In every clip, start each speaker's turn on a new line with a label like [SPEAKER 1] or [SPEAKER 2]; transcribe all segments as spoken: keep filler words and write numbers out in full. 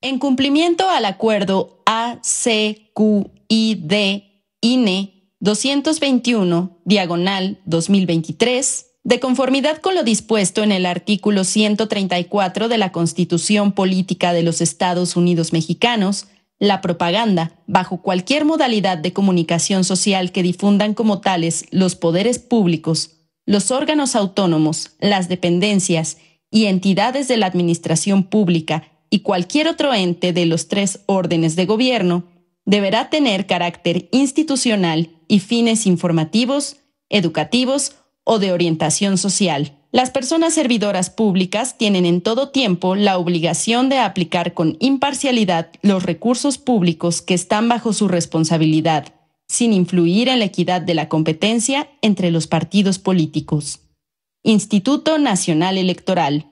[SPEAKER 1] En cumplimiento al acuerdo A C Q I D I N E doscientos veintiuno, diagonal dos mil veintitrés, de conformidad con lo dispuesto en el artículo ciento treinta y cuatro de la Constitución Política de los Estados Unidos Mexicanos, la propaganda, bajo cualquier modalidad de comunicación social que difundan como tales los poderes públicos, los órganos autónomos, las dependencias y entidades de la administración pública y cualquier otro ente de los tres órdenes de gobierno, deberá tener carácter institucional y fines informativos, educativos o de orientación social. Las personas servidoras públicas tienen en todo tiempo la obligación de aplicar con imparcialidad los recursos públicos que están bajo su responsabilidad, sin influir en la equidad de la competencia entre los partidos políticos. Instituto Nacional Electoral.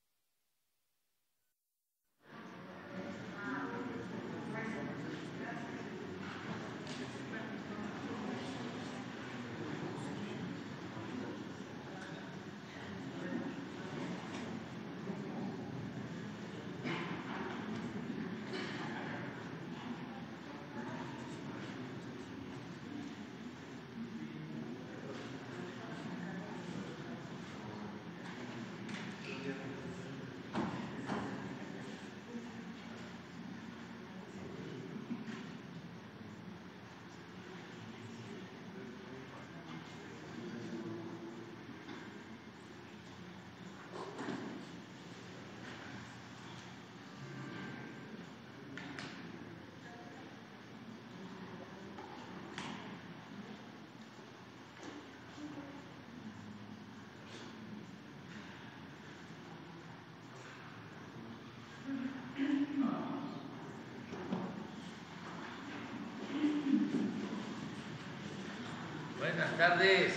[SPEAKER 2] Buenas tardes.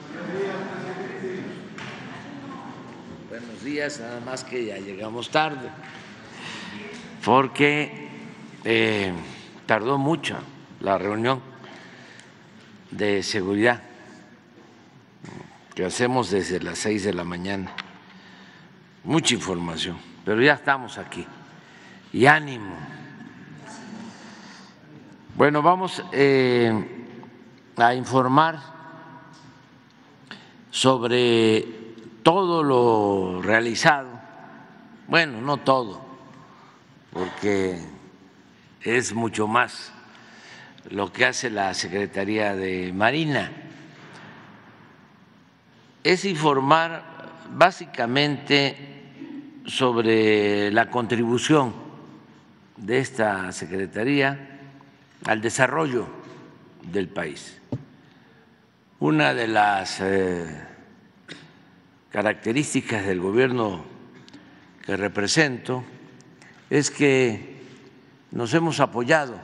[SPEAKER 2] Buenos días, nada más que ya llegamos tarde, porque eh, tardó mucho la reunión de seguridad que hacemos desde las seis de la mañana. Mucha información, pero ya estamos aquí. Y ánimo. Bueno, vamos eh, a informar sobre todo lo realizado, bueno, no todo, porque es mucho más lo que hace la Secretaría de Marina. Es informar básicamente sobre la contribución de esta Secretaría al desarrollo del país. Una de las eh, características del gobierno que represento es que nos hemos apoyado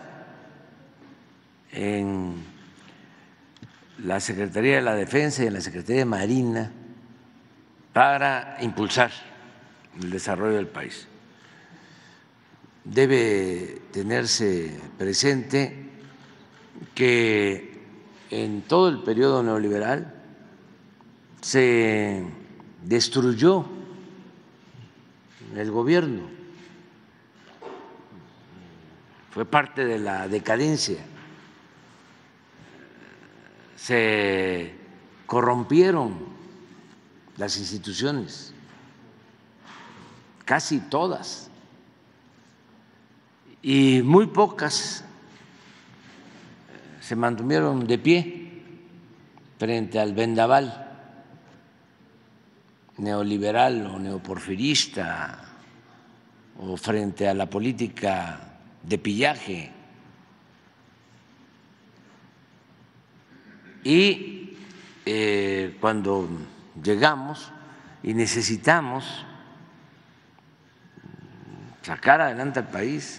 [SPEAKER 2] en la Secretaría de la Defensa y en la Secretaría de Marina para impulsar el desarrollo del país. Debe tenerse presente que en todo el periodo neoliberal se destruyó el gobierno, fue parte de la decadencia, se corrompieron las instituciones, casi todas, y muy pocas se mantuvieron de pie frente al vendaval neoliberal o neoporfirista o frente a la política de pillaje. Y eh, cuando llegamos y necesitamos sacar adelante al país,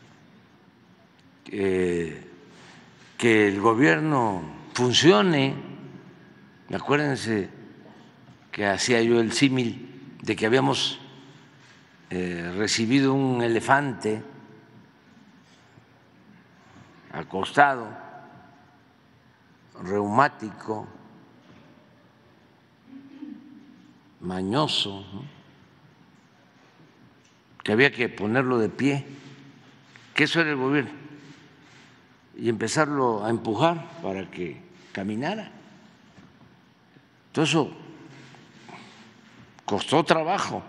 [SPEAKER 2] eh, que el gobierno funcione, acuérdense que hacía yo el símil de que habíamos eh, recibido un elefante acostado, reumático, mañoso, ¿no?, que había que ponerlo de pie que eso era el gobierno y empezarlo a empujar para que caminara. Todo eso costó trabajo,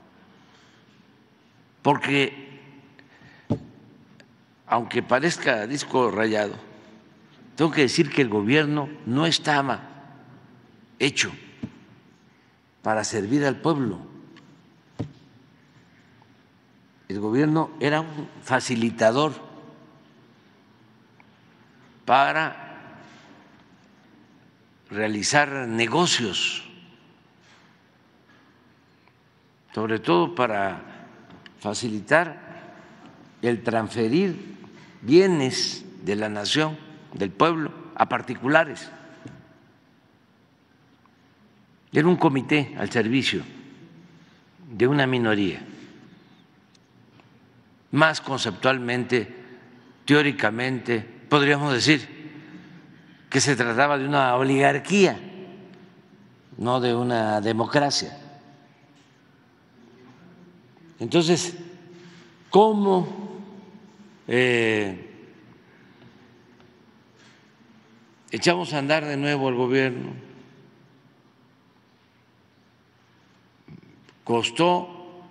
[SPEAKER 2] porque aunque parezca disco rayado, tengo que decir que el gobierno no estaba hecho para servir al pueblo. El gobierno era un facilitador para realizar negocios, sobre todo para facilitar el transferir bienes de la nación, del pueblo, a particulares. Era un comité al servicio de una minoría, más conceptualmente, teóricamente, podríamos decir que se trataba de una oligarquía, no de una democracia. Entonces, ¿cómo eh, echamos a andar de nuevo al gobierno? Costó,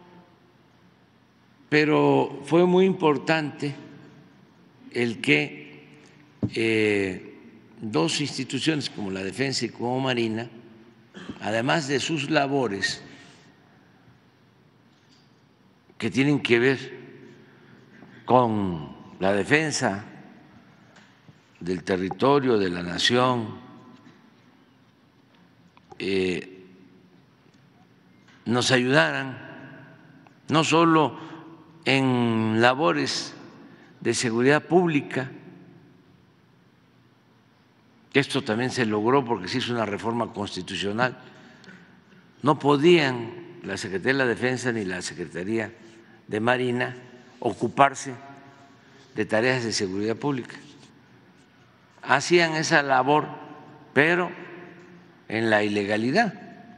[SPEAKER 2] pero fue muy importante el que eh, dos instituciones como la Defensa y como Marina, además de sus labores que tienen que ver con la defensa del territorio, de la nación, eh, nos ayudaran no solo en labores de seguridad pública, que esto también se logró porque se hizo una reforma constitucional, no podían la Secretaría de la Defensa ni la Secretaría de Marina ocuparse de tareas de seguridad pública. Hacían esa labor, pero en la ilegalidad,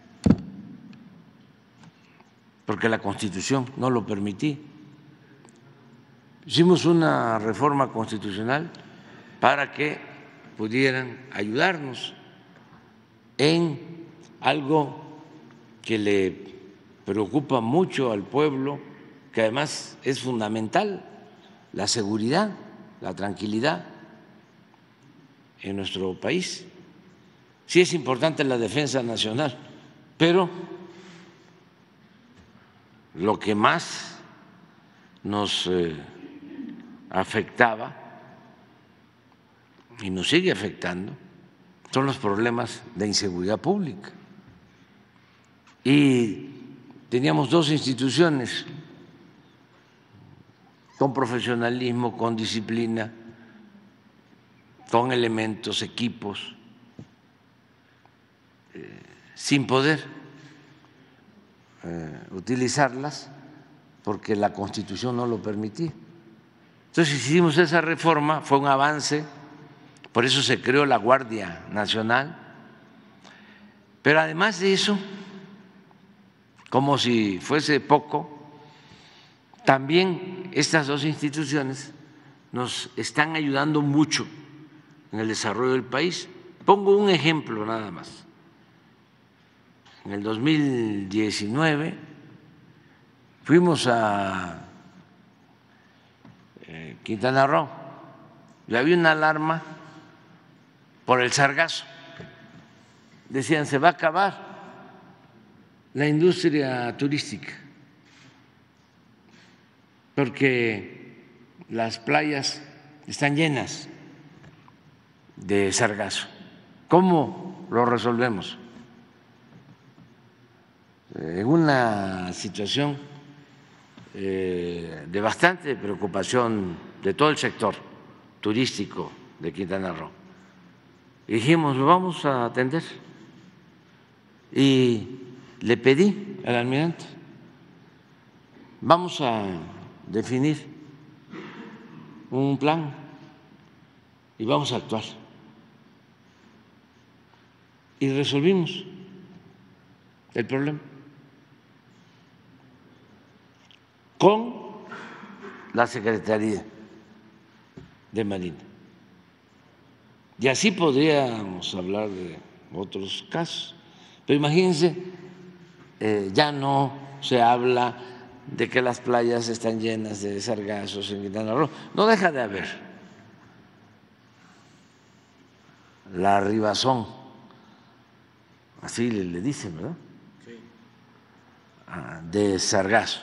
[SPEAKER 2] porque la Constitución no lo permitía. Hicimos una reforma constitucional para que pudieran ayudarnos en algo que le preocupa mucho al pueblo, que además es fundamental, la seguridad, la tranquilidad en nuestro país. Sí es importante la defensa nacional, pero lo que más nos eh, afectaba y nos sigue afectando son los problemas de inseguridad pública. Y teníamos dos instituciones con profesionalismo, con disciplina, con elementos, equipos, eh, sin poder eh, utilizarlas porque la Constitución no lo permitía. Entonces hicimos esa reforma, fue un avance, por eso se creó la Guardia Nacional, pero además de eso, como si fuese poco, también estas dos instituciones nos están ayudando mucho en el desarrollo del país. Pongo un ejemplo nada más. En el dos mil diecinueve fuimos a eh, Quintana Roo y había una alarma por el sargazo. Decían, se va a acabar la industria turística porque las playas están llenas de sargazo. ¿Cómo lo resolvemos? En una situación eh, de bastante preocupación de todo el sector turístico de Quintana Roo. Y dijimos, lo vamos a atender. Y le pedí al almirante, vamos a definir un plan y vamos a actuar. Y resolvimos el problema con la Secretaría de Marina. Y así podríamos hablar de otros casos. Pero imagínense, eh, ya no se habla de que las playas están llenas de sargazos en Quintana Roo. No deja de haber la arribazón, así le, le dicen, ¿verdad? Sí. Ah, de sargazo.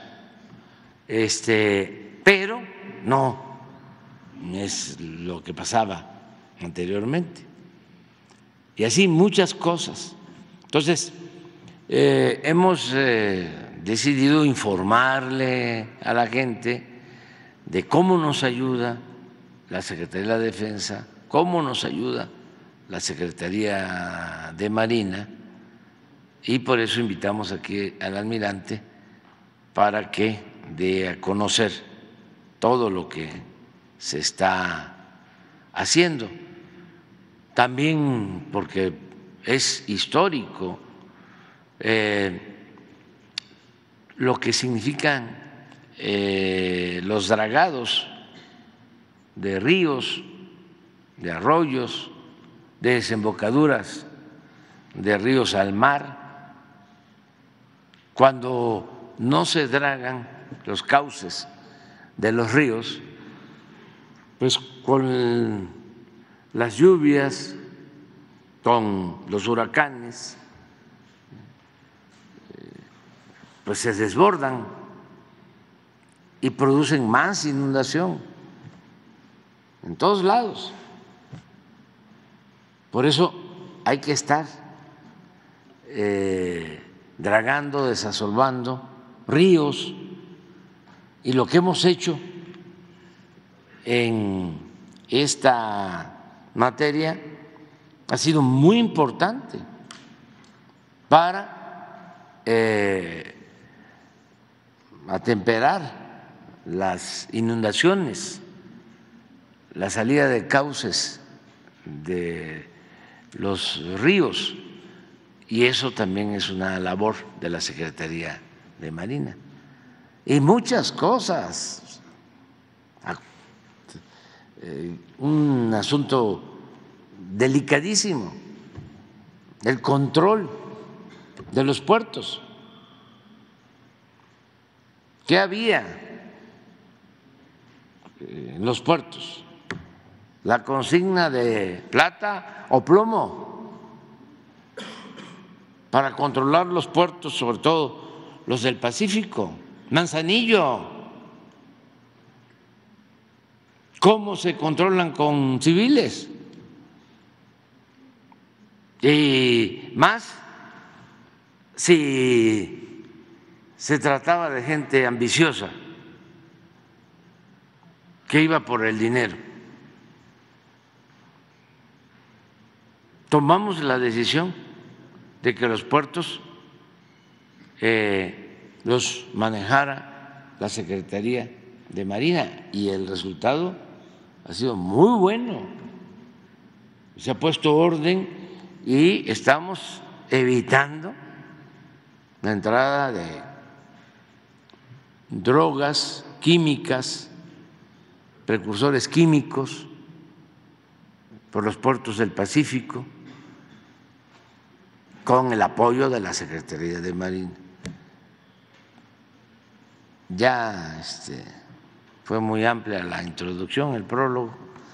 [SPEAKER 2] Este, pero no es lo que pasaba anteriormente. Y así muchas cosas. Entonces, eh, hemos eh, decidido informarle a la gente de cómo nos ayuda la Secretaría de la Defensa, cómo nos ayuda la Secretaría de Marina, y por eso invitamos aquí al almirante para que dé a conocer todo lo que se está haciendo. También porque es histórico eh, lo que significan eh, los dragados de ríos, de arroyos, de desembocaduras de ríos al mar. Cuando no se dragan los cauces de los ríos, pues con las lluvias, con los huracanes, pues se desbordan y producen más inundación en todos lados. Por eso hay que estar eh, dragando, desasolvando ríos, y lo que hemos hecho en esta materia ha sido muy importante para eh, atemperar las inundaciones, la salida de cauces de los ríos, y eso también es una labor de la Secretaría de Marina. Y muchas cosas, un asunto delicadísimo, el control de los puertos. ¿Qué había en los puertos? La consigna de plata o plomo para controlar los puertos, sobre todo los del Pacífico. Manzanillo. ¿Cómo se controlan con civiles? Y más si se trataba de gente ambiciosa que iba por el dinero. Tomamos la decisión de que los puertos eh, los manejara la Secretaría de Marina, y el resultado ha sido muy bueno. Se ha puesto orden y estamos evitando la entrada de drogas químicas, precursores químicos por los puertos del Pacífico, con el apoyo de la Secretaría de Marina. Ya este, fue muy amplia la introducción, el prólogo,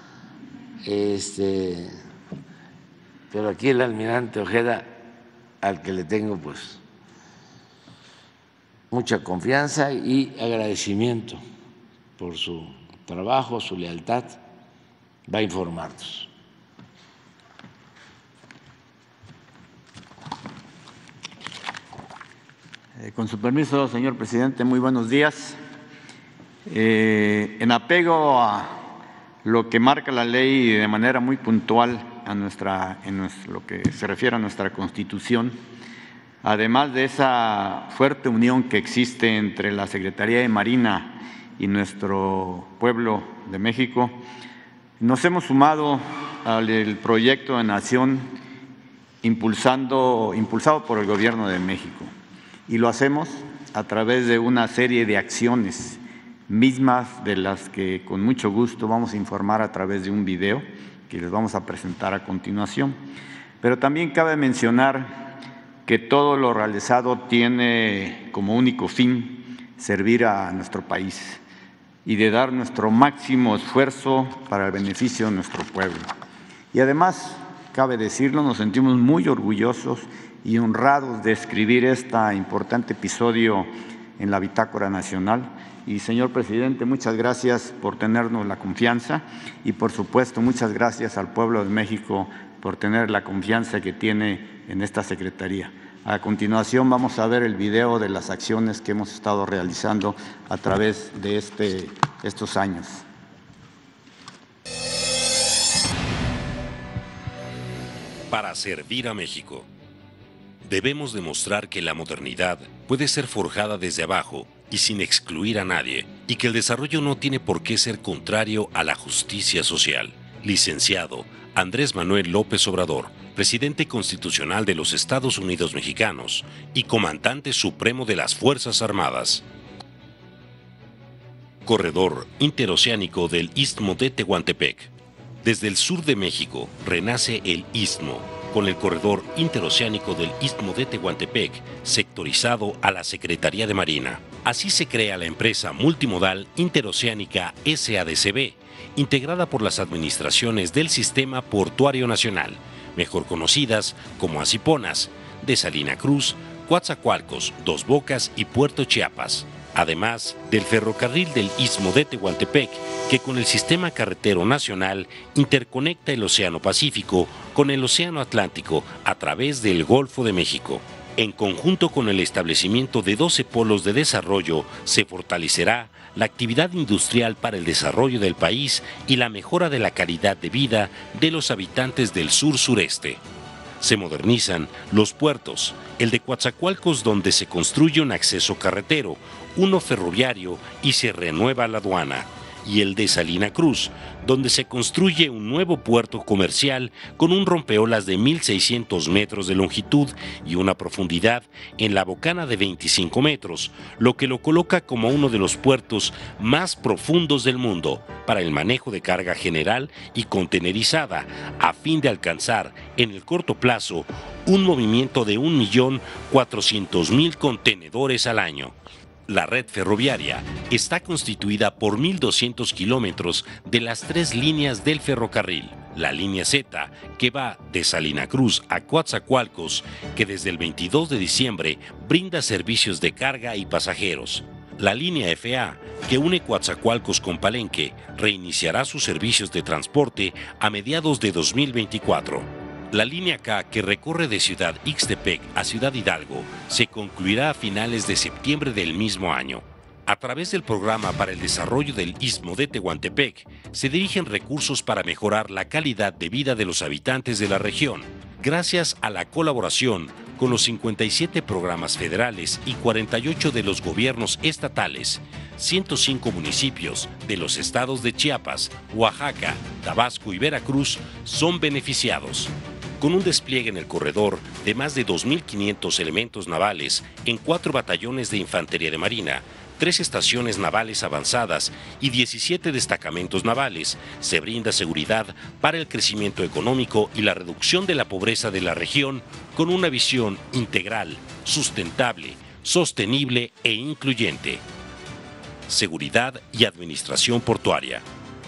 [SPEAKER 2] este, pero aquí el almirante Ojeda, al que le tengo pues mucha confianza y agradecimiento por su trabajo, su lealtad, va a informarnos.
[SPEAKER 3] Eh, con su permiso, señor presidente, muy buenos días. Eh, en apego a lo que marca la ley de manera muy puntual a nuestra, en nuestro, lo que se refiere a nuestra Constitución, además de esa fuerte unión que existe entre la Secretaría de Marina y nuestro pueblo de México, nos hemos sumado al proyecto de nación impulsando, impulsado por el Gobierno de México. Y lo hacemos a través de una serie de acciones mismas de las que con mucho gusto vamos a informar a través de un video que les vamos a presentar a continuación. Pero también cabe mencionar que todo lo realizado tiene como único fin servir a nuestro país y de dar nuestro máximo esfuerzo para el beneficio de nuestro pueblo. Y además, cabe decirlo, nos sentimos muy orgullosos y honrados de escribir este importante episodio en la Bitácora Nacional. Y, señor presidente, muchas gracias por tenernos la confianza y, por supuesto, muchas gracias al pueblo de México por tener la confianza que tiene en esta Secretaría. A continuación vamos a ver el video de las acciones que hemos estado realizando a través de este, estos años.
[SPEAKER 4] Para servir a México, debemos demostrar que la modernidad puede ser forjada desde abajo y sin excluir a nadie, y que el desarrollo no tiene por qué ser contrario a la justicia social. Licenciado Andrés Manuel López Obrador, presidente constitucional de los Estados Unidos mexicanos y comandante supremo de las Fuerzas Armadas. Corredor interoceánico del Istmo de Tehuantepec. Desde el sur de México renace el Istmo, con el corredor interoceánico del Istmo de Tehuantepec, sectorizado a la Secretaría de Marina. Así se crea la empresa multimodal interoceánica S A D C B, integrada por las administraciones del Sistema Portuario Nacional, mejor conocidas como Asiponas, de Salina Cruz, Coatzacoalcos, Dos Bocas y Puerto Chiapas, además del ferrocarril del Istmo de Tehuantepec, que con el Sistema Carretero Nacional interconecta el Océano Pacífico con el Océano Atlántico a través del Golfo de México. En conjunto con el establecimiento de doce polos de desarrollo, se fortalecerá la actividad industrial para el desarrollo del país y la mejora de la calidad de vida de los habitantes del sur-sureste. Se modernizan los puertos, el de Coatzacoalcos, donde se construye un acceso carretero, uno ferroviario y se renueva la aduana, y el de Salina Cruz, donde se construye un nuevo puerto comercial con un rompeolas de mil seiscientos metros de longitud y una profundidad en la bocana de veinticinco metros, lo que lo coloca como uno de los puertos más profundos del mundo para el manejo de carga general y contenerizada, a fin de alcanzar en el corto plazo un movimiento de un millón cuatrocientos mil contenedores al año. La red ferroviaria está constituida por mil doscientos kilómetros de las tres líneas del ferrocarril. La línea Z, que va de Salina Cruz a Coatzacoalcos, que desde el veintidós de diciembre brinda servicios de carga y pasajeros. La línea F A, que une Coatzacoalcos con Palenque, reiniciará sus servicios de transporte a mediados de dos mil veinticuatro. La línea K, que recorre de Ciudad Ixtepec a Ciudad Hidalgo, se concluirá a finales de septiembre del mismo año. A través del Programa para el Desarrollo del Istmo de Tehuantepec, se dirigen recursos para mejorar la calidad de vida de los habitantes de la región, gracias a la colaboración con los cincuenta y siete programas federales y cuarenta y ocho de los gobiernos estatales. ciento cinco municipios de los estados de Chiapas, Oaxaca, Tabasco y Veracruz son beneficiados. Con un despliegue en el corredor de más de dos mil quinientos elementos navales en cuatro batallones de infantería de marina, tres estaciones navales avanzadas y diecisiete destacamentos navales, se brinda seguridad para el crecimiento económico y la reducción de la pobreza de la región con una visión integral, sustentable, sostenible e incluyente. Seguridad y administración portuaria.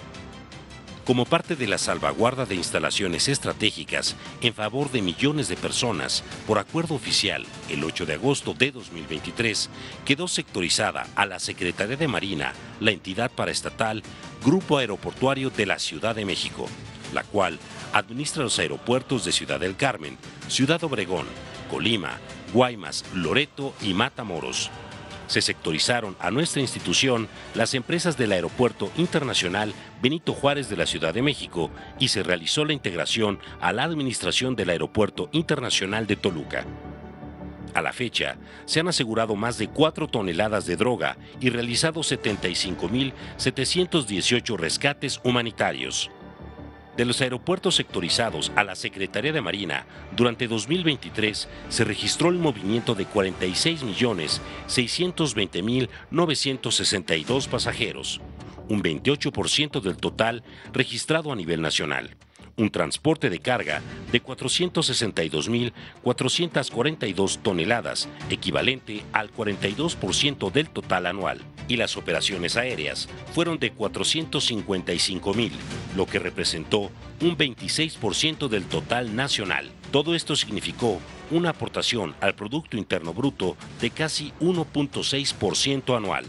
[SPEAKER 4] Como parte de la salvaguarda de instalaciones estratégicas en favor de millones de personas, por acuerdo oficial, el ocho de agosto de dos mil veintitrés, quedó sectorizada a la Secretaría de Marina la entidad paraestatal Grupo Aeroportuario de la Ciudad de México, la cual administra los aeropuertos de Ciudad del Carmen, Ciudad Obregón, Colima, Guaymas, Loreto y Matamoros. Se sectorizaron a nuestra institución las empresas del Aeropuerto Internacional Benito Juárez de la Ciudad de México y se realizó la integración a la administración del Aeropuerto Internacional de Toluca. A la fecha, se han asegurado más de cuatro toneladas de droga y realizado setenta y cinco mil setecientos dieciocho rescates humanitarios. De los aeropuertos sectorizados a la Secretaría de Marina, durante dos mil veintitrés se registró el movimiento de cuarenta y seis millones seiscientos veinte mil novecientos sesenta y dos pasajeros, un veintiocho por ciento del total registrado a nivel nacional. Un transporte de carga de cuatrocientos sesenta y dos mil cuatrocientas cuarenta y dos toneladas, equivalente al cuarenta y dos por ciento del total anual. Y las operaciones aéreas fueron de cuatrocientos cincuenta y cinco mil, lo que representó un veintiséis por ciento del total nacional. Todo esto significó una aportación al Producto Interno Bruto de casi uno punto seis por ciento anual.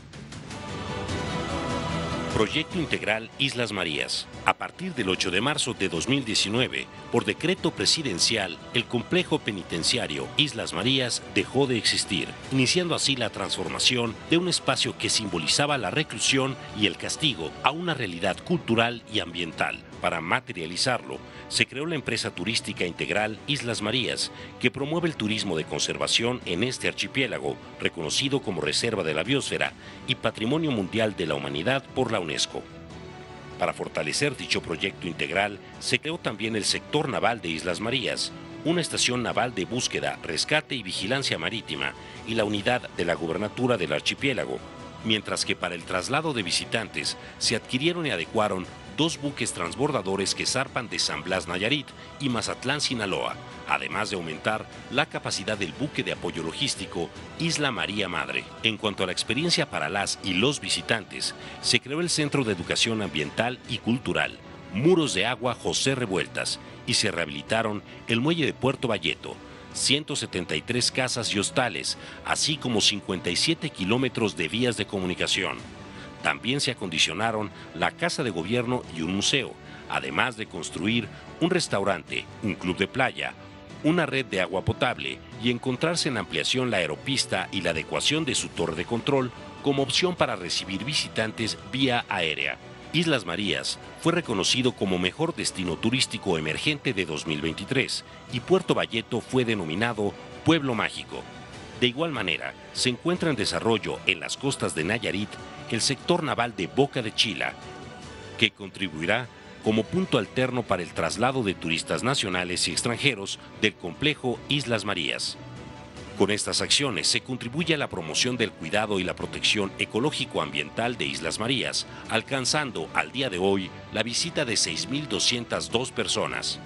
[SPEAKER 4] Proyecto Integral Islas Marías. A partir del ocho de marzo de dos mil diecinueve, por decreto presidencial, el complejo penitenciario Islas Marías dejó de existir, iniciando así la transformación de un espacio que simbolizaba la reclusión y el castigo a una realidad cultural y ambiental. Para materializarlo, se creó la empresa turística integral Islas Marías, que promueve el turismo de conservación en este archipiélago, reconocido como Reserva de la Biosfera y Patrimonio Mundial de la Humanidad por la UNESCO. Para fortalecer dicho proyecto integral, se creó también el sector naval de Islas Marías, una estación naval de búsqueda, rescate y vigilancia marítima y la unidad de la gubernatura del archipiélago, mientras que para el traslado de visitantes se adquirieron y adecuaron dos buques transbordadores que zarpan de San Blas, Nayarit y Mazatlán, Sinaloa, además de aumentar la capacidad del buque de apoyo logístico Isla María Madre. En cuanto a la experiencia para las y los visitantes, se creó el Centro de Educación Ambiental y Cultural, Muros de Agua José Revueltas, y se rehabilitaron el muelle de Puerto Valleto, ciento setenta y tres casas y hostales, así como cincuenta y siete kilómetros de vías de comunicación. También se acondicionaron la Casa de Gobierno y un museo, además de construir un restaurante, un club de playa, una red de agua potable y encontrarse en ampliación la aeropista y la adecuación de su torre de control como opción para recibir visitantes vía aérea. Islas Marías fue reconocido como mejor destino turístico emergente de dos mil veintitrés y Puerto Valleto fue denominado Pueblo Mágico. De igual manera, se encuentra en desarrollo en las costas de Nayarit el sector naval de Boca de Chila, que contribuirá como punto alterno para el traslado de turistas nacionales y extranjeros del complejo Islas Marías. Con estas acciones se contribuye a la promoción del cuidado y la protección ecológico-ambiental de Islas Marías, alcanzando al día de hoy la visita de seis mil doscientas dos personas.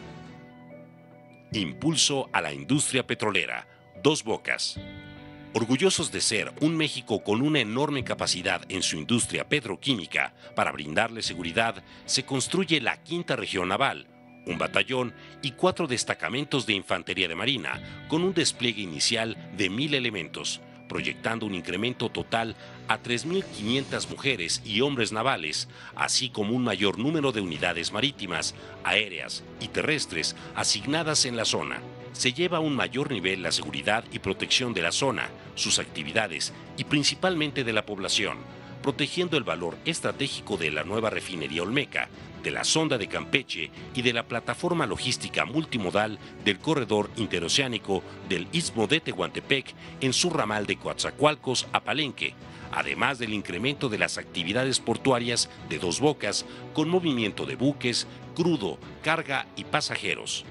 [SPEAKER 4] Impulso a la industria petrolera. Dos Bocas. Orgullosos de ser un México con una enorme capacidad en su industria petroquímica para brindarle seguridad, se construye la Quinta Región Naval, un batallón y cuatro destacamentos de infantería de marina, con un despliegue inicial de mil elementos, proyectando un incremento total a tres mil quinientas mujeres y hombres navales, así como un mayor número de unidades marítimas, aéreas y terrestres asignadas en la zona. Se lleva a un mayor nivel la seguridad y protección de la zona, sus actividades y principalmente de la población, protegiendo el valor estratégico de la nueva refinería Olmeca, de la sonda de Campeche y de la plataforma logística multimodal del corredor interoceánico del Istmo de Tehuantepec en su ramal de Coatzacoalcos a Palenque, además del incremento de las actividades portuarias de Dos Bocas con movimiento de buques, crudo, carga y pasajeros.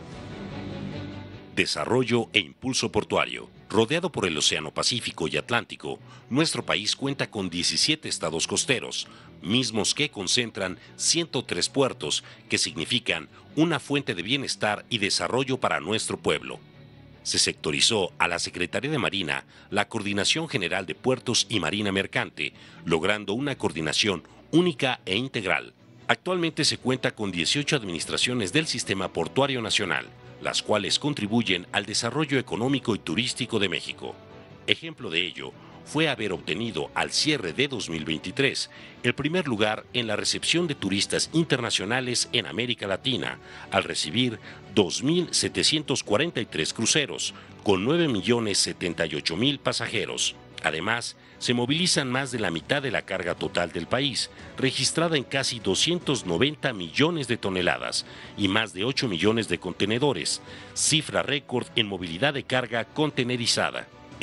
[SPEAKER 4] Desarrollo e impulso portuario. Rodeado por el Océano Pacífico y Atlántico, nuestro país cuenta con diecisiete estados costeros, mismos que concentran ciento tres puertos, que significan una fuente de bienestar y desarrollo para nuestro pueblo. Se sectorizó a la Secretaría de Marina la Coordinación General de Puertos y Marina Mercante, logrando una coordinación única e integral. Actualmente se cuenta con dieciocho administraciones del Sistema Portuario Nacional, las cuales contribuyen al desarrollo económico y turístico de México. Ejemplo de ello fue haber obtenido al cierre de dos mil veintitrés el primer lugar en la recepción de turistas internacionales en América Latina, al recibir dos mil setecientos cuarenta y tres cruceros con nueve millones setenta y ocho mil pasajeros. Además, se movilizan más de la mitad de la carga total del país, registrada en casi doscientos noventa millones de toneladas y más de ocho millones de contenedores, cifra récord en movilidad de carga contenerizada.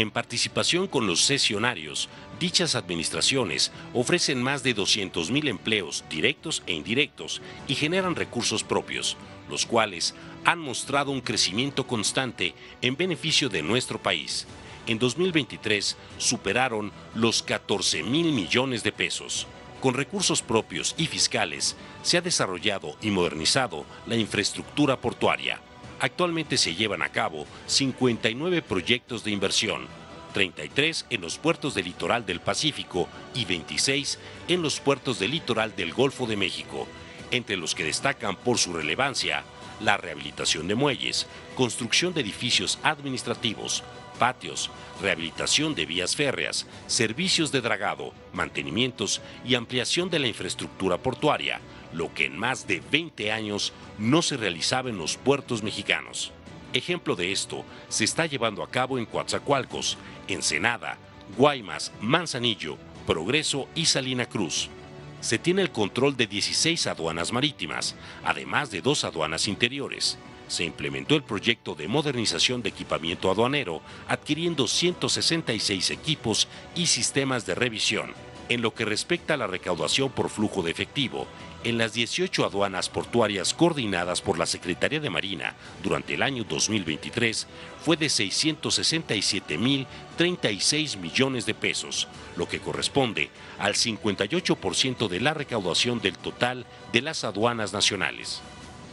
[SPEAKER 4] En participación con los cesionarios, dichas administraciones ofrecen más de doscientos mil empleos directos e indirectos y generan recursos propios, los cuales han mostrado un crecimiento constante en beneficio de nuestro país. En dos mil veintitrés superaron los catorce mil millones de pesos. Con recursos propios y fiscales se ha desarrollado y modernizado la infraestructura portuaria. Actualmente se llevan a cabo cincuenta y nueve proyectos de inversión, treinta y tres en los puertos del litoral del Pacífico y veintiséis en los puertos del litoral del Golfo de México, entre los que destacan por su relevancia la rehabilitación de muelles, construcción de edificios administrativos, patios, rehabilitación de vías férreas, servicios de dragado, mantenimientos y ampliación de la infraestructura portuaria, lo que en más de veinte años no se realizaba en los puertos mexicanos. Ejemplo de esto se está llevando a cabo en Coatzacoalcos, Ensenada, Guaymas, Manzanillo, Progreso y Salina Cruz. Se tiene el control de dieciséis aduanas marítimas, además de dos aduanas interiores. Se implementó el proyecto de modernización de equipamiento aduanero, adquiriendo ciento sesenta y seis equipos y sistemas de revisión. En lo que respecta a la recaudación por flujo de efectivo, en las dieciocho aduanas portuarias coordinadas por la Secretaría de Marina durante el año dos mil veintitrés fue de seiscientos sesenta y siete mil treinta y seis millones de pesos, lo que corresponde al cincuenta y ocho por ciento de la recaudación del total de las aduanas nacionales.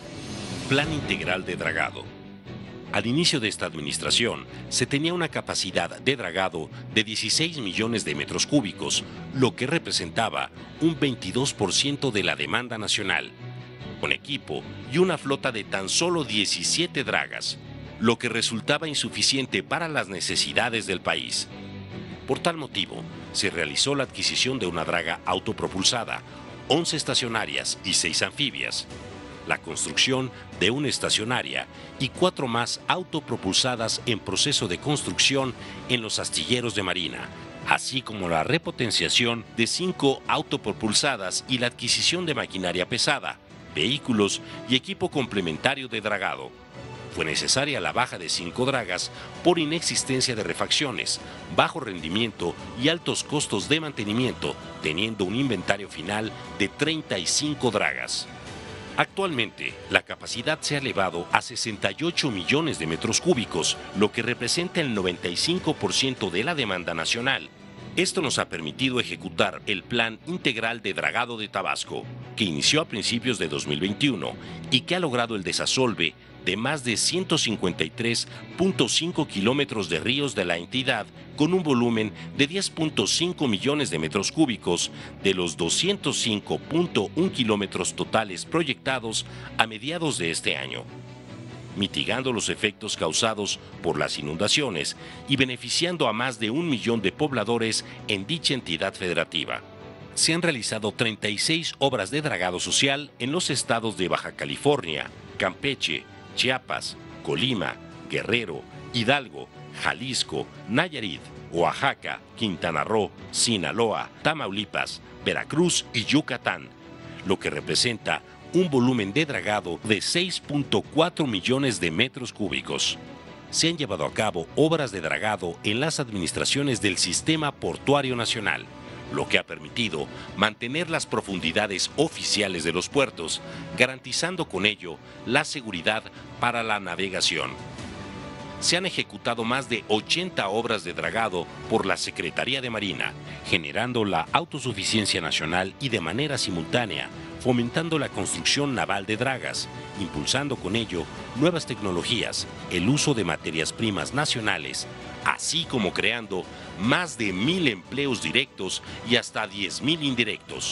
[SPEAKER 4] Plan Integral de Dragado. Al inicio de esta administración, se tenía una capacidad de dragado de dieciséis millones de metros cúbicos, lo que representaba un veintidós por ciento de la demanda nacional, con equipo y una flota de tan solo diecisiete dragas, lo que resultaba insuficiente para las necesidades del país. Por tal motivo, se realizó la adquisición de una draga autopropulsada, once estacionarias y seis anfibias, la construcción de una estacionaria y cuatro más autopropulsadas en proceso de construcción en los astilleros de Marina, así como la repotenciación de cinco autopropulsadas y la adquisición de maquinaria pesada, vehículos y equipo complementario de dragado. Fue necesaria la baja de cinco dragas por inexistencia de refacciones, bajo rendimiento y altos costos de mantenimiento, teniendo un inventario final de treinta y cinco dragas. Actualmente, la capacidad se ha elevado a sesenta y ocho millones de metros cúbicos, lo que representa el noventa y cinco por ciento de la demanda nacional. Esto nos ha permitido ejecutar el Plan Integral de Dragado de Tabasco, que inició a principios de dos mil veintiuno y que ha logrado el desasolve de más de ciento cincuenta y tres punto cinco kilómetros de ríos de la entidad, con un volumen de diez punto cinco millones de metros cúbicos de los doscientos cinco punto uno kilómetros totales proyectados a mediados de este año, mitigando los efectos causados por las inundaciones y beneficiando a más de un millón de pobladores en dicha entidad federativa. Se han realizado treinta y seis obras de dragado social en los estados de Baja California, Campeche, Chiapas, Colima, Guerrero, Hidalgo, Jalisco, Nayarit, Oaxaca, Quintana Roo, Sinaloa, Tamaulipas, Veracruz y Yucatán, lo que representa un volumen de dragado de seis punto cuatro millones de metros cúbicos. Se han llevado a cabo obras de dragado en las administraciones del Sistema Portuario Nacional, lo que ha permitido mantener las profundidades oficiales de los puertos, garantizando con ello la seguridad para la navegación. Se han ejecutado más de ochenta obras de dragado por la Secretaría de Marina, generando la autosuficiencia nacional y de manera simultánea, fomentando la construcción naval de dragas, impulsando con ello nuevas tecnologías, el uso de materias primas nacionales, así como creando más de mil empleos directos y hasta diez mil indirectos.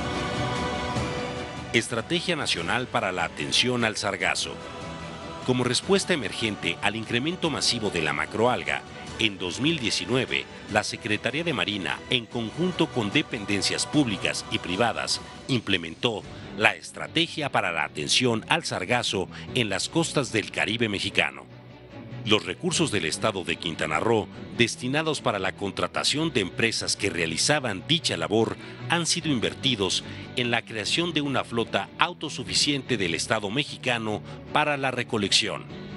[SPEAKER 4] Estrategia Nacional para la Atención al Sargazo. Como respuesta emergente al incremento masivo de la macroalga, en dos mil diecinueve, la Secretaría de Marina, en conjunto con dependencias públicas y privadas, implementó la Estrategia para la Atención al Sargazo en las costas del Caribe mexicano. Los recursos del estado de Quintana Roo, destinados para la contratación de empresas que realizaban dicha labor, han sido invertidos en la creación de una flota autosuficiente del estado mexicano para la recolección.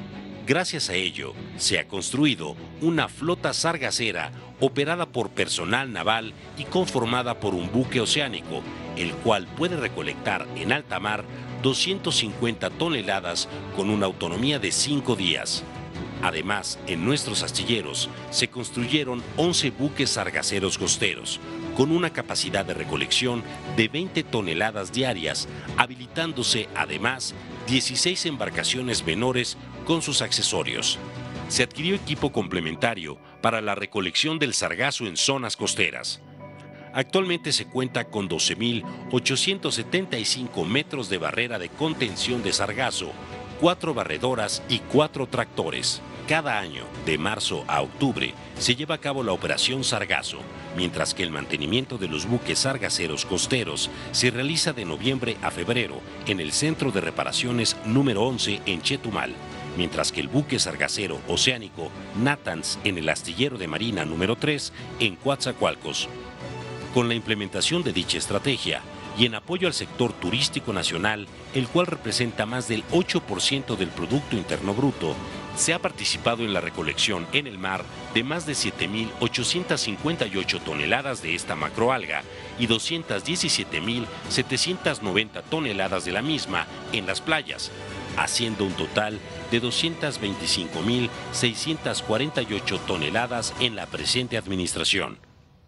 [SPEAKER 4] Gracias a ello, se ha construido una flota sargacera operada por personal naval y conformada por un buque oceánico, el cual puede recolectar en alta mar doscientas cincuenta toneladas con una autonomía de cinco días. Además, en nuestros astilleros se construyeron once buques sargaceros costeros, con una capacidad de recolección de veinte toneladas diarias, habilitándose además dieciséis embarcaciones menores con sus accesorios. Se adquirió equipo complementario para la recolección del sargazo en zonas costeras. Actualmente se cuenta con doce mil ochocientos setenta y cinco metros de barrera de contención de sargazo, cuatro barredoras y cuatro tractores. Cada año, de marzo a octubre, se lleva a cabo la Operación Sargazo, mientras que el mantenimiento de los buques sargaceros costeros se realiza de noviembre a febrero en el Centro de Reparaciones número once en Chetumal, mientras que el buque sargacero oceánico Natanz en el astillero de Marina número tres en Coatzacoalcos. Con la implementación de dicha estrategia y en apoyo al sector turístico nacional, el cual representa más del ocho por ciento del Producto Interno Bruto, se ha participado en la recolección en el mar de más de siete mil ochocientas cincuenta y ocho toneladas de esta macroalga y doscientas diecisiete mil setecientas noventa toneladas de la misma en las playas, haciendo un total de doscientas veinticinco mil seiscientas cuarenta y ocho toneladas en la presente administración.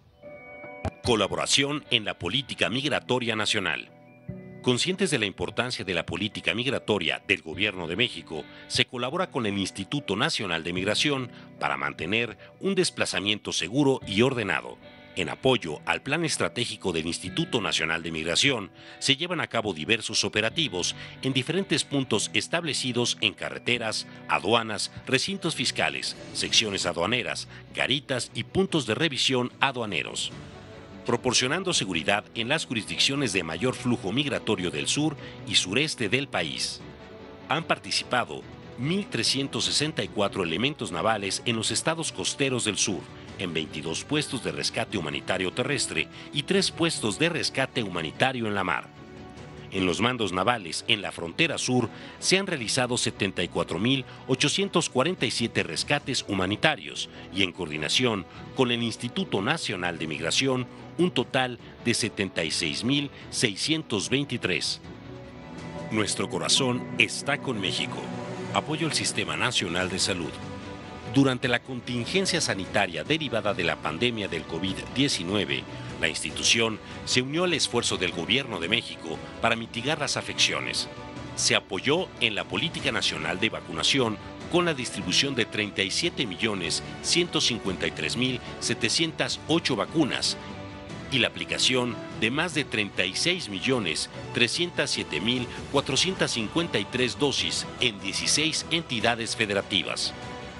[SPEAKER 4] Colaboración en la política migratoria nacional. Conscientes de la importancia de la política migratoria del Gobierno de México, se colabora con el Instituto Nacional de Migración para mantener un desplazamiento seguro y ordenado. En apoyo al Plan Estratégico del Instituto Nacional de Migración, se llevan a cabo diversos operativos en diferentes puntos establecidos en carreteras, aduanas, recintos fiscales, secciones aduaneras, garitas y puntos de revisión aduaneros, proporcionando seguridad en las jurisdicciones de mayor flujo migratorio del sur y sureste del país. Han participado mil trescientos sesenta y cuatro elementos navales en los estados costeros del sur, en veintidós puestos de rescate humanitario terrestre y tres puestos de rescate humanitario en la mar. En los mandos navales en la frontera sur se han realizado setenta y cuatro mil ochocientos cuarenta y siete rescates humanitarios y en coordinación con el Instituto Nacional de Migración un total de setenta y seis mil seiscientos veintitrés. Nuestro corazón está con México. Apoyo al Sistema Nacional de Salud. Durante la contingencia sanitaria derivada de la pandemia del COVID diecinueve, la institución se unió al esfuerzo del Gobierno de México para mitigar las afecciones. Se apoyó en la Política Nacional de Vacunación con la distribución de treinta y siete millones ciento cincuenta y tres mil setecientas ocho vacunas y la aplicación de más de treinta y seis millones trescientos siete mil cuatrocientas cincuenta y tres dosis en dieciséis entidades federativas.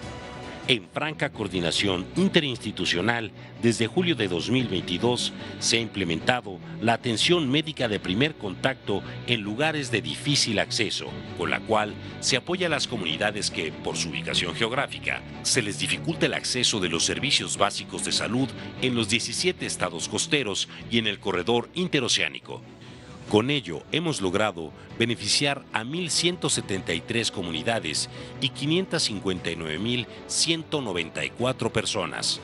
[SPEAKER 4] En franca coordinación interinstitucional, desde julio de dos mil veintidós se ha implementado la atención médica de primer contacto en lugares de difícil acceso, con la cual se apoya a las comunidades que, por su ubicación geográfica, se les dificulta el acceso de los servicios básicos de salud en los diecisiete estados costeros y en el corredor interoceánico. Con ello, hemos logrado beneficiar a mil ciento setenta y tres comunidades y quinientas cincuenta y nueve mil ciento noventa y cuatro personas.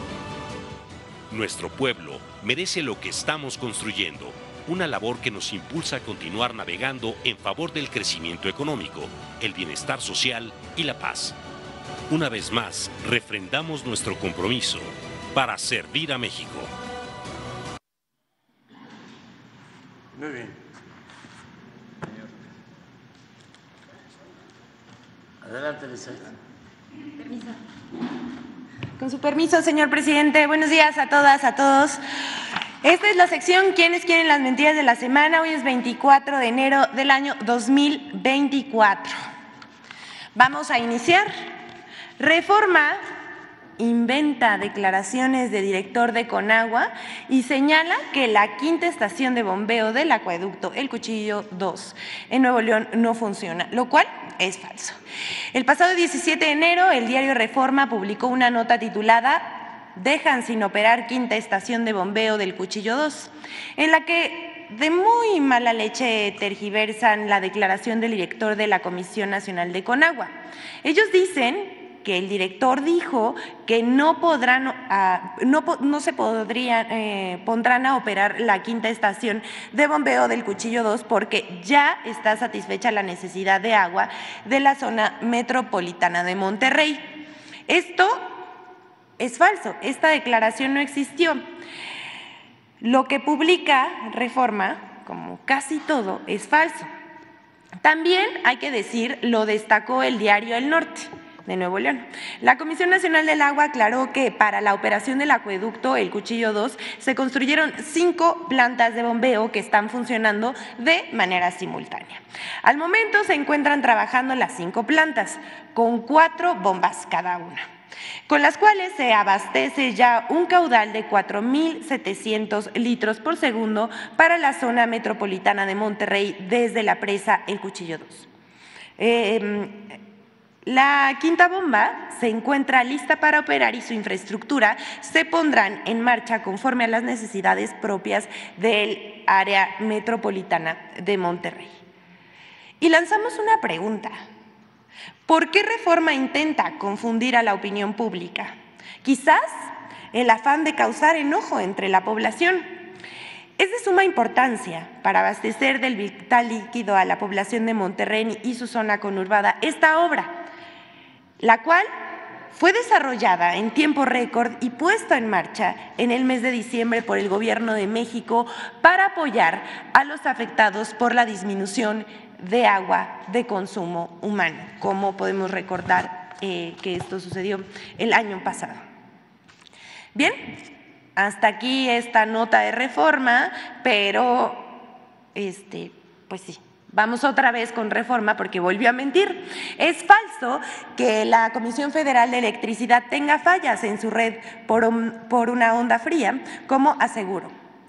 [SPEAKER 4] Nuestro pueblo merece lo que estamos construyendo, una labor que nos impulsa a continuar navegando en favor del crecimiento económico, el bienestar social y la paz. Una vez más, refrendamos nuestro compromiso para servir a México.
[SPEAKER 2] Muy bien. Adelante, Lisa.
[SPEAKER 5] Permiso. Con su permiso, señor presidente. Buenos días a todas, a todos. Esta es la sección ¿Quiénes quieren las mentiras de la semana? Hoy es veinticuatro de enero del año dos mil veinticuatro. Vamos a iniciar. Reforma inventa declaraciones de director de Conagua y señala que la quinta estación de bombeo del acueducto El Cuchillo dos en Nuevo León no funciona, lo cual es falso. El pasado diecisiete de enero, el diario Reforma publicó una nota titulada "Dejan sin operar quinta estación de bombeo del Cuchillo dos", en la que de muy mala leche tergiversan la declaración del director de la Comisión Nacional de Conagua. Ellos dicen que el director dijo que no podrán, uh, no, no se podrían, eh, pondrán a operar la quinta estación de bombeo del Cuchillo dos porque ya está satisfecha la necesidad de agua de la zona metropolitana de Monterrey. Esto es falso, esta declaración no existió. Lo que publica Reforma, como casi todo, es falso. También hay que decir, lo destacó el diario El Norte de Nuevo León. La Comisión Nacional del Agua aclaró que para la operación del acueducto El Cuchillo dos se construyeron cinco plantas de bombeo que están funcionando de manera simultánea. Al momento se encuentran trabajando las cinco plantas con cuatro bombas cada una, con las cuales se abastece ya un caudal de cuatro mil setecientos litros por segundo para la zona metropolitana de Monterrey desde la presa El Cuchillo dos. Eh, La quinta bomba se encuentra lista para operar y su infraestructura se pondrán en marcha conforme a las necesidades propias del área metropolitana de Monterrey. Y lanzamos una pregunta. ¿Por qué Reforma intenta confundir a la opinión pública? Quizás el afán de causar enojo entre la población. Es de suma importancia para abastecer del vital líquido a la población de Monterrey y su zona conurbada esta obra, la cual fue desarrollada en tiempo récord y puesta en marcha en el mes de diciembre por el Gobierno de México para apoyar a los afectados por la disminución de agua de consumo humano, como podemos recordar eh, que esto sucedió el año pasado. Bien, hasta aquí esta nota de Reforma, pero este, pues sí. Vamos otra vez con Reforma porque volvió a mentir. Es falso que la Comisión Federal de Electricidad tenga fallas en su red por, un, por una onda fría, como aseguró.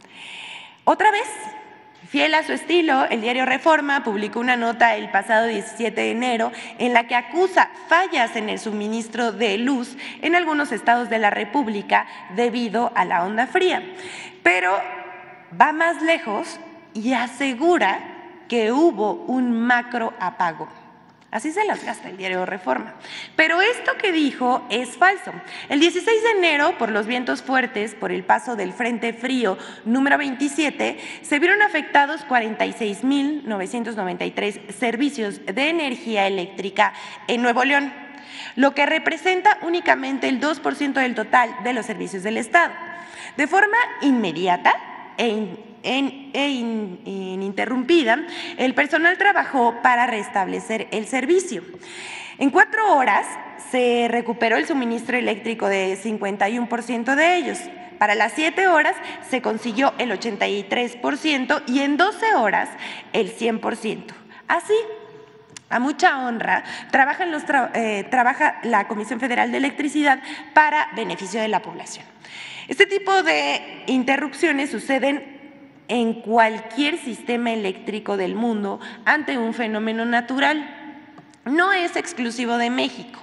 [SPEAKER 5] Otra vez, fiel a su estilo, el diario Reforma publicó una nota el pasado diecisiete de enero en la que acusa fallas en el suministro de luz en algunos estados de la República debido a la onda fría. Pero va más lejos y asegura que hubo un macro apagón. Así se las gasta el diario Reforma. Pero esto que dijo es falso. El dieciséis de enero, por los vientos fuertes, por el paso del Frente Frío número veintisiete, se vieron afectados cuarenta y seis mil novecientos noventa y tres servicios de energía eléctrica en Nuevo León, lo que representa únicamente el dos por ciento del total de los servicios del Estado. De forma inmediata e in En, e in, ininterrumpida, el personal trabajó para restablecer el servicio. En cuatro horas se recuperó el suministro eléctrico de cincuenta y uno por ciento de ellos. Para las siete horas se consiguió el ochenta y tres por ciento y en doce horas el cien por ciento. Así, a mucha honra, trabajan los tra eh, trabaja la Comisión Federal de Electricidad para beneficio de la población. Este tipo de interrupciones suceden en cualquier sistema eléctrico del mundo ante un fenómeno natural. No es exclusivo de México,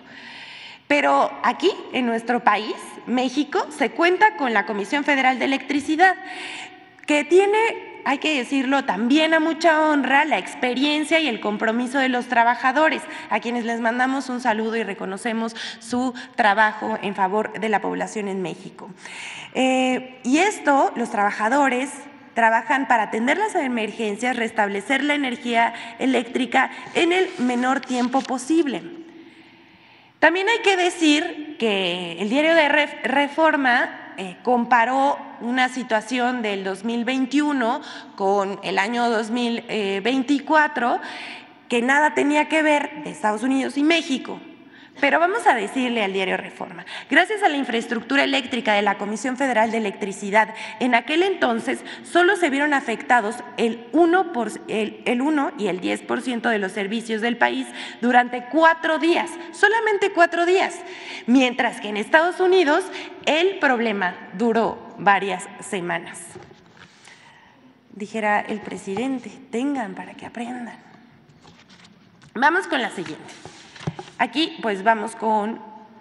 [SPEAKER 5] pero aquí, en nuestro país, México, se cuenta con la Comisión Federal de Electricidad, que tiene, hay que decirlo también a mucha honra, la experiencia y el compromiso de los trabajadores, a quienes les mandamos un saludo y reconocemos su trabajo en favor de la población en México. Eh, y esto, los trabajadores trabajan para atender las emergencias, restablecer la energía eléctrica en el menor tiempo posible. También hay que decir que el diario de Reforma eh, comparó una situación del dos mil veintiuno con el año dos mil veinticuatro que nada tenía que ver de Estados Unidos y México. Pero vamos a decirle al diario Reforma, gracias a la infraestructura eléctrica de la Comisión Federal de Electricidad, en aquel entonces solo se vieron afectados el uno, por, el, el uno y el diez por ciento de los servicios del país durante cuatro días, solamente cuatro días, mientras que en Estados Unidos el problema duró varias semanas. Dijera el presidente, tengan para que aprendan. Vamos con la siguiente. Aquí pues vamos con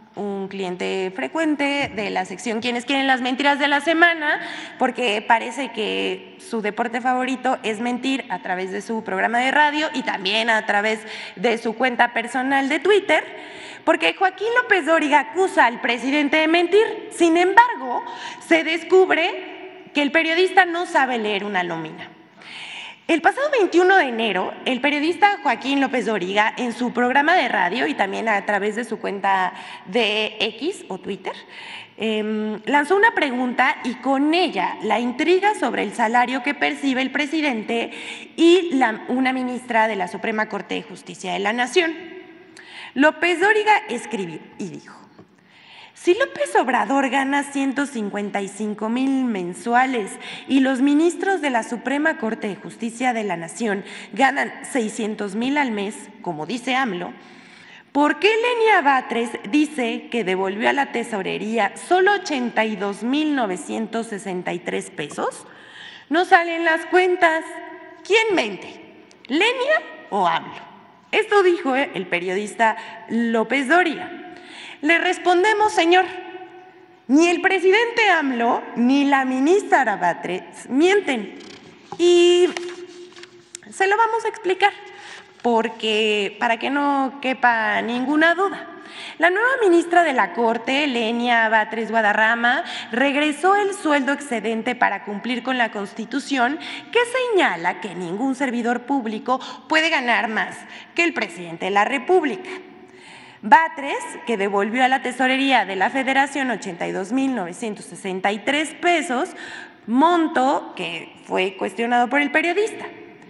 [SPEAKER 5] un cliente frecuente de la sección Quienes quieren las mentiras de la semana, porque parece que su deporte favorito es mentir a través de su programa de radio y también a través de su cuenta personal de Twitter, porque Joaquín López Dóriga acusa al presidente de mentir. Sin embargo, se descubre que el periodista no sabe leer una nómina. El pasado veintiuno de enero, el periodista Joaquín López Dóriga, en su programa de radio y también a través de su cuenta de X o Twitter, eh, lanzó una pregunta y con ella la intriga sobre el salario que percibe el presidente y la, una ministra de la Suprema Corte de Justicia de la Nación. López Dóriga escribió y dijo: si López Obrador gana ciento cincuenta y cinco mil mensuales y los ministros de la Suprema Corte de Justicia de la Nación ganan seiscientos mil al mes, como dice AMLO, ¿por qué Lenia Batres dice que devolvió a la tesorería solo ochenta y dos mil novecientos sesenta y tres pesos? No salen las cuentas. ¿Quién mente? ¿Lenia o AMLO? Esto dijo el periodista López Dóriga. Le respondemos, señor, ni el presidente AMLO ni la ministra Batres mienten. Y se lo vamos a explicar, porque para que no quepa ninguna duda. La nueva ministra de la Corte, Lenia Batres Guadarrama, regresó el sueldo excedente para cumplir con la Constitución, que señala que ningún servidor público puede ganar más que el presidente de la República. Batres, que devolvió a la tesorería de la Federación ochenta y dos mil novecientos sesenta y tres pesos, monto que fue cuestionado por el periodista.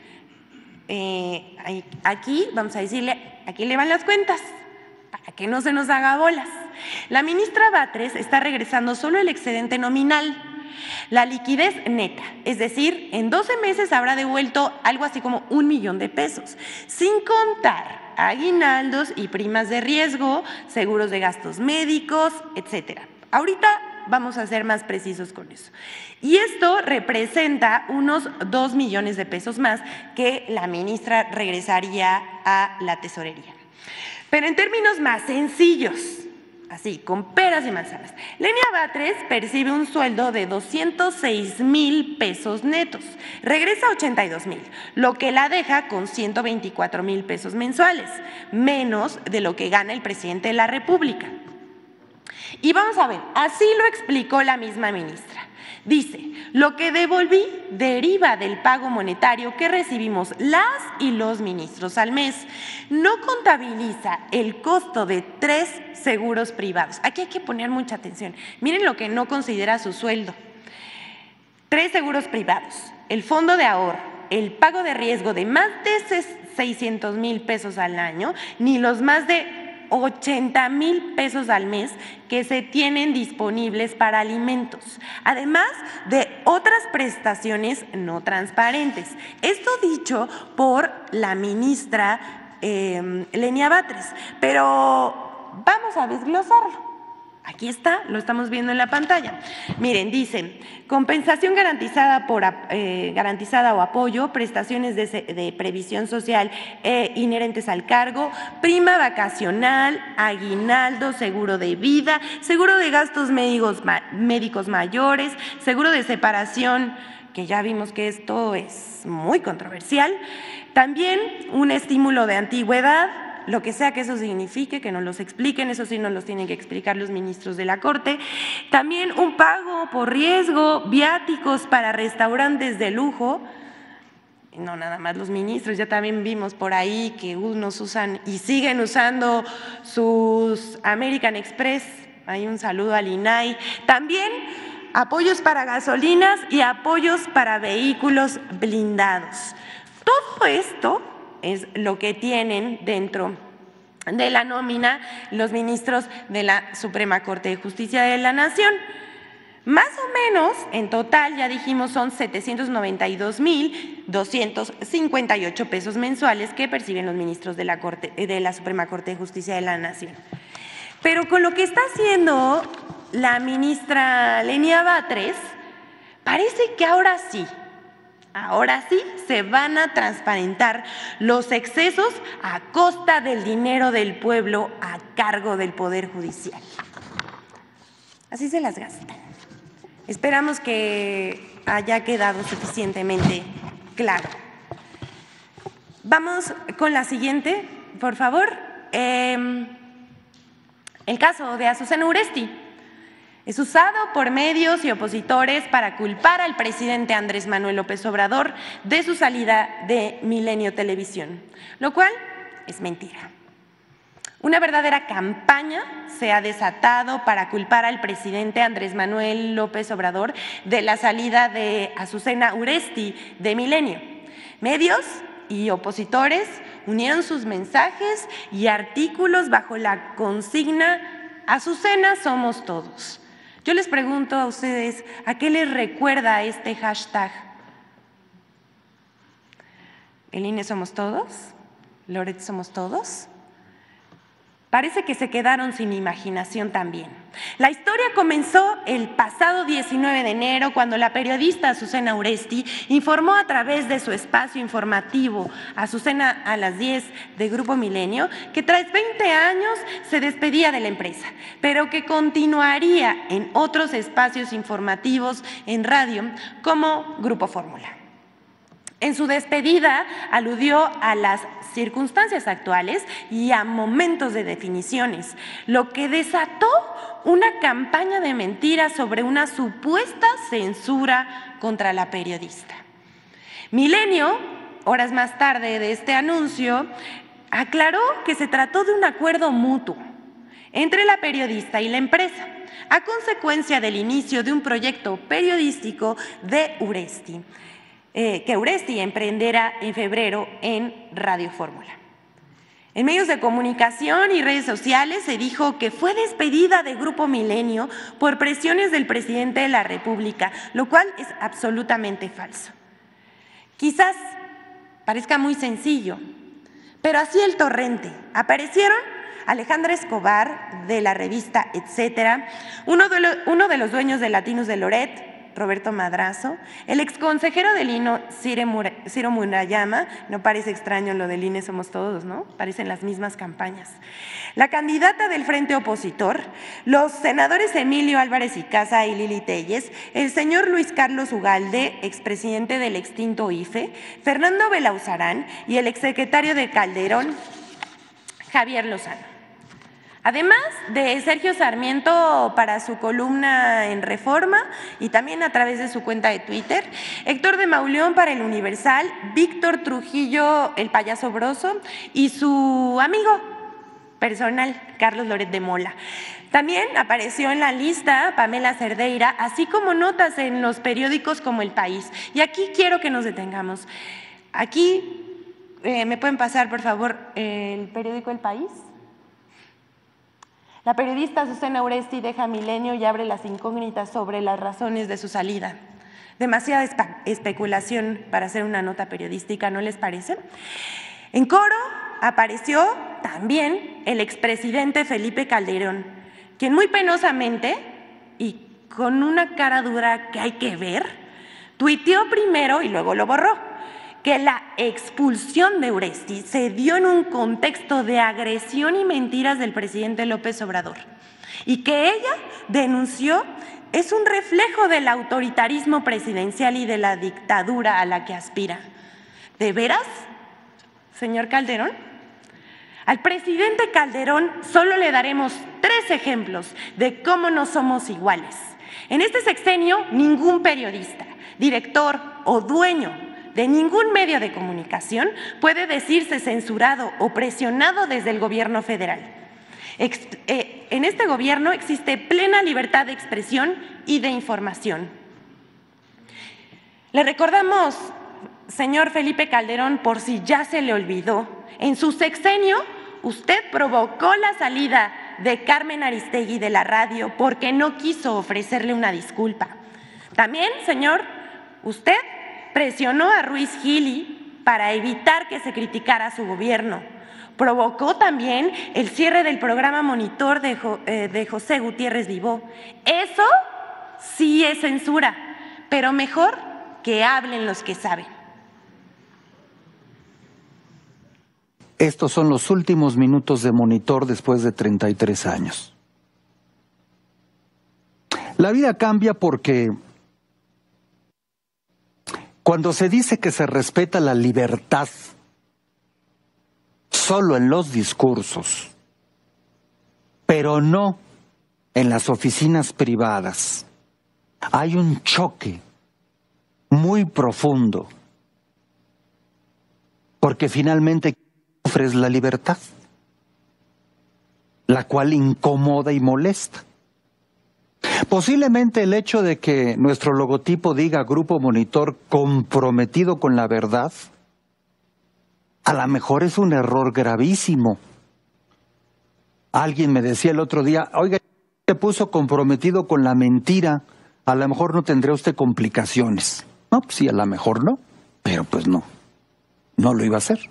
[SPEAKER 5] Eh, aquí, vamos a decirle, aquí le van las cuentas, para que no se nos haga bolas. La ministra Batres está regresando solo el excedente nominal, la liquidez neta, es decir, en doce meses habrá devuelto algo así como un millón de pesos, sin contar aguinaldos y primas de riesgo, seguros de gastos médicos, etcétera. Ahorita vamos a ser más precisos con eso. Y esto representa unos dos millones de pesos más que la ministra regresaría a la tesorería. Pero en términos más sencillos, así, con peras y manzanas, Lenia Batres percibe un sueldo de doscientos seis mil pesos netos, regresa a ochenta y dos mil, lo que la deja con ciento veinticuatro mil pesos mensuales, menos de lo que gana el presidente de la República. Y vamos a ver, así lo explicó la misma ministra. Dice, lo que devolví deriva del pago monetario que recibimos las y los ministros al mes. No contabiliza el costo de tres seguros privados. Aquí hay que poner mucha atención. Miren lo que no considera su sueldo. Tres seguros privados, el fondo de ahorro, el pago de riesgo de más de seiscientos mil pesos al año, ni los más de ochenta mil pesos al mes que se tienen disponibles para alimentos, además de otras prestaciones no transparentes. Esto dicho por la ministra eh, Lenia Batres, pero vamos a desglosarlo. Aquí está, lo estamos viendo en la pantalla. Miren, dicen, compensación garantizada, por, eh, garantizada o apoyo, prestaciones de, de previsión social eh, inherentes al cargo, prima vacacional, aguinaldo, seguro de vida, seguro de gastos médicos, médicos mayores, seguro de separación, que ya vimos que esto es muy controversial, también un estímulo de antigüedad, lo que sea que eso signifique, que nos los expliquen, eso sí nos los tienen que explicar los ministros de la Corte. También un pago por riesgo, viáticos para restaurantes de lujo. No nada más los ministros, ya también vimos por ahí que unos usan y siguen usando sus American Express. Hay un saludo al I N A I. También apoyos para gasolinas y apoyos para vehículos blindados. Todo esto es lo que tienen dentro de la nómina los ministros de la Suprema Corte de Justicia de la Nación. Más o menos, en total, ya dijimos, son setecientos noventa y dos mil doscientos cincuenta y ocho pesos mensuales que perciben los ministros de la, Corte, de la Suprema Corte de Justicia de la Nación. Pero con lo que está haciendo la ministra Lenia Batres, parece que ahora sí, Ahora sí se van a transparentar los excesos a costa del dinero del pueblo a cargo del Poder Judicial. Así se las gastan. Esperamos que haya quedado suficientemente claro. Vamos con la siguiente, por favor. Eh, el caso de Azucena Uresti. Es usado por medios y opositores para culpar al presidente Andrés Manuel López Obrador de su salida de Milenio Televisión, lo cual es mentira. Una verdadera campaña se ha desatado para culpar al presidente Andrés Manuel López Obrador de la salida de Azucena Uresti de Milenio. Medios y opositores unieron sus mensajes y artículos bajo la consigna Azucena somos todos. Yo les pregunto a ustedes, ¿a qué les recuerda este hashtag? ¿El I N E somos todos? ¿Loret somos todos? Parece que se quedaron sin imaginación también. La historia comenzó el pasado diecinueve de enero cuando la periodista Azucena Uresti informó a través de su espacio informativo Azucena a las diez de Grupo Milenio que tras veinte años se despedía de la empresa, pero que continuaría en otros espacios informativos en radio como Grupo Fórmula. En su despedida aludió a las circunstancias actuales y a momentos de definiciones, lo que desató una campaña de mentiras sobre una supuesta censura contra la periodista. Milenio, horas más tarde de este anuncio, aclaró que se trató de un acuerdo mutuo entre la periodista y la empresa, a consecuencia del inicio de un proyecto periodístico de Uresti, Eh, que Uresti emprenderá en febrero en Radio Fórmula. En medios de comunicación y redes sociales se dijo que fue despedida de Grupo Milenio por presiones del presidente de la República, lo cual es absolutamente falso. Quizás parezca muy sencillo, pero así el torrente. Aparecieron Alejandra Escobar de la revista Etcétera, uno de, lo, uno de los dueños de Latinos de Loret, Roberto Madrazo, el exconsejero del I N E, Ciro Murayama, no parece extraño lo del I N E somos todos, ¿no? Parecen las mismas campañas. La candidata del Frente Opositor, los senadores Emilio Álvarez y Casa y Lili Telles, el señor Luis Carlos Ugalde, expresidente del extinto I F E, Fernando Belauzarán y el exsecretario de Calderón, Javier Lozano. Además de Sergio Sarmiento para su columna en Reforma y también a través de su cuenta de Twitter, Héctor de Mauleón para el Universal, Víctor Trujillo, el payaso broso, y su amigo personal, Carlos Loret de Mola. También apareció en la lista Pamela Cerdeira, así como notas en los periódicos como El País. Y aquí quiero que nos detengamos. Aquí, eh, ¿me pueden pasar, por favor, el periódico El País? La periodista Azucena Uresti deja Milenio y abre las incógnitas sobre las razones de su salida. Demasiada espe- especulación para hacer una nota periodística, ¿no les parece? En coro apareció también el expresidente Felipe Calderón, quien muy penosamente y con una cara dura que hay que ver, tuiteó primero y luego lo borró, que la expulsión de Uresti se dio en un contexto de agresión y mentiras del presidente López Obrador y que ella denunció es un reflejo del autoritarismo presidencial y de la dictadura a la que aspira. ¿De veras, señor Calderón? Al presidente Calderón solo le daremos tres ejemplos de cómo no somos iguales. En este sexenio, ningún periodista, director o dueño de ningún medio de comunicación puede decirse censurado o presionado desde el gobierno federal. Ex, eh, en este gobierno existe plena libertad de expresión y de información. Le recordamos, señor Felipe Calderón, por si ya se le olvidó, en su sexenio usted provocó la salida de Carmen Aristegui de la radio porque no quiso ofrecerle una disculpa. También, señor, usted presionó a Ruiz Gili para evitar que se criticara su gobierno. Provocó también el cierre del programa Monitor de, jo, eh, de José Gutiérrez Vivó. Eso sí es censura, pero mejor que hablen los que saben.
[SPEAKER 6] Estos son los últimos minutos de Monitor después de treinta y tres años. La vida cambia porque cuando se dice que se respeta la libertad solo en los discursos, pero no en las oficinas privadas, hay un choque muy profundo, porque finalmente ofrece la libertad, la cual incomoda y molesta. Posiblemente el hecho de que nuestro logotipo diga Grupo Monitor comprometido con la verdad, a lo mejor es un error gravísimo. Alguien me decía el otro día, oiga, se puso comprometido con la mentira, a lo mejor no tendría usted complicaciones. No, pues sí, a lo mejor no, pero pues no, no lo iba a hacer.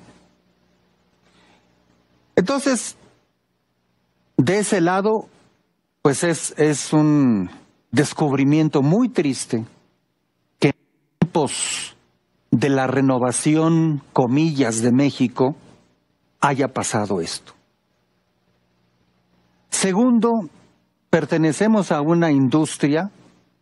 [SPEAKER 6] Entonces, de ese lado, pues es, es un descubrimiento muy triste que en tiempos de la renovación, comillas, de México, haya pasado esto. Segundo, pertenecemos a una industria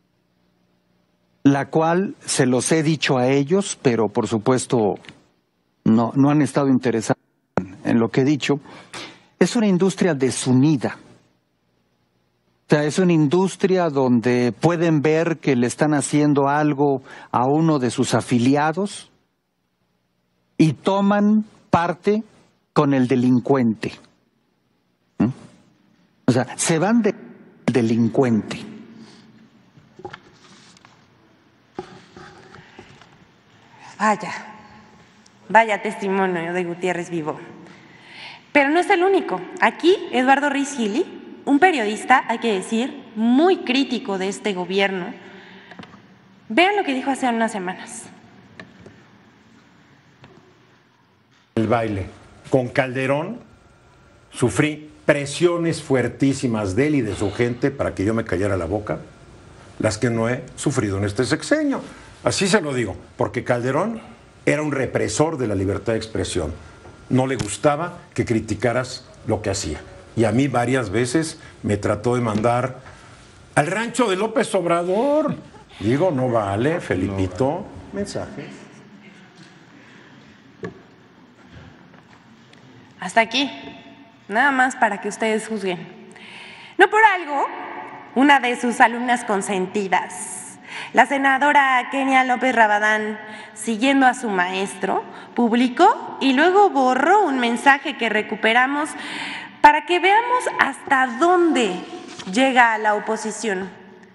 [SPEAKER 6] la cual se los he dicho a ellos, pero por supuesto no, no han estado interesados en, en lo que he dicho. Es una industria desunida. O sea, es una industria donde pueden ver que le están haciendo algo a uno de sus afiliados y toman parte con el delincuente. ¿Mm? O sea, se van del delincuente.
[SPEAKER 5] Vaya, vaya testimonio de Gutiérrez Vivo. Pero no es el único. Aquí, Eduardo Ruiz Gili, un periodista, hay que decir, muy crítico de este gobierno. Vean lo que dijo hace unas semanas.
[SPEAKER 7] El baile. Con Calderón sufrí presiones fuertísimas de él y de su gente para que yo me callara la boca, las que no he sufrido en este sexenio. Así se lo digo, porque Calderón era un represor de la libertad de expresión. No le gustaba que criticaras lo que hacía. Y a mí varias veces me trató de mandar al rancho de López Obrador. Digo, no vale, Felipito, mensaje.
[SPEAKER 5] Hasta aquí, nada más para que ustedes juzguen. No por algo, una de sus alumnas consentidas, la senadora Kenia López Rabadán, siguiendo a su maestro, publicó y luego borró un mensaje que recuperamos para que veamos hasta dónde llega la oposición.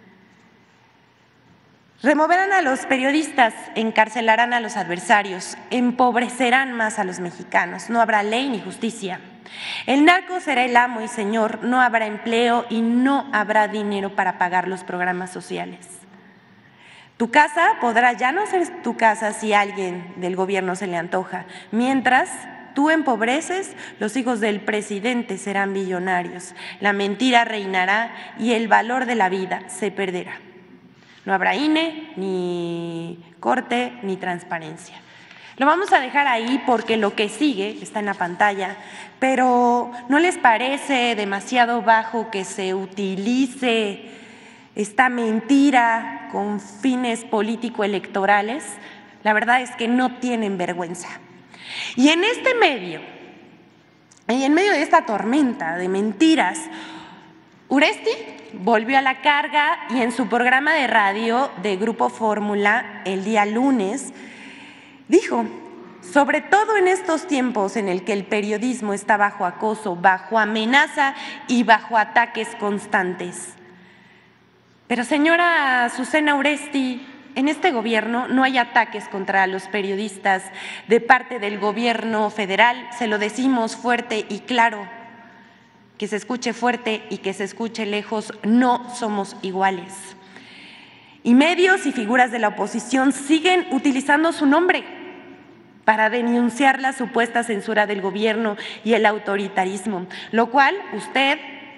[SPEAKER 5] Removerán a los periodistas, encarcelarán a los adversarios, empobrecerán más a los mexicanos, no habrá ley ni justicia. El narco será el amo y señor, no habrá empleo y no habrá dinero para pagar los programas sociales. Tu casa podrá ya no ser tu casa si a alguien del gobierno se le antoja. Mientras tú empobreces, los hijos del presidente serán billonarios. La mentira reinará y el valor de la vida se perderá. No habrá I N E, ni corte, ni transparencia. Lo vamos a dejar ahí porque lo que sigue está en la pantalla, pero ¿no les parece demasiado bajo que se utilice esta mentira con fines político-electorales? La verdad es que no tienen vergüenza. Y en este medio, y en medio de esta tormenta de mentiras, Uresti volvió a la carga y en su programa de radio de Grupo Fórmula el día lunes dijo, sobre todo en estos tiempos en el que el periodismo está bajo acoso, bajo amenaza y bajo ataques constantes. Pero señora Susana Uresti, en este gobierno no hay ataques contra los periodistas de parte del gobierno federal, se lo decimos fuerte y claro. Que se escuche fuerte y que se escuche lejos, no somos iguales. Y medios y figuras de la oposición siguen utilizando su nombre para denunciar la supuesta censura del gobierno y el autoritarismo, lo cual usted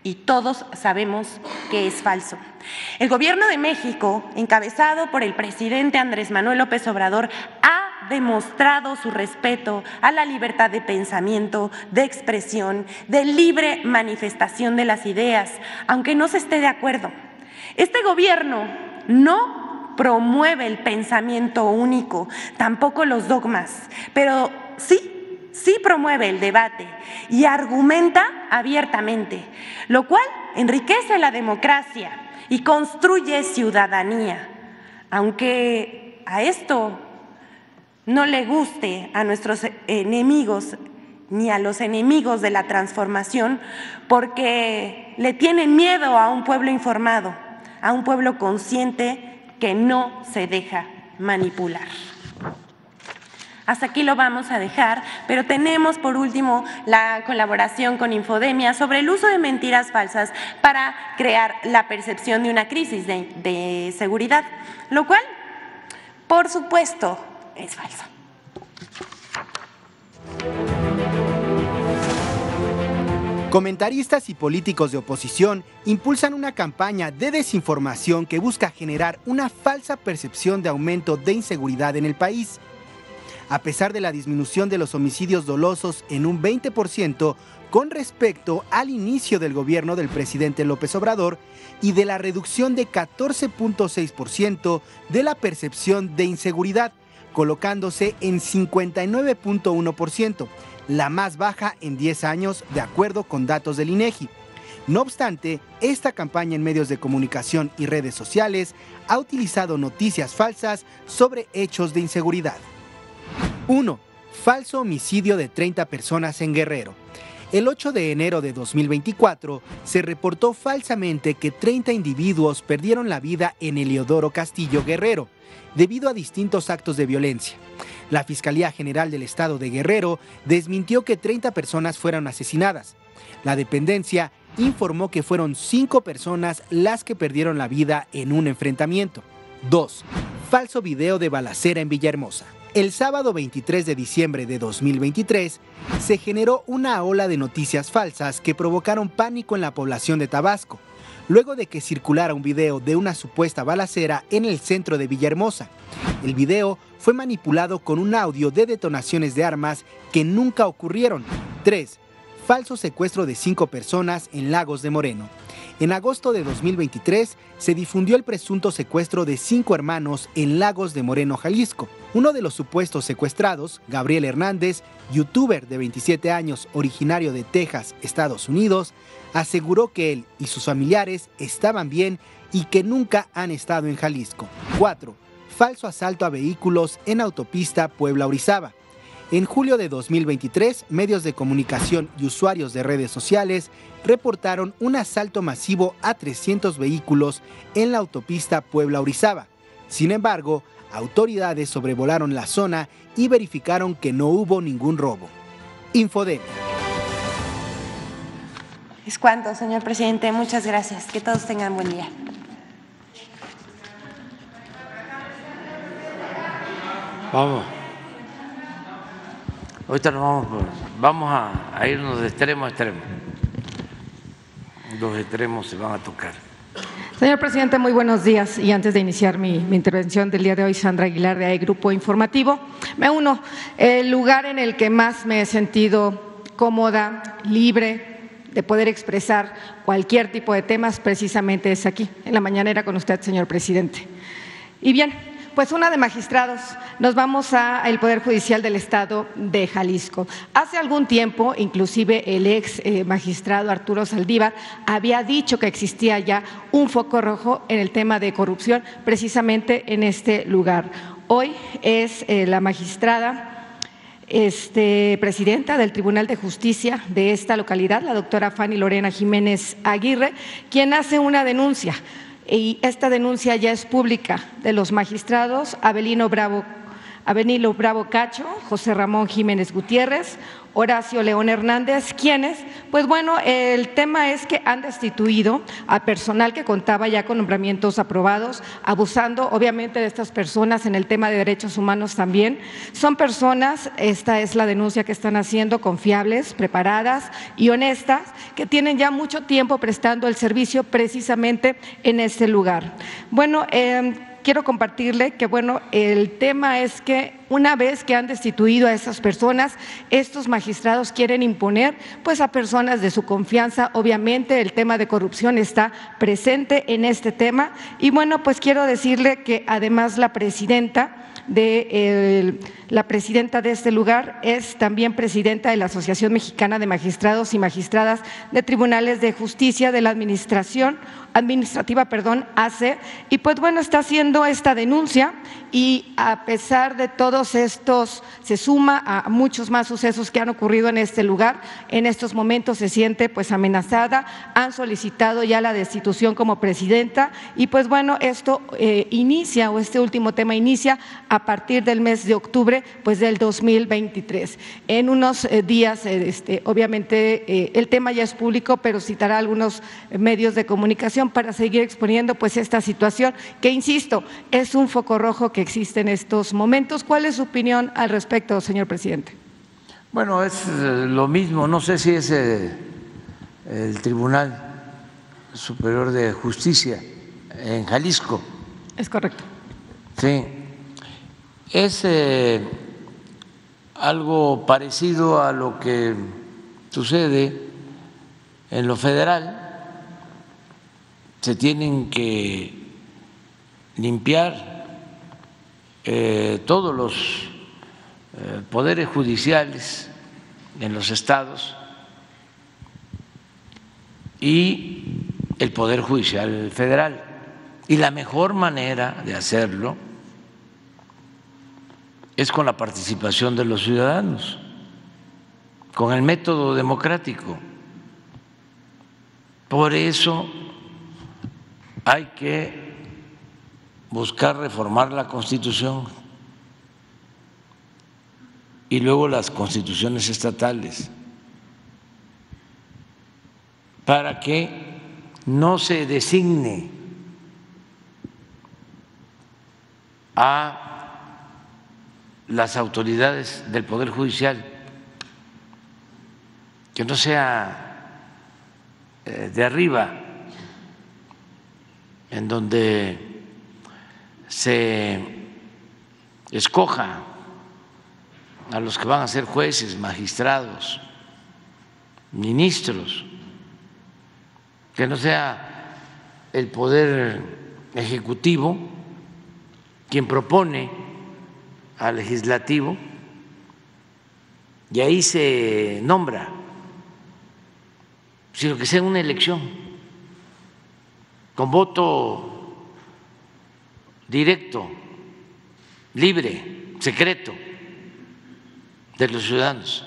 [SPEAKER 5] y todos sabemos que es falso. El Gobierno de México, encabezado por el presidente Andrés Manuel López Obrador, ha demostrado su respeto a la libertad de pensamiento, de expresión, de libre manifestación de las ideas, aunque no se esté de acuerdo. Este gobierno no promueve el pensamiento único, tampoco los dogmas, pero sí Sí promueve el debate y argumenta abiertamente, lo cual enriquece la democracia y construye ciudadanía. Aunque a esto no le guste a nuestros enemigos ni a los enemigos de la transformación, porque le tienen miedo a un pueblo informado, a un pueblo consciente que no se deja manipular. Hasta aquí lo vamos a dejar, pero tenemos por último la colaboración con Infodemia sobre el uso de mentiras falsas para crear la percepción de una crisis de, de seguridad, lo cual, por supuesto, es falso.
[SPEAKER 8] Comentaristas y políticos de oposición impulsan una campaña de desinformación que busca generar una falsa percepción de aumento de inseguridad en el país. A pesar de la disminución de los homicidios dolosos en un veinte por ciento con respecto al inicio del gobierno del presidente López Obrador y de la reducción de catorce punto seis por ciento de la percepción de inseguridad, colocándose en cincuenta y nueve punto uno por ciento, la más baja en diez años de acuerdo con datos del INEGI. No obstante, esta campaña en medios de comunicación y redes sociales ha utilizado noticias falsas sobre hechos de inseguridad. uno. Falso homicidio de treinta personas en Guerrero. El ocho de enero de dos mil veinticuatro se reportó falsamente que treinta individuos perdieron la vida en Heliodoro Castillo, Guerrero, debido a distintos actos de violencia. La Fiscalía General del Estado de Guerrero desmintió que treinta personas fueron asesinadas. La dependencia informó que fueron cinco personas las que perdieron la vida en un enfrentamiento. dos. Falso video de balacera en Villahermosa. El sábado veintitrés de diciembre de dos mil veintitrés se generó una ola de noticias falsas que provocaron pánico en la población de Tabasco, luego de que circulara un video de una supuesta balacera en el centro de Villahermosa. El video fue manipulado con un audio de detonaciones de armas que nunca ocurrieron. tres. Falso secuestro de cinco personas en Lagos de Moreno. En agosto de dos mil veintitrés se difundió el presunto secuestro de cinco hermanos en Lagos de Moreno, Jalisco. Uno de los supuestos secuestrados, Gabriel Hernández, youtuber de veintisiete años, originario de Texas, Estados Unidos, aseguró que él y sus familiares estaban bien y que nunca han estado en Jalisco. cuatro. Falso asalto a vehículos en autopista Puebla-Orizaba. En julio de dos mil veintitrés, medios de comunicación y usuarios de redes sociales reportaron un asalto masivo a trescientos vehículos en la autopista Puebla-Orizaba. Sin embargo, autoridades sobrevolaron la zona y verificaron que no hubo ningún robo. Infodemia.
[SPEAKER 5] Es cuanto, señor presidente. Muchas gracias. Que todos tengan buen día.
[SPEAKER 2] Vamos. Ahorita nos vamos, vamos a, a irnos de extremo a extremo. Los extremos se van a tocar.
[SPEAKER 9] Señor presidente, muy buenos días. Y antes de iniciar mi, mi intervención del día de hoy, Sandra Aguilar, de A E Grupo Informativo, me uno. El lugar en el que más me he sentido cómoda, libre, de poder expresar cualquier tipo de temas, precisamente es aquí, en la mañanera con usted, señor presidente. Y bien, pues una de magistrados, nos vamos al Poder Judicial del Estado de Jalisco. Hace algún tiempo, inclusive el ex eh, magistrado Arturo Saldívar había dicho que existía ya un foco rojo en el tema de corrupción, precisamente en este lugar. Hoy es eh, la magistrada este, presidenta del Tribunal de Justicia de esta localidad, la doctora Fanny Lorena Jiménez Aguirre, quien hace una denuncia. Y esta denuncia ya es pública de los magistrados Abelino Bravo Avenilo Bravo Cacho, José Ramón Jiménez Gutiérrez, Horacio León Hernández, quienes, pues bueno, el tema es que han destituido a personal que contaba ya con nombramientos aprobados, abusando obviamente de estas personas en el tema de derechos humanos también. Son personas, esta es la denuncia que están haciendo, confiables, preparadas y honestas, que tienen ya mucho tiempo prestando el servicio precisamente en este lugar. Bueno, eh, quiero compartirle que, bueno, el tema es que una vez que han destituido a esas personas, estos magistrados quieren imponer pues a personas de su confianza. Obviamente el tema de corrupción está presente en este tema y bueno, pues quiero decirle que además la presidenta de eh, la presidenta de este lugar es también presidenta de la Asociación Mexicana de Magistrados y Magistradas de Tribunales de Justicia de la Administración Administrativa, perdón, A C, y pues bueno, está haciendo esta denuncia y a pesar de todos estos, se suma a muchos más sucesos que han ocurrido en este lugar, en estos momentos se siente pues amenazada, han solicitado ya la destitución como presidenta y pues bueno, esto eh, inicia o este último tema inicia a partir del mes de octubre pues del dos mil veintitrés. En unos eh, días, eh, este, obviamente eh, el tema ya es público, pero citará algunos medios de comunicación para seguir exponiendo pues esta situación que, insisto, es un foco rojo que existe en estos momentos. ¿Cuál es su opinión al respecto, señor presidente?
[SPEAKER 2] Bueno, es lo mismo, no sé si es el Tribunal Superior de Justicia en Jalisco.
[SPEAKER 9] Es correcto.
[SPEAKER 2] Sí, es eh, algo parecido a lo que sucede en lo federal. Se tienen que limpiar eh, todos los eh, poderes judiciales en los estados y el Poder Judicial Federal. Y la mejor manera de hacerlo es con la participación de los ciudadanos, con el método democrático. Por eso hay que buscar reformar la Constitución y luego las constituciones estatales para que no se designe a las autoridades del Poder Judicial, que no sea de arriba, en donde se escoja a los que van a ser jueces, magistrados, ministros, que no sea el Poder Ejecutivo quien propone al Legislativo y ahí se nombra, sino que sea una elección con voto directo, libre, secreto de los ciudadanos,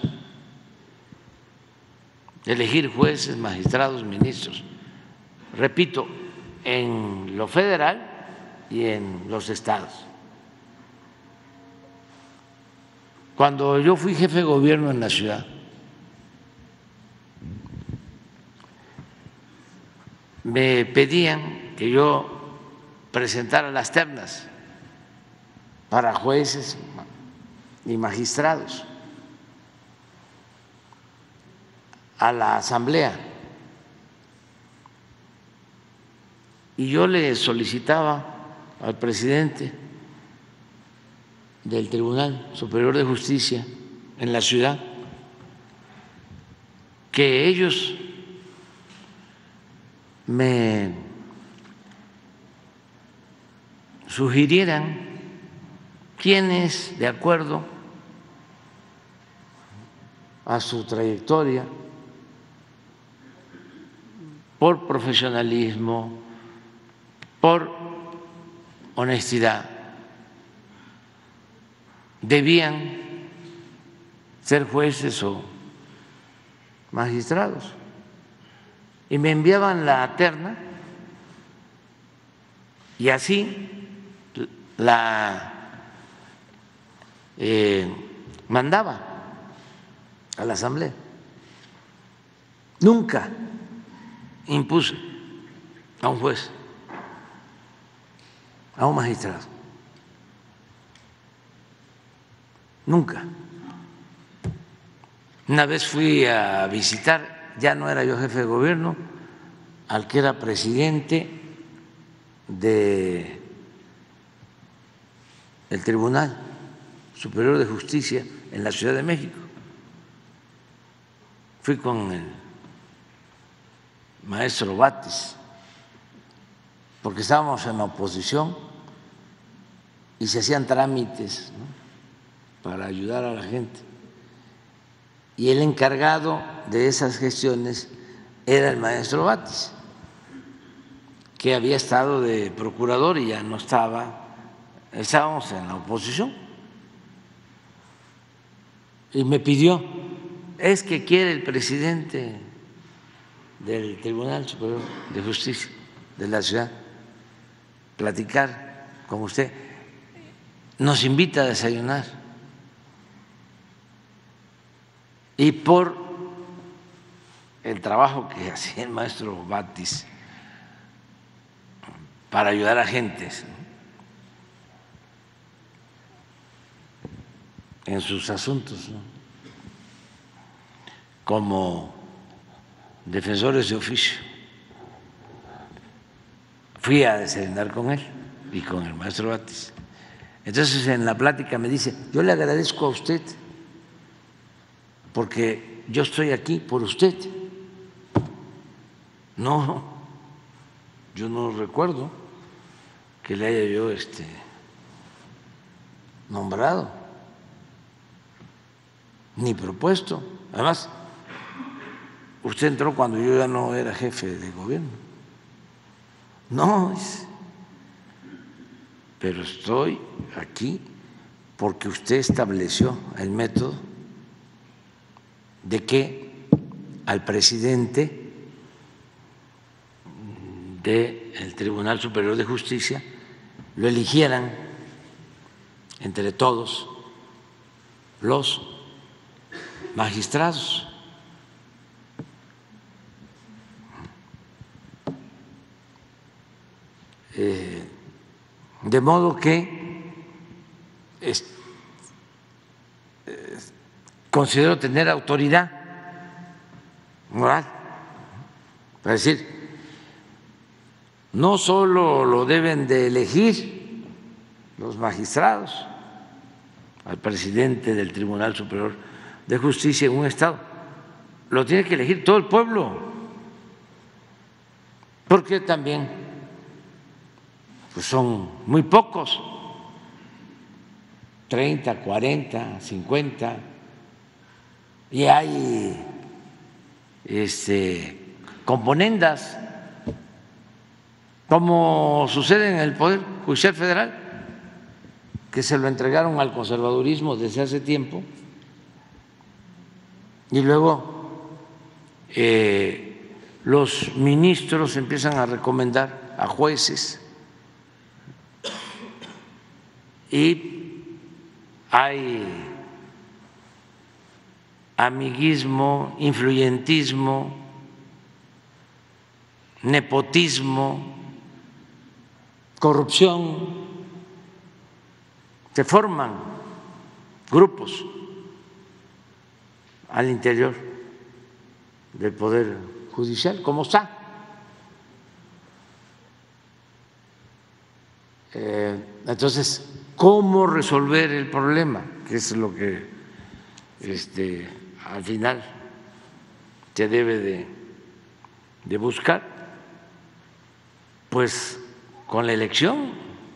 [SPEAKER 2] elegir jueces, magistrados, ministros, repito, en lo federal y en los estados. Cuando yo fui jefe de gobierno en la ciudad, me pedían que yo presentara las ternas para jueces y magistrados a la asamblea y yo le solicitaba al presidente del Tribunal Superior de Justicia en la ciudad que ellos me sugirieran quienes, de acuerdo a su trayectoria, por profesionalismo, por honestidad, debían ser jueces o magistrados. Y me enviaban la terna y así la eh, mandaba a la Asamblea. Nunca impuse a un juez, a un magistrado. Nunca. Una vez fui a visitar, ya no era yo jefe de gobierno, al que era presidente de el Tribunal Superior de Justicia en la Ciudad de México. Fui con el maestro Batis, porque estábamos en la oposición y se hacían trámites, ¿no?, para ayudar a la gente. Y el encargado de esas gestiones era el maestro Batis, que había estado de procurador y ya no estaba, estábamos en la oposición. Y me pidió, es que quiere el presidente del Tribunal Superior de Justicia de la ciudad platicar con usted, nos invita a desayunar. Y por el trabajo que hacía el maestro Batis para ayudar a gentes en sus asuntos, ¿no?, como defensores de oficio, fui a desayunar con él y con el maestro Batis. Entonces en la plática me dice, yo le agradezco a usted porque yo estoy aquí por usted. No, yo no recuerdo que le haya yo este, nombrado ni propuesto. Además, usted entró cuando yo ya no era jefe de gobierno. No, pero estoy aquí porque usted estableció el método de que al presidente del Tribunal Superior de Justicia lo eligieran entre todos los magistrados. Eh, de modo que es, eh, considero tener autoridad moral para decir, no solo lo deben de elegir los magistrados al presidente del Tribunal Superior de Justicia en un estado, lo tiene que elegir todo el pueblo, porque también pues son muy pocos, treinta, cuarenta, cincuenta, y hay este, componendas, como sucede en el Poder Judicial Federal, que se lo entregaron al conservadurismo desde hace tiempo, y luego eh, los ministros empiezan a recomendar a jueces y hay amiguismo, influyentismo, nepotismo, corrupción, se forman grupos al interior del Poder Judicial, como está. Eh, entonces, ¿cómo resolver el problema? Que es lo que este, al final se debe de, de buscar, pues con la elección.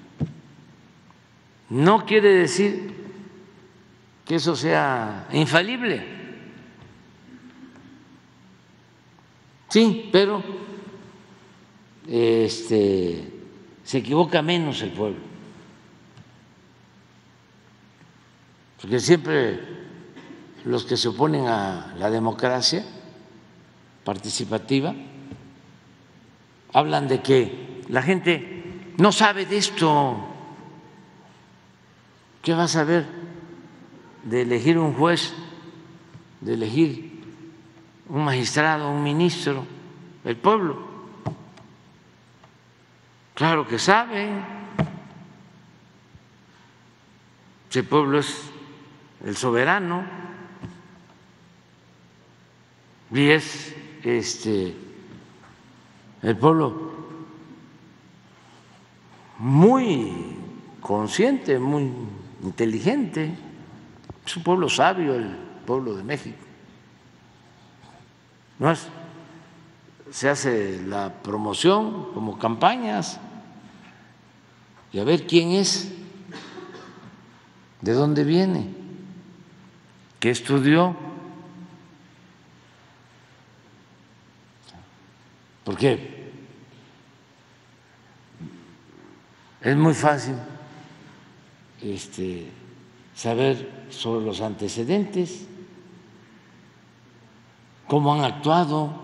[SPEAKER 2] No quiere decir que eso sea infalible, sí, pero este, se equivoca menos el pueblo, porque siempre los que se oponen a la democracia participativa hablan de que la gente no sabe de esto. ¿Qué va a saber de elegir un juez, de elegir un magistrado, un ministro, el pueblo. Claro que sabe, ese pueblo es el soberano y es este el pueblo muy consciente, muy inteligente, es un pueblo sabio, el pueblo de México. No es, se hace la promoción como campañas y a ver quién es, de dónde viene, qué estudió, porque es muy fácil este, saber sobre los antecedentes, cómo han actuado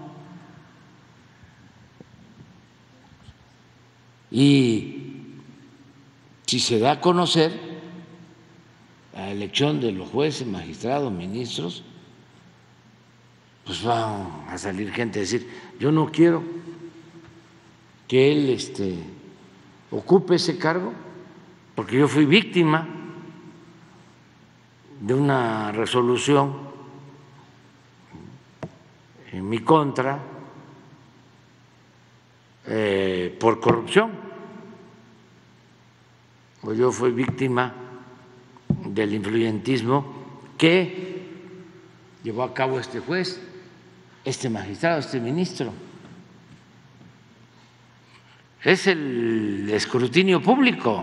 [SPEAKER 2] y si se da a conocer la elección de los jueces, magistrados, ministros, pues van a salir gente a decir, yo no quiero que él este, ocupe ese cargo porque yo fui víctima de una resolución en mi contra eh, por corrupción, o yo fui víctima del influyentismo que llevó a cabo este juez, este magistrado, este ministro. Es el escrutinio público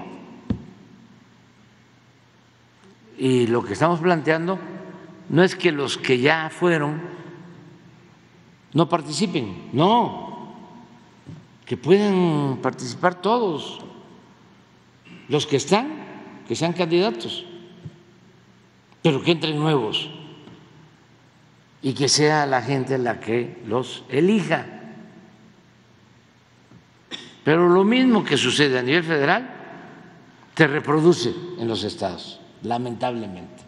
[SPEAKER 2] y lo que estamos planteando no es que los que ya fueron no participen, no, que puedan participar todos, los que están, que sean candidatos, pero que entren nuevos y que sea la gente la que los elija. Pero lo mismo que sucede a nivel federal se reproduce en los estados, lamentablemente.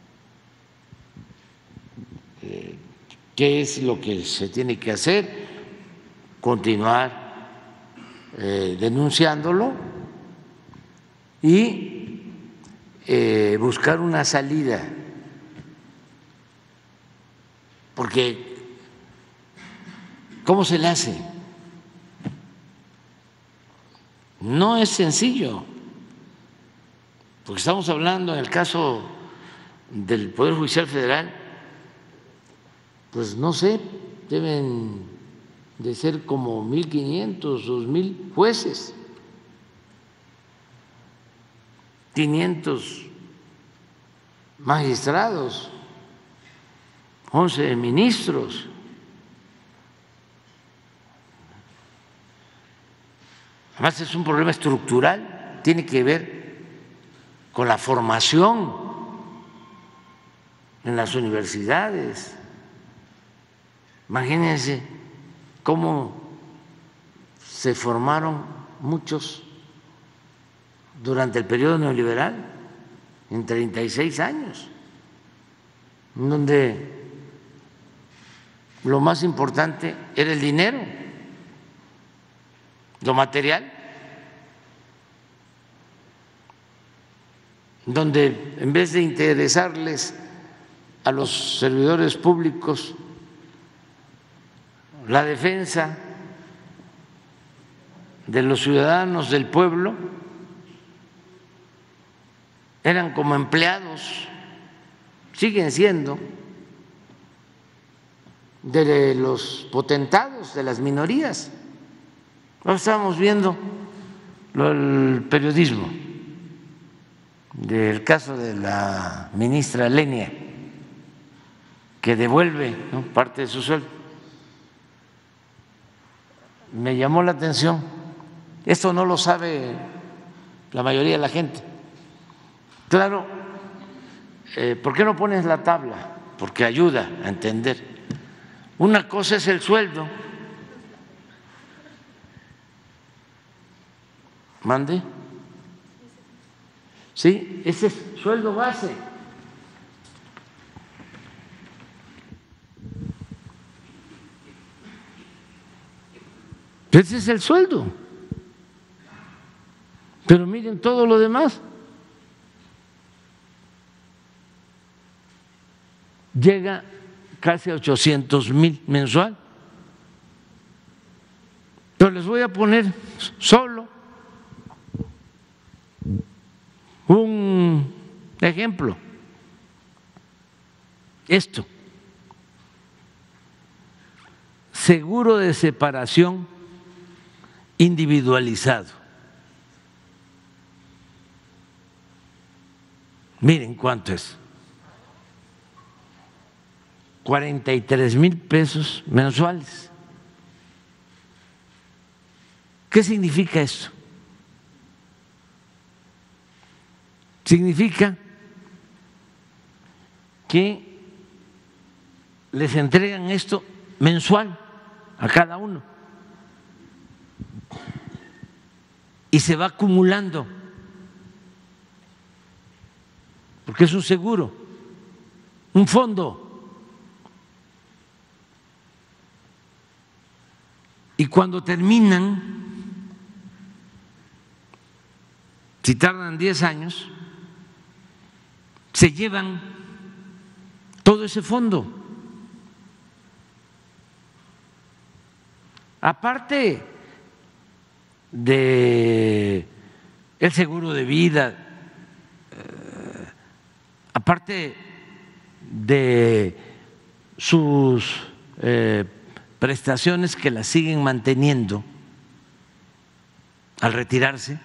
[SPEAKER 2] Eh, ¿Qué es lo que se tiene que hacer? Continuar eh, denunciándolo y eh, buscar una salida, porque ¿cómo se le hace? No es sencillo, porque estamos hablando en el caso del Poder Judicial Federal, pues no sé, deben de ser como mil quinientos, dos mil jueces, quinientos magistrados, once ministros. Además es un problema estructural, tiene que ver con la formación en las universidades. Imagínense cómo se formaron muchos durante el periodo neoliberal, en treinta y seis años, en donde lo más importante era el dinero, lo material, donde en vez de interesarles a los servidores públicos la defensa de los ciudadanos del pueblo, eran como empleados, siguen siendo, de los potentados, de las minorías. Ahora estamos viendo el periodismo del caso de la ministra Lenia, que devuelve, ¿no?, parte de su sueldo. Me llamó la atención, esto no lo sabe la mayoría de la gente. Claro, eh, ¿por qué no pones la tabla? Porque ayuda a entender. Una cosa es el sueldo. ¿Mande? Sí, ese es sueldo base. Ese es el sueldo. Pero miren todo lo demás. Llega casi a ochocientos mil mensual. Pero les voy a poner solo un ejemplo. Esto. Seguro de separación individualizado. Miren cuánto es. cuarenta y tres mil pesos mensuales. ¿Qué significa esto? Significa que les entregan esto mensual a cada uno y se va acumulando porque es un seguro, un fondo. Y cuando terminan, si tardan diez años, se llevan todo ese fondo. Aparte de el seguro de vida, eh, aparte de sus eh, prestaciones que las siguen manteniendo al retirarse,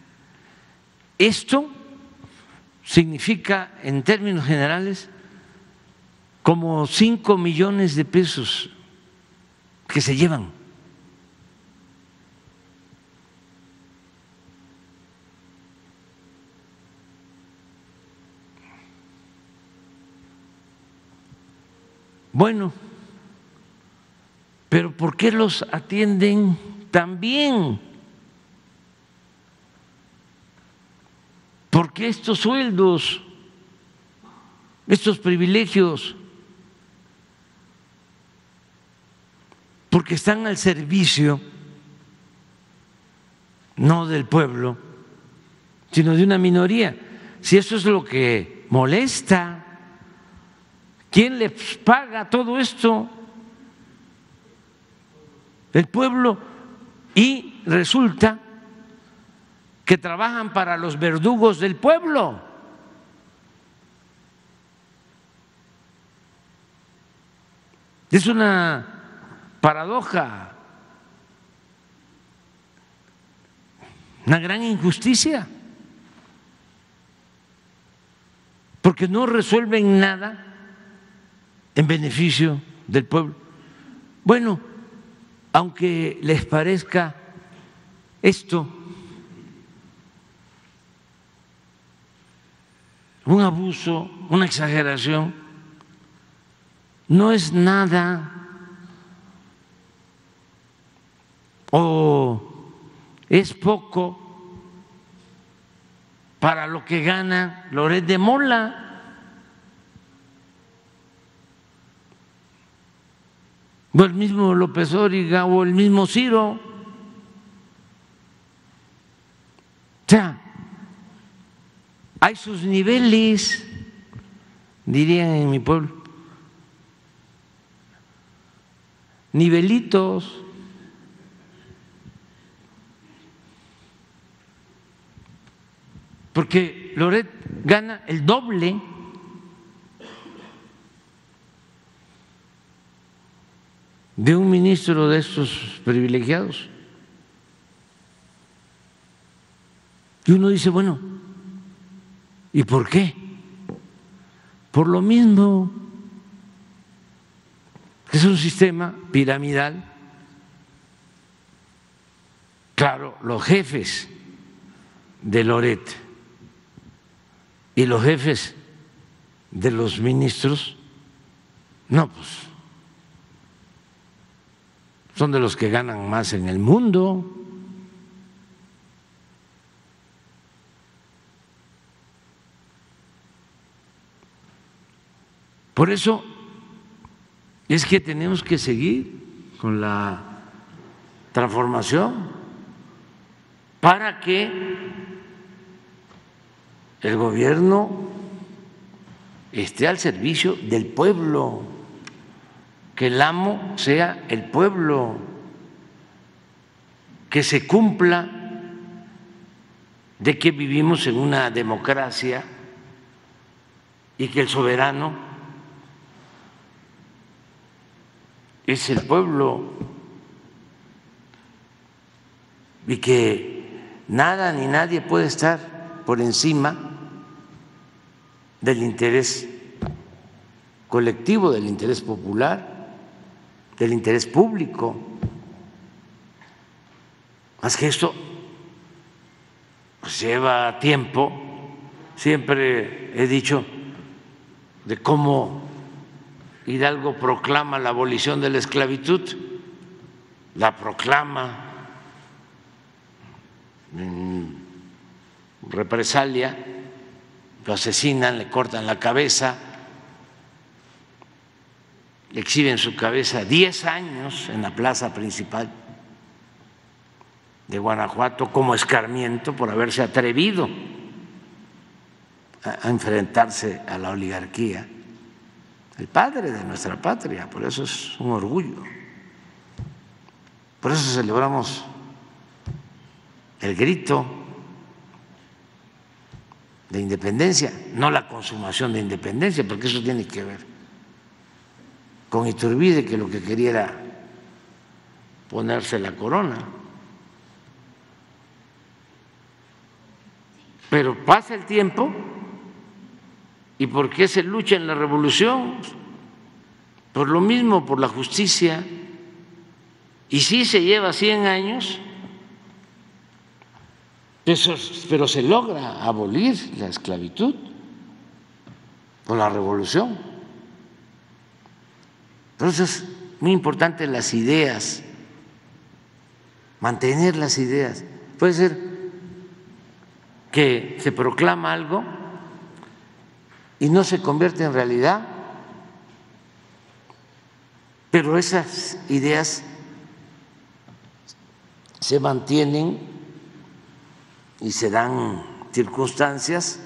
[SPEAKER 2] esto significa en términos generales como cinco millones de pesos que se llevan. Bueno, pero ¿por qué los atienden tan bien? ¿Por qué estos sueldos, estos privilegios? Porque están al servicio no del pueblo, sino de una minoría. Si eso es lo que molesta, ¿quién les paga todo esto? El pueblo. Y resulta que trabajan para los verdugos del pueblo. Es una paradoja, una gran injusticia, porque no resuelven nada en beneficio del pueblo. Bueno, aunque les parezca esto un abuso, una exageración, no es nada o es poco para lo que gana Loret de Mola. O el mismo López Dóriga o el mismo Ciro. O sea, hay sus niveles, dirían en mi pueblo, nivelitos. Porque Loret gana el doble de un ministro de estos privilegiados. Y uno dice, bueno, ¿y por qué? Por lo mismo, que es un sistema piramidal. Claro, los jefes de Loret y los jefes de los ministros, no, pues son de los que ganan más en el mundo. Por eso es que tenemos que seguir con la transformación para que el gobierno esté al servicio del pueblo, que el amo sea el pueblo, que se cumpla de que vivimos en una democracia y que el soberano es el pueblo y que nada ni nadie puede estar por encima del interés colectivo, del interés popular, del interés público. Más que esto pues lleva tiempo, siempre he dicho de cómo Hidalgo proclama la abolición de la esclavitud, la proclama en represalia, lo asesinan, le cortan la cabeza, le exhiben su cabeza diez años en la plaza principal de Guanajuato como escarmiento por haberse atrevido a enfrentarse a la oligarquía, el padre de nuestra patria, por eso es un orgullo. Por eso celebramos el grito de independencia, no la consumación de independencia, porque eso tiene que ver con Iturbide, que lo que quería era ponerse la corona. Pero pasa el tiempo, ¿y por qué se lucha en la revolución? Por lo mismo, por la justicia. Y sí se lleva cien años, pero se logra abolir la esclavitud con la revolución. Entonces, es muy importante las ideas, mantener las ideas. Puede ser que se proclama algo y no se convierte en realidad, pero esas ideas se mantienen y se dan circunstancias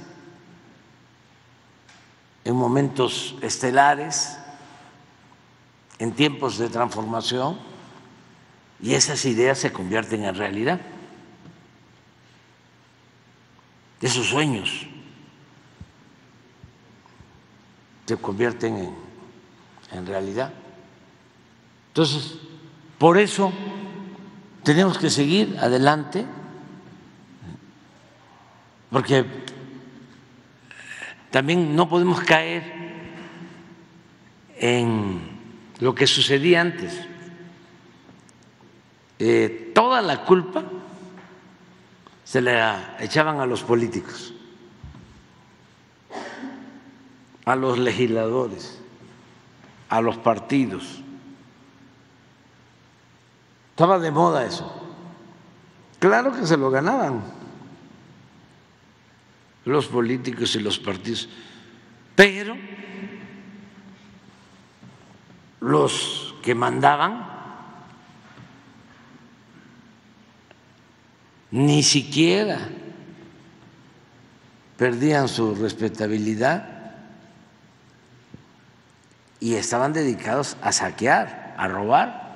[SPEAKER 2] en momentos estelares, en tiempos de transformación, y esas ideas se convierten en realidad. Esos sueños se convierten en, en realidad. Entonces, por eso tenemos que seguir adelante, porque también no podemos caer en lo que sucedía antes. Eh, toda la culpa se la echaban a los políticos, a los legisladores, a los partidos. Estaba de moda eso. Claro que se lo ganaban los políticos y los partidos, pero los que mandaban ni siquiera perdían su respetabilidad y estaban dedicados a saquear, a robar.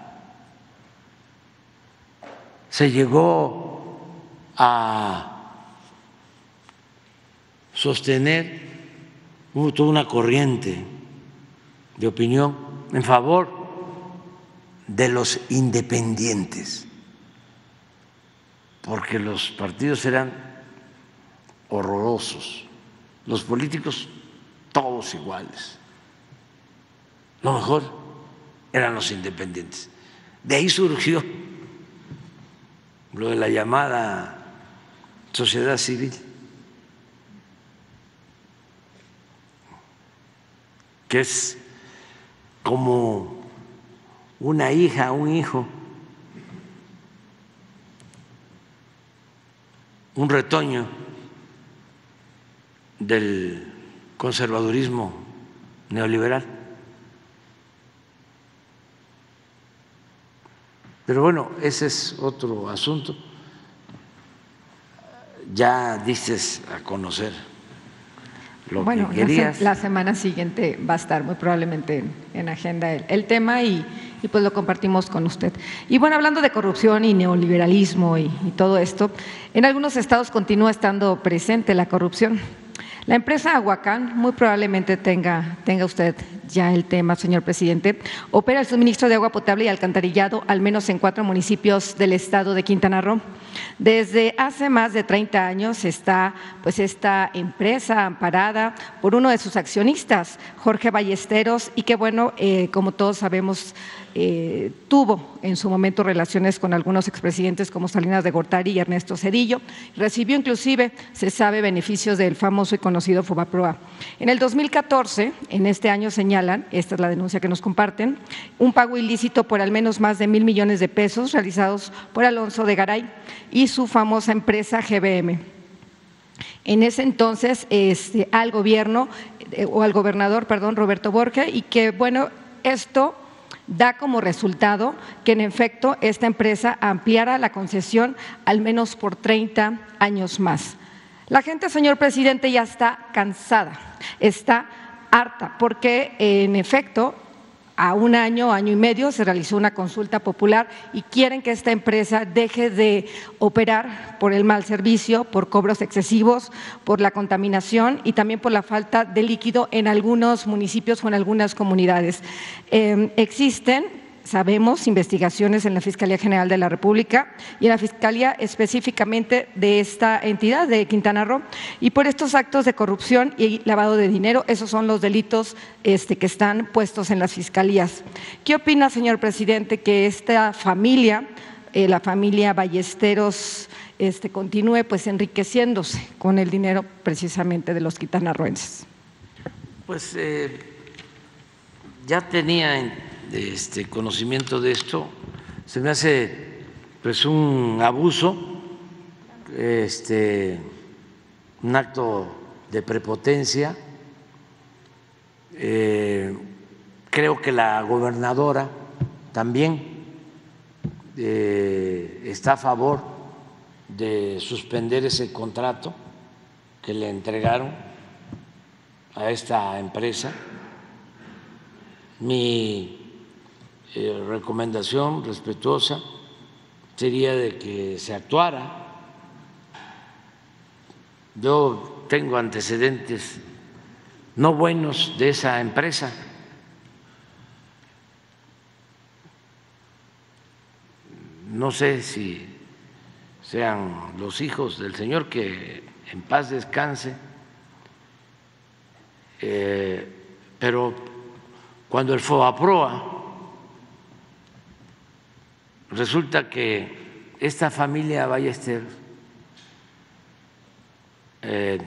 [SPEAKER 2] Se llegó a sostener, hubo toda una corriente de opinión en favor de los independientes, porque los partidos eran horrorosos, los políticos todos iguales. Lo mejor eran los independientes. De ahí surgió lo de la llamada sociedad civil, que es como una hija, un hijo, un retoño del conservadurismo neoliberal. Pero bueno, ese es otro asunto. Ya dices a conocer lo
[SPEAKER 9] bueno,
[SPEAKER 2] que querías.
[SPEAKER 9] La, la semana siguiente va a estar muy probablemente en, en agenda el, el tema y, y pues lo compartimos con usted. Y bueno, hablando de corrupción y neoliberalismo y, y todo esto, en algunos estados continúa estando presente la corrupción. La empresa Aguacán, muy probablemente tenga, tenga usted ya el tema, señor presidente, opera el suministro de agua potable y alcantarillado al menos en cuatro municipios del estado de Quintana Roo. Desde hace más de treinta años está pues esta empresa amparada por uno de sus accionistas, Jorge Ballesteros, y que bueno, eh, como todos sabemos, eh, tuvo en su momento relaciones con algunos expresidentes como Salinas de Gortari y Ernesto Zedillo. Recibió inclusive, se sabe, beneficios del famoso y conocido Fobaproa. En el dos mil catorce, en este año señalan, esta es la denuncia que nos comparten, un pago ilícito por al menos más de mil millones de pesos realizados por Alonso de Garay y su famosa empresa G B M. En ese entonces este, al gobierno eh, o al gobernador, perdón, Roberto Borge, y que bueno, esto da como resultado que en efecto esta empresa ampliara la concesión al menos por treinta años más. La gente, señor presidente, ya está cansada, está harta, porque en efecto a un año, año y medio se realizó una consulta popular y quieren que esta empresa deje de operar por el mal servicio, por cobros excesivos, por la contaminación y también por la falta de líquido en algunos municipios o en algunas comunidades. Eh, existen, sabemos, investigaciones en la Fiscalía General de la República y en la Fiscalía específicamente de esta entidad de Quintana Roo, y por estos actos de corrupción y lavado de dinero, esos son los delitos este, que están puestos en las fiscalías. ¿Qué opina, señor presidente, que esta familia, eh, la familia Ballesteros, este, continúe pues enriqueciéndose con el dinero precisamente de los quintanarroenses?
[SPEAKER 2] Pues eh, ya tenía este conocimiento de esto. Se me hace pues un abuso, este, un acto de prepotencia. Eh, creo que la gobernadora también eh, está a favor de suspender ese contrato que le entregaron a esta empresa. Mi Eh, recomendación respetuosa sería de que se actuara. Yo tengo antecedentes no buenos de esa empresa. No sé si sean los hijos del señor, que en paz descanse, eh, pero cuando el Fobaproa resulta que esta familia Ballester eh,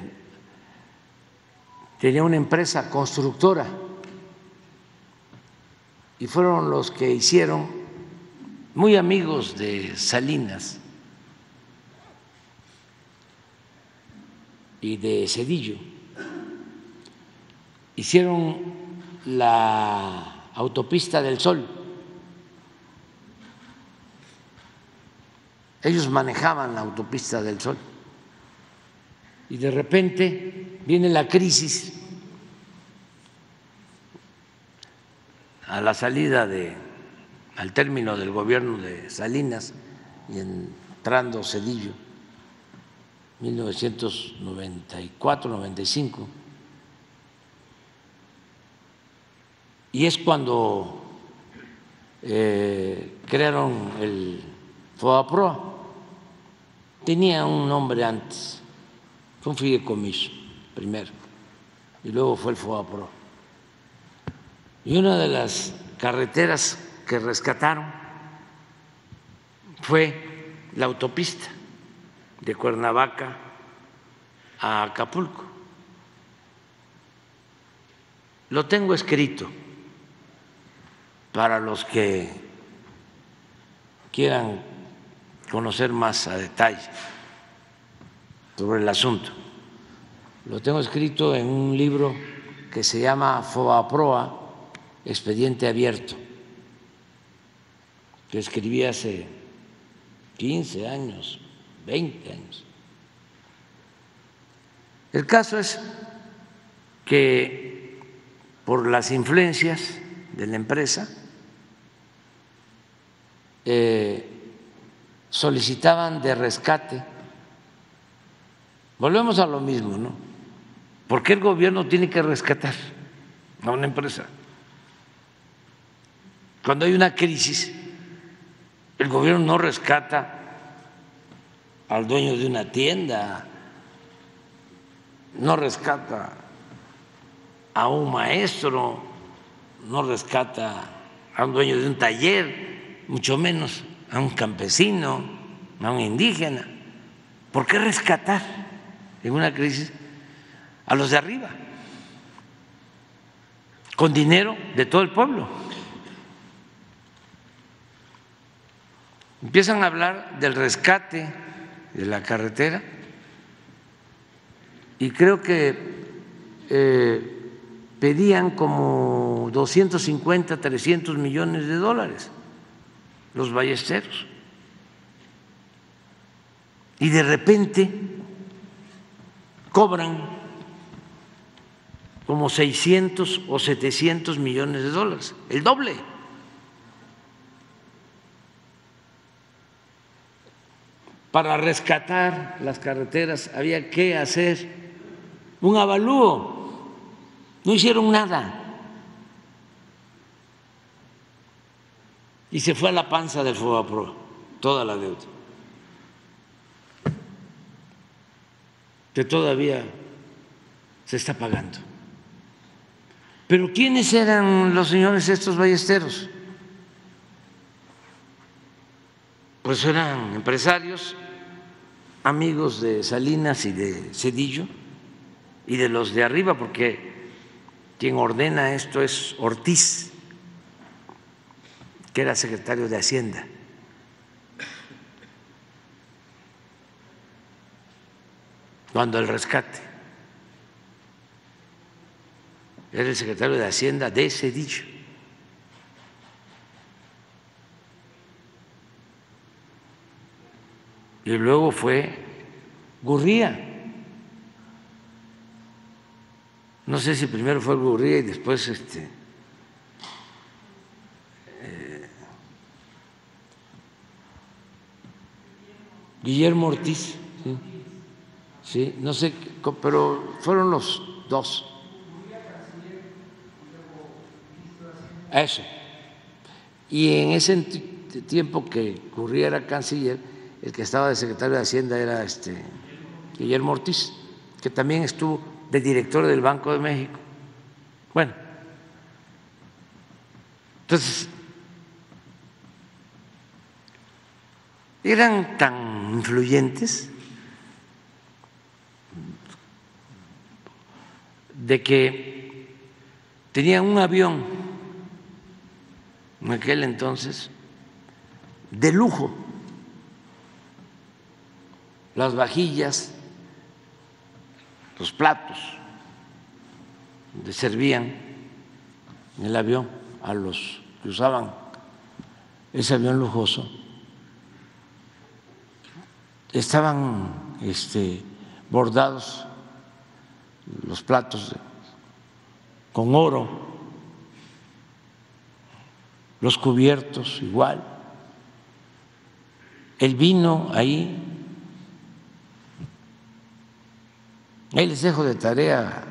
[SPEAKER 2] tenía una empresa constructora y fueron los que hicieron, muy amigos de Salinas y de Zedillo, hicieron la autopista del Sol. Ellos manejaban la autopista del Sol y de repente viene la crisis a la salida de, al término del gobierno de Salinas y entrando Zedillo, mil novecientos noventa y cuatro noventa y cinco, y es cuando eh, crearon el Fobaproa. Tenía un nombre antes, fue un fideicomiso primero y luego fue el Fobaproa. Y una de las carreteras que rescataron fue la autopista de Cuernavaca a Acapulco. Lo tengo escrito para los que quieran conocer más a detalle sobre el asunto. Lo tengo escrito en un libro que se llama Fobaproa, Expediente Abierto, que escribí hace quince años, veinte años. El caso es que por las influencias de la empresa eh, solicitaban de rescate. Volvemos a lo mismo, ¿no? ¿Por qué el gobierno tiene que rescatar a una empresa? Cuando hay una crisis, el gobierno no rescata al dueño de una tienda, no rescata a un maestro, no rescata a un dueño de un taller, mucho menos a un campesino, a un indígena. ¿Por qué rescatar en una crisis a los de arriba? Con dinero de todo el pueblo. Empiezan a hablar del rescate de la carretera y creo que eh, pedían como doscientos cincuenta, trescientos millones de dólares los ballesteros. Y de repente cobran como seiscientos o setecientos millones de dólares, el doble. Para rescatar las carreteras había que hacer un avalúo, no hicieron nada. Y se fue a la panza del Fobaproa toda la deuda, que todavía se está pagando. Pero ¿quiénes eran los señores estos ballesteros? Pues eran empresarios, amigos de Salinas y de Zedillo y de los de arriba, porque quien ordena esto es Ortiz, que era secretario de Hacienda. Cuando el rescate era el secretario de Hacienda de Zedillo. Y luego fue Gurría. No sé si primero fue Gurría y después este eh, Guillermo Ortiz. ¿Sí? Sí, no sé, pero fueron los dos. Eso. Y en ese tiempo que Gurría era canciller, el que estaba de secretario de Hacienda era este Guillermo Ortiz, que también estuvo de director del Banco de México. Bueno, entonces eran tan influyentes de que tenían un avión en aquel entonces de lujo. Las vajillas, los platos donde servían en el avión a los que usaban ese avión lujoso estaban este, bordados los platos con oro, los cubiertos igual, el vino ahí. Ahí les dejo de tarea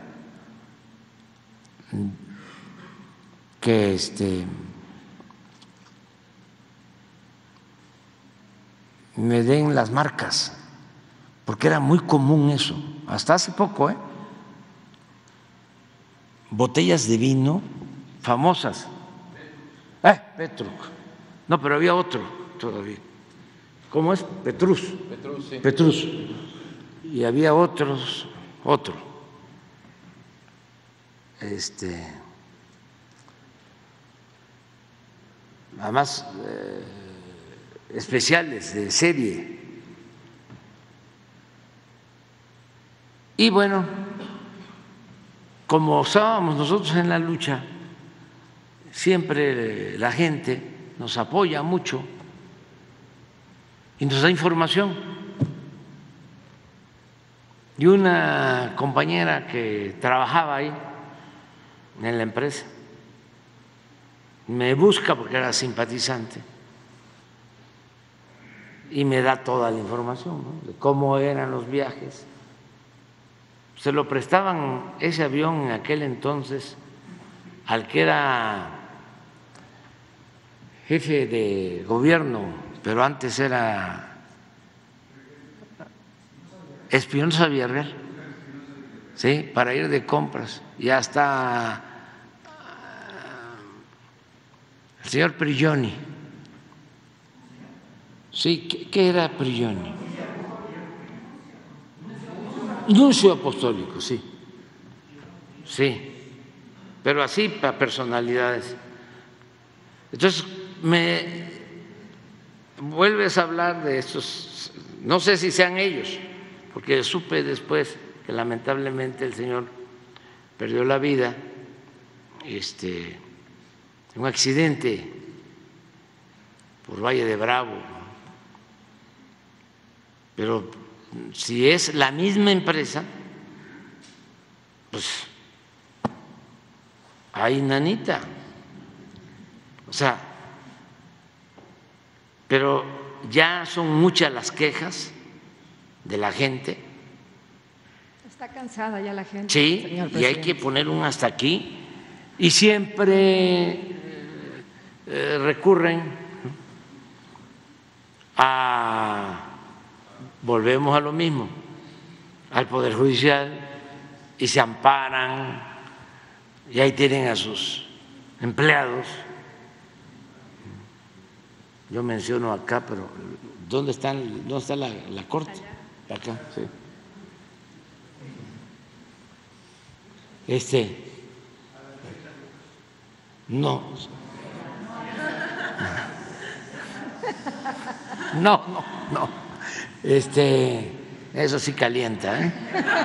[SPEAKER 2] que este me den las marcas, porque era muy común eso, hasta hace poco, ¿eh? Botellas de vino famosas. Eh, Petrus. No, pero había otro todavía. ¿Cómo es? Petrus. Petrus, sí. Petrus. Y había otros. Otro, este, además eh, especiales de serie. Y bueno, como estábamos nosotros en la lucha, siempre la gente nos apoya mucho y nos da información. Y una compañera que trabajaba ahí en la empresa me busca porque era simpatizante y me da toda la información, ¿no?, de cómo eran los viajes. Se lo prestaban ese avión en aquel entonces al que era jefe de gobierno, pero antes era Espinosa Villarreal, ¿sí?, para ir de compras. Y hasta el señor Prigioni. Sí, ¿qué era Prigioni? Nuncio apostólico, sí. Sí, pero así para personalidades. Entonces, me vuelves a hablar de estos, no sé si sean ellos, porque supe después que lamentablemente el señor perdió la vida, este, un accidente por Valle de Bravo. Pero si es la misma empresa, pues hay nanita. O sea, pero ya son muchas las quejas de la gente.
[SPEAKER 9] Está cansada ya la gente.
[SPEAKER 2] Sí,
[SPEAKER 9] señor
[SPEAKER 2] y hay que poner un hasta aquí. Y siempre eh, recurren a, volvemos a lo mismo, al Poder Judicial, y se amparan, y ahí tienen a sus empleados. Yo menciono acá, pero ¿dónde están? ¿Dónde está la, la corte? Acá, sí. Este, no, no, no, no. Este, eso sí calienta, ¿eh?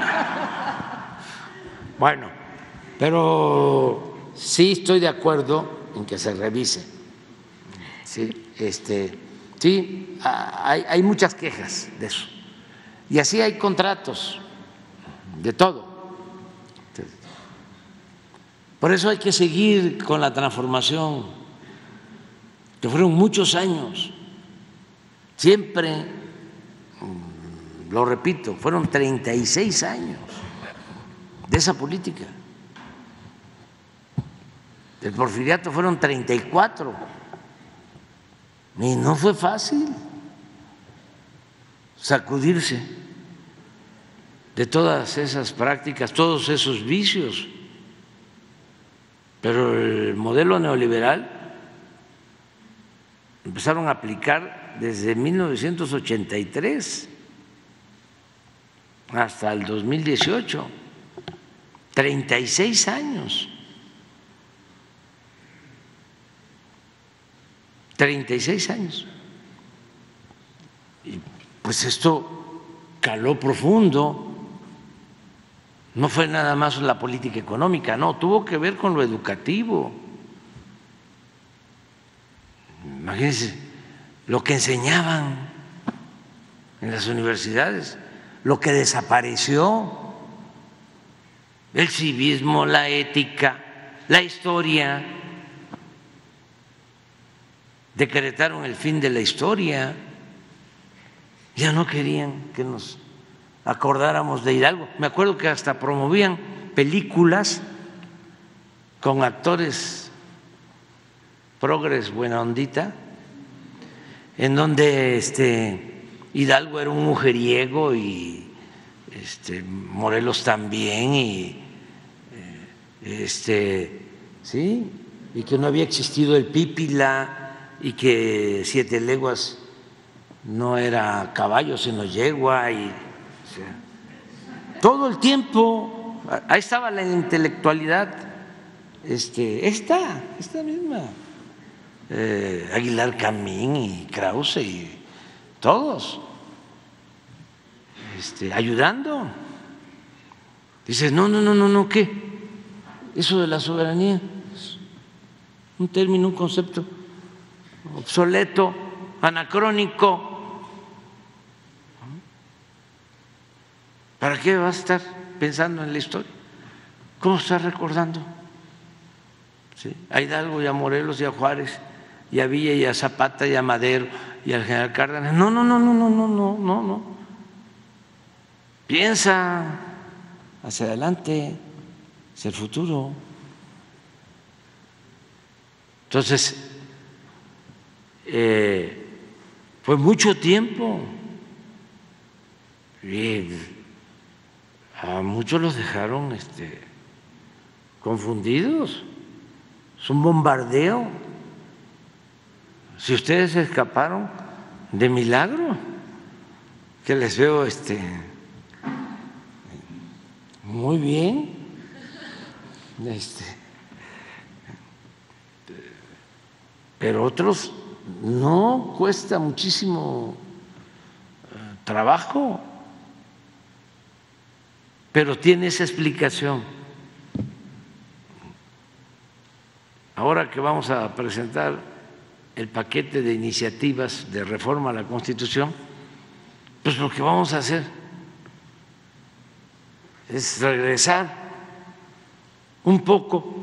[SPEAKER 2] Bueno, pero sí estoy de acuerdo en que se revise. Sí, este, sí, hay, hay muchas quejas de eso. Y así hay contratos de todo. Por eso hay que seguir con la transformación, que fueron muchos años. Siempre, lo repito, fueron treinta y seis años de esa política. Del Porfiriato fueron treinta y cuatro. Y no fue fácil sacudirse de todas esas prácticas, todos esos vicios. Pero el modelo neoliberal empezaron a aplicar desde mil novecientos ochenta y tres hasta el dos mil dieciocho, treinta y seis años. treinta y seis años. Y pues esto caló profundo. No fue nada más la política económica, no, tuvo que ver con lo educativo. Imagínense lo que enseñaban en las universidades, lo que desapareció, el civismo, la ética, la historia. Decretaron el fin de la historia, ya no querían que nos acordáramos de Hidalgo. Me acuerdo que hasta promovían películas con actores progres buena ondita, en donde este Hidalgo era un mujeriego y este Morelos también, y este sí, y que no había existido el Pípila, y que siete leguas no era caballo sino yegua, y o sea, todo el tiempo ahí estaba la intelectualidad, este, esta, esta misma, eh, Aguilar Camín y Krause y todos, este, ayudando. Dices, no, no, no, no, no, ¿qué? Eso de la soberanía es un término, un concepto obsoleto, anacrónico. ¿Para qué vas a estar pensando en la historia? ¿Cómo estás recordando? ¿Sí? A Hidalgo y a Morelos y a Juárez y a Villa y a Zapata y a Madero y al general Cárdenas. No, no, no, no, no, no, no, no, no. Piensa hacia adelante, hacia el futuro. Entonces, eh, fue mucho tiempo y a muchos los dejaron este, confundidos. Es un bombardeo. Si ustedes se escaparon de milagro, que les veo este, muy bien, este, pero otros no, cuesta muchísimo trabajo, pero tiene esa explicación. Ahora que vamos a presentar el paquete de iniciativas de reforma a la Constitución, pues lo que vamos a hacer es regresar un poco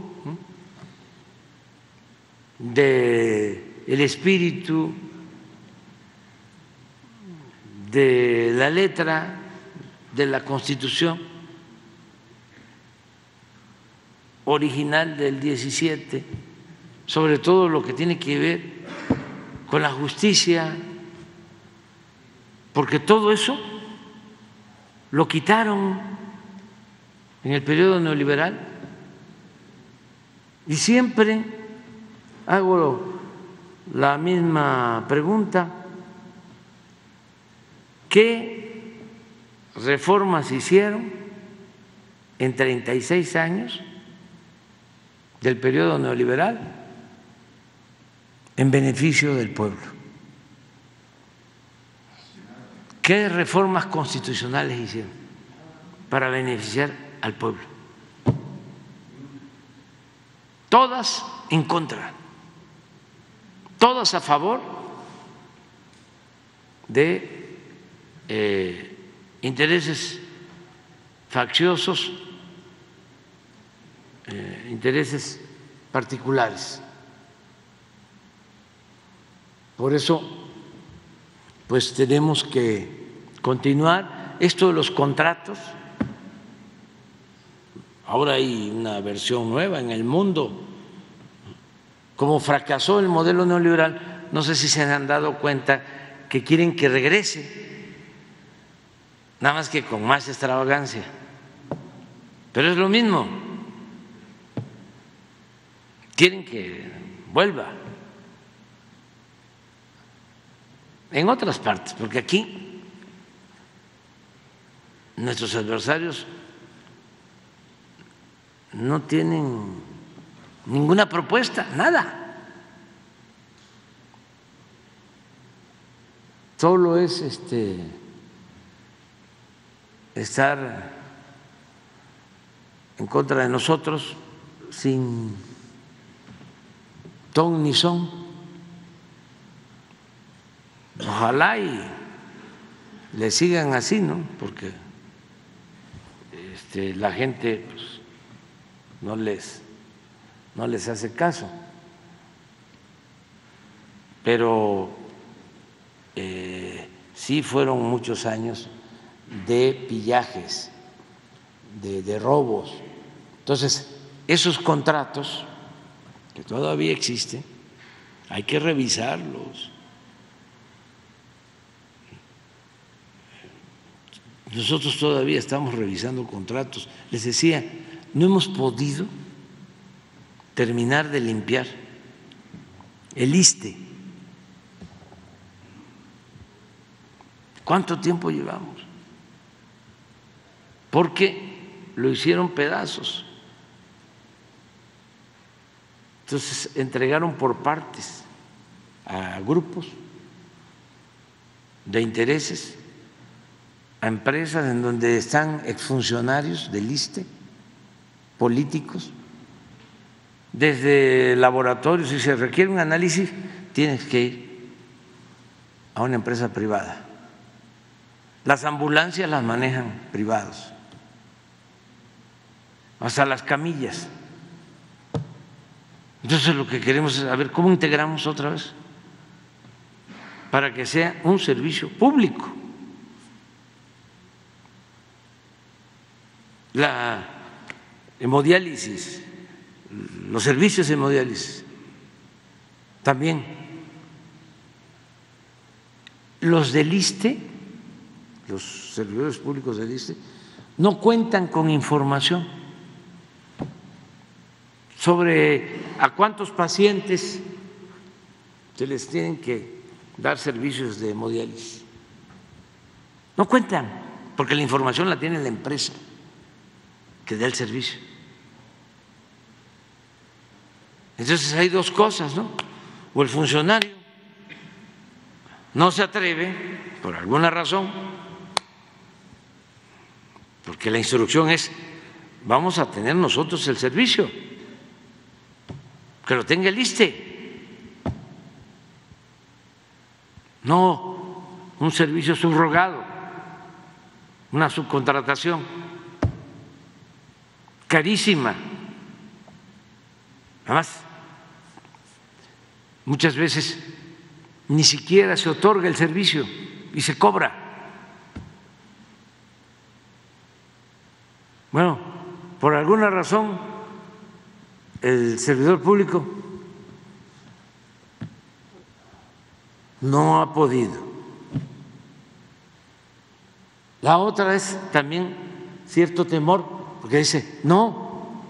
[SPEAKER 2] de el espíritu de la letra de la Constitución original del diecisiete, sobre todo lo que tiene que ver con la justicia, porque todo eso lo quitaron en el periodo neoliberal. Y siempre hago la misma pregunta: ¿qué reformas hicieron en treinta y seis años del periodo neoliberal en beneficio del pueblo? ¿Qué reformas constitucionales hicieron para beneficiar al pueblo? Todas en contra, todas a favor de eh, intereses facciosos, eh, intereses particulares. Por eso, pues tenemos que continuar esto de los contratos. Ahora hay una versión nueva en el mundo. Como fracasó el modelo neoliberal, no sé si se han dado cuenta que quieren que regrese, nada más que con más extravagancia. Pero es lo mismo. Quieren que vuelva. En otras partes, porque aquí nuestros adversarios no tienen ninguna propuesta, nada. Solo es este estar en contra de nosotros sin ton ni son. Ojalá y le sigan así, ¿no? Porque este, la gente pues, no les, no les hace caso. Pero eh, sí fueron muchos años de pillajes, de, de robos. Entonces, esos contratos que todavía existen, hay que revisarlos. Nosotros todavía estamos revisando contratos. Les decía, no hemos podido terminar de limpiar el ISSSTE. ¿Cuánto tiempo llevamos? Porque lo hicieron pedazos. Entonces entregaron por partes a grupos de intereses, a empresas en donde están exfuncionarios del ISSSTE, políticos, desde laboratorios, si se requiere un análisis, tienes que ir a una empresa privada. Las ambulancias las manejan privados, hasta las camillas. Entonces lo que queremos es saber cómo integramos otra vez para que sea un servicio público. La hemodiálisis, los servicios de hemodiálisis, también los del ISSSTE, los servidores públicos del ISSSTE, no cuentan con información sobre a cuántos pacientes se les tienen que dar servicios de hemodiálisis. No cuentan, porque la información la tiene la empresa que da el servicio. Entonces hay dos cosas, ¿no? O el funcionario no se atreve, por alguna razón, porque la instrucción es, vamos a tener nosotros el servicio, que lo tenga el ISSSTE, no un servicio subrogado, una subcontratación carísima. Además, muchas veces ni siquiera se otorga el servicio y se cobra. Bueno, por alguna razón el servidor público no ha podido. La otra es también cierto temor, porque dice, no,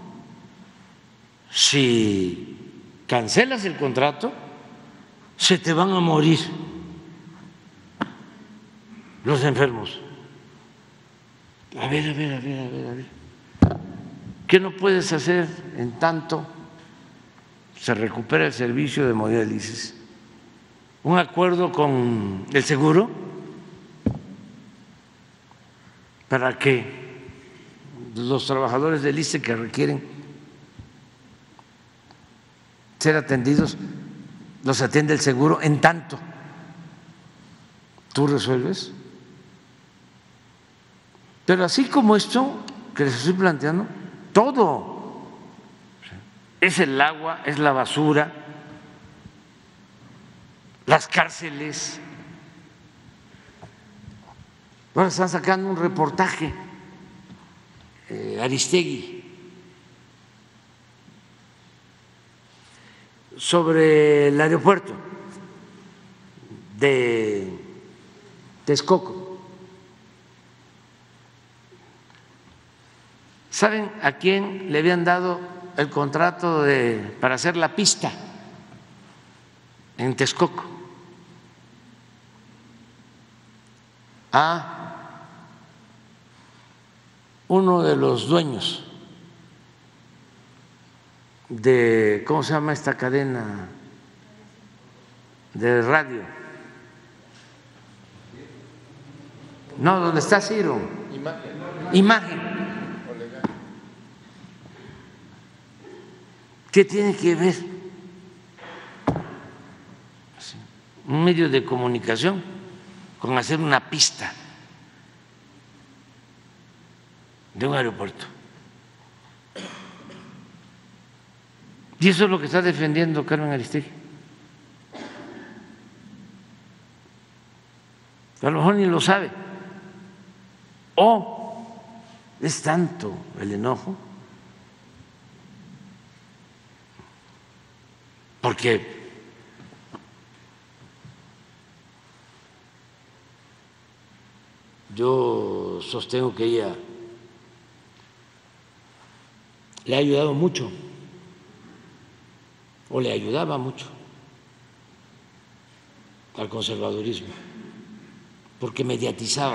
[SPEAKER 2] si cancelas el contrato, se te van a morir los enfermos. A ver, a ver, a ver, a ver, a ver. ¿Qué no puedes hacer en tanto se recupera el servicio de hemodiálisis? Un acuerdo con el seguro para que los trabajadores del ISSSTE que requieren ser atendidos los atiende el seguro en tanto tú resuelves. Pero así como esto que les estoy planteando, todo es el agua, es la basura, las cárceles. Ahora están sacando un reportaje, eh, Aristegui, sobre el aeropuerto de Texcoco. ¿Saben a quién le habían dado el contrato de, para hacer la pista en Texcoco? A uno de los dueños de, ¿cómo se llama esta cadena de radio? No, ¿dónde está Ciro? Imagen. Imagen. ¿Qué tiene que ver un medio de comunicación con hacer una pista de un aeropuerto? Y eso es lo que está defendiendo Carmen Aristegui. A lo mejor ni lo sabe. O es tanto el enojo porque yo sostengo que ella le ha ayudado mucho o le ayudaba mucho al conservadurismo, porque mediatizaba,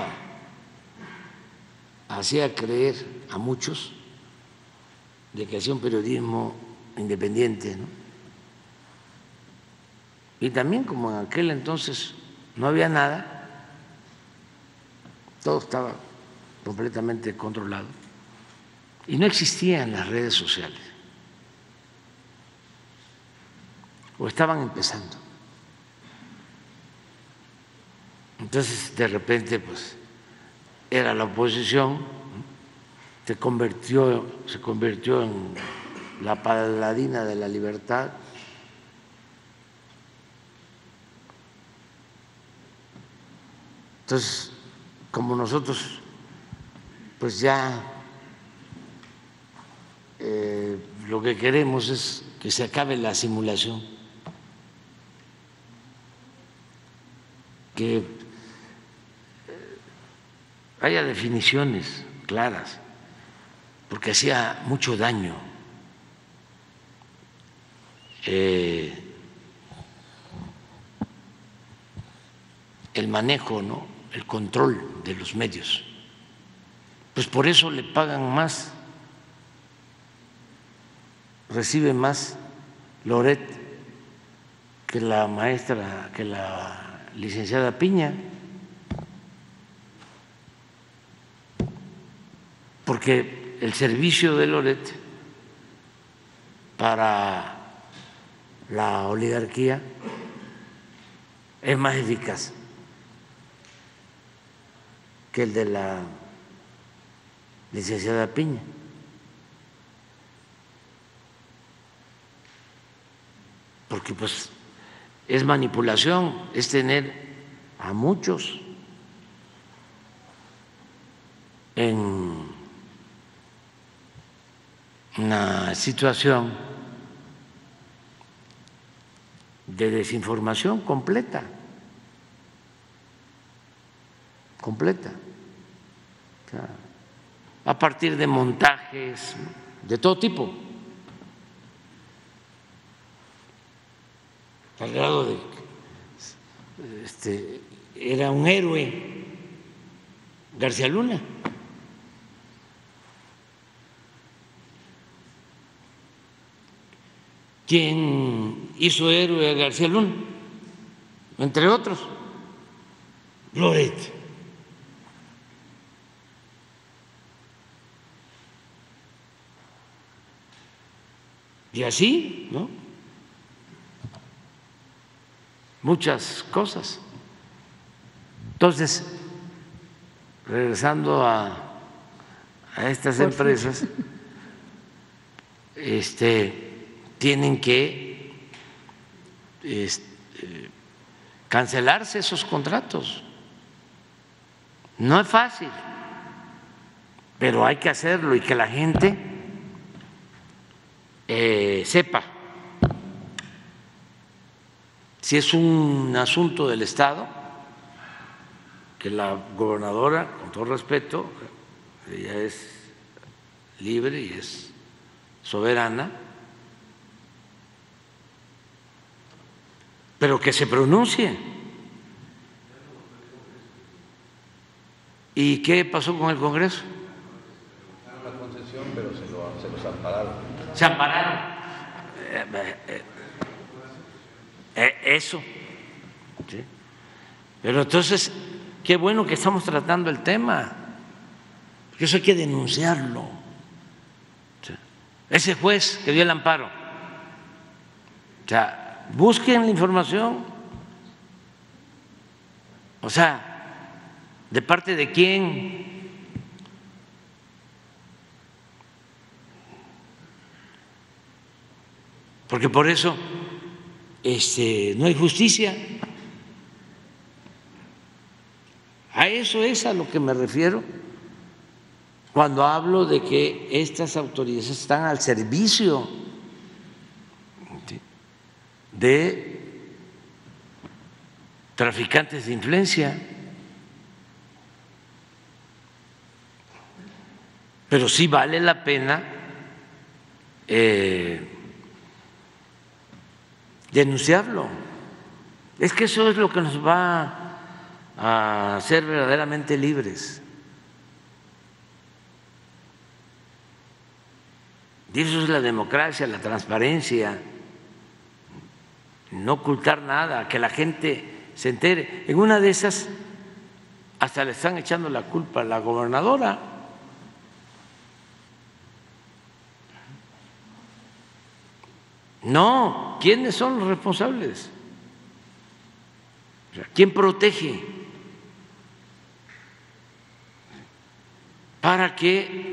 [SPEAKER 2] hacía creer a muchos de que hacía un periodismo independiente, ¿no? Y también, como en aquel entonces no había nada, todo estaba completamente controlado y no existían las redes sociales. o estaban empezando. Entonces, de repente, pues, era la oposición, se convirtió, se convirtió en la paladina de la libertad. Entonces, como nosotros, pues ya eh, lo que queremos es que se acabe la simulación, que haya definiciones claras, porque hacía mucho daño eh, el manejo, ¿no?, el control de los medios. Pues por eso le pagan más, recibe más Loret que la maestra, que la licenciada Piña, porque el servicio de Loret para la oligarquía es más eficaz que el de la licenciada Piña. Porque pues es manipulación, es tener a muchos en una situación de desinformación completa, completa, o sea, a partir de montajes de todo tipo, al grado de que este, era un héroe García Luna. ¿Quién hizo héroe a García Luna? Entre otros, Loret. Y así, ¿no? Muchas cosas. Entonces, regresando a, a estas empresas, este tienen que este, cancelarse esos contratos. No es fácil, pero hay que hacerlo y que la gente eh, sepa si es un asunto del Estado, que la gobernadora, con todo respeto, ella es libre y es soberana, pero que se pronuncie. ¿Y qué pasó con el Congreso?
[SPEAKER 10] Una concesión, pero se, lo, se los ampararon.
[SPEAKER 2] Se ampararon. Eh, eh, eh, eso. ¿Sí? Pero entonces, qué bueno que estamos tratando el tema, porque eso hay que denunciarlo. ¿Sí? Ese juez que dio el amparo, o sea, busquen la información, o sea, ¿de parte de quién? Porque por eso este, no hay justicia. A eso es a lo que me refiero cuando hablo de que estas autoridades están al servicio de traficantes de influencia. Pero sí vale la pena eh, denunciarlo. Es que eso es lo que nos va a hacer verdaderamente libres. Y eso es la democracia, la transparencia. No ocultar nada, que la gente se entere. En una de esas hasta le están echando la culpa a la gobernadora. No, ¿quiénes son los responsables? ¿Quién protege? Para que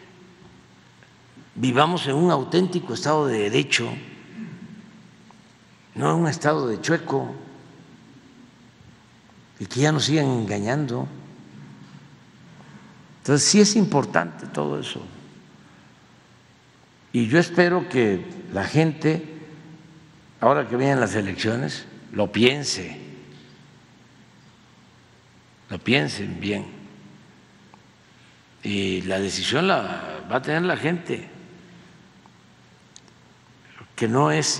[SPEAKER 2] vivamos en un auténtico Estado de Derecho, no en un estado de chueco, y que ya nos sigan engañando. Entonces sí es importante todo eso. Y yo espero que la gente, ahora que vienen las elecciones, lo piense, lo piensen bien. Y la decisión la va a tener la gente, que no es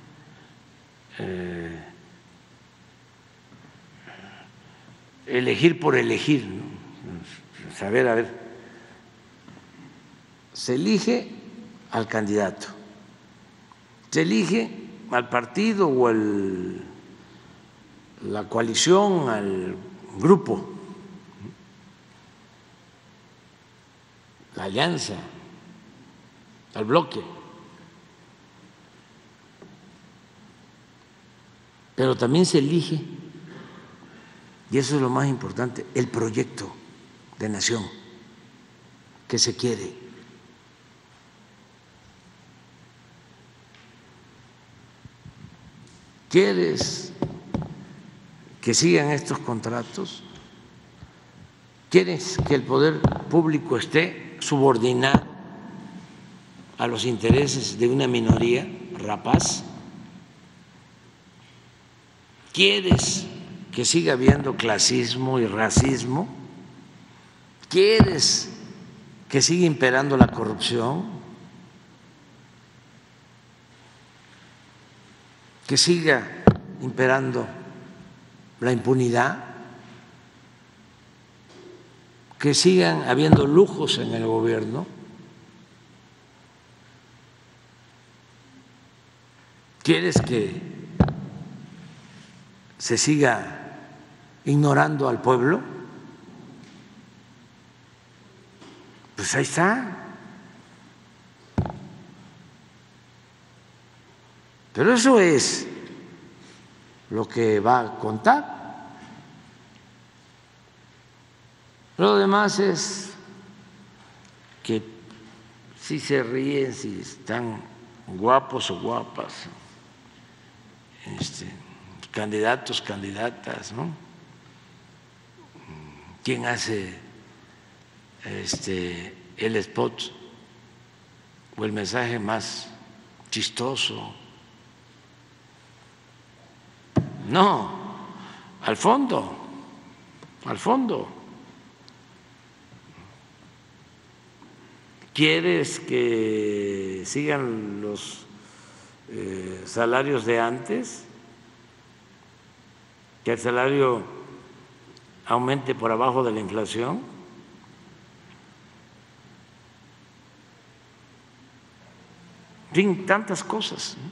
[SPEAKER 2] eh, elegir por elegir, ¿no? Saber, a ver, se elige al candidato, se elige al partido o al, la coalición, al grupo, la alianza, al bloque, pero también se elige, y eso es lo más importante, el proyecto de nación que se quiere. ¿Quieres que sigan estos contratos? ¿Quieres que el poder público esté subordinado a los intereses de una minoría rapaz? ¿Quieres que siga habiendo clasismo y racismo? ¿Quieres que siga imperando la corrupción? ¿Que siga imperando la impunidad? ¿Que sigan habiendo lujos en el gobierno? ¿Quieres que se siga ignorando al pueblo? Pues ahí está. Pero eso es lo que va a contar. Lo demás es que si se ríen, si están guapos o guapas, este, candidatos, candidatas, ¿no? ¿Quién hace este, el spot o el mensaje más chistoso? No, al fondo, al fondo. ¿Quieres que sigan los eh, salarios de antes? ¿Que el salario aumente por abajo de la inflación? En fin, tantas cosas, ¿no?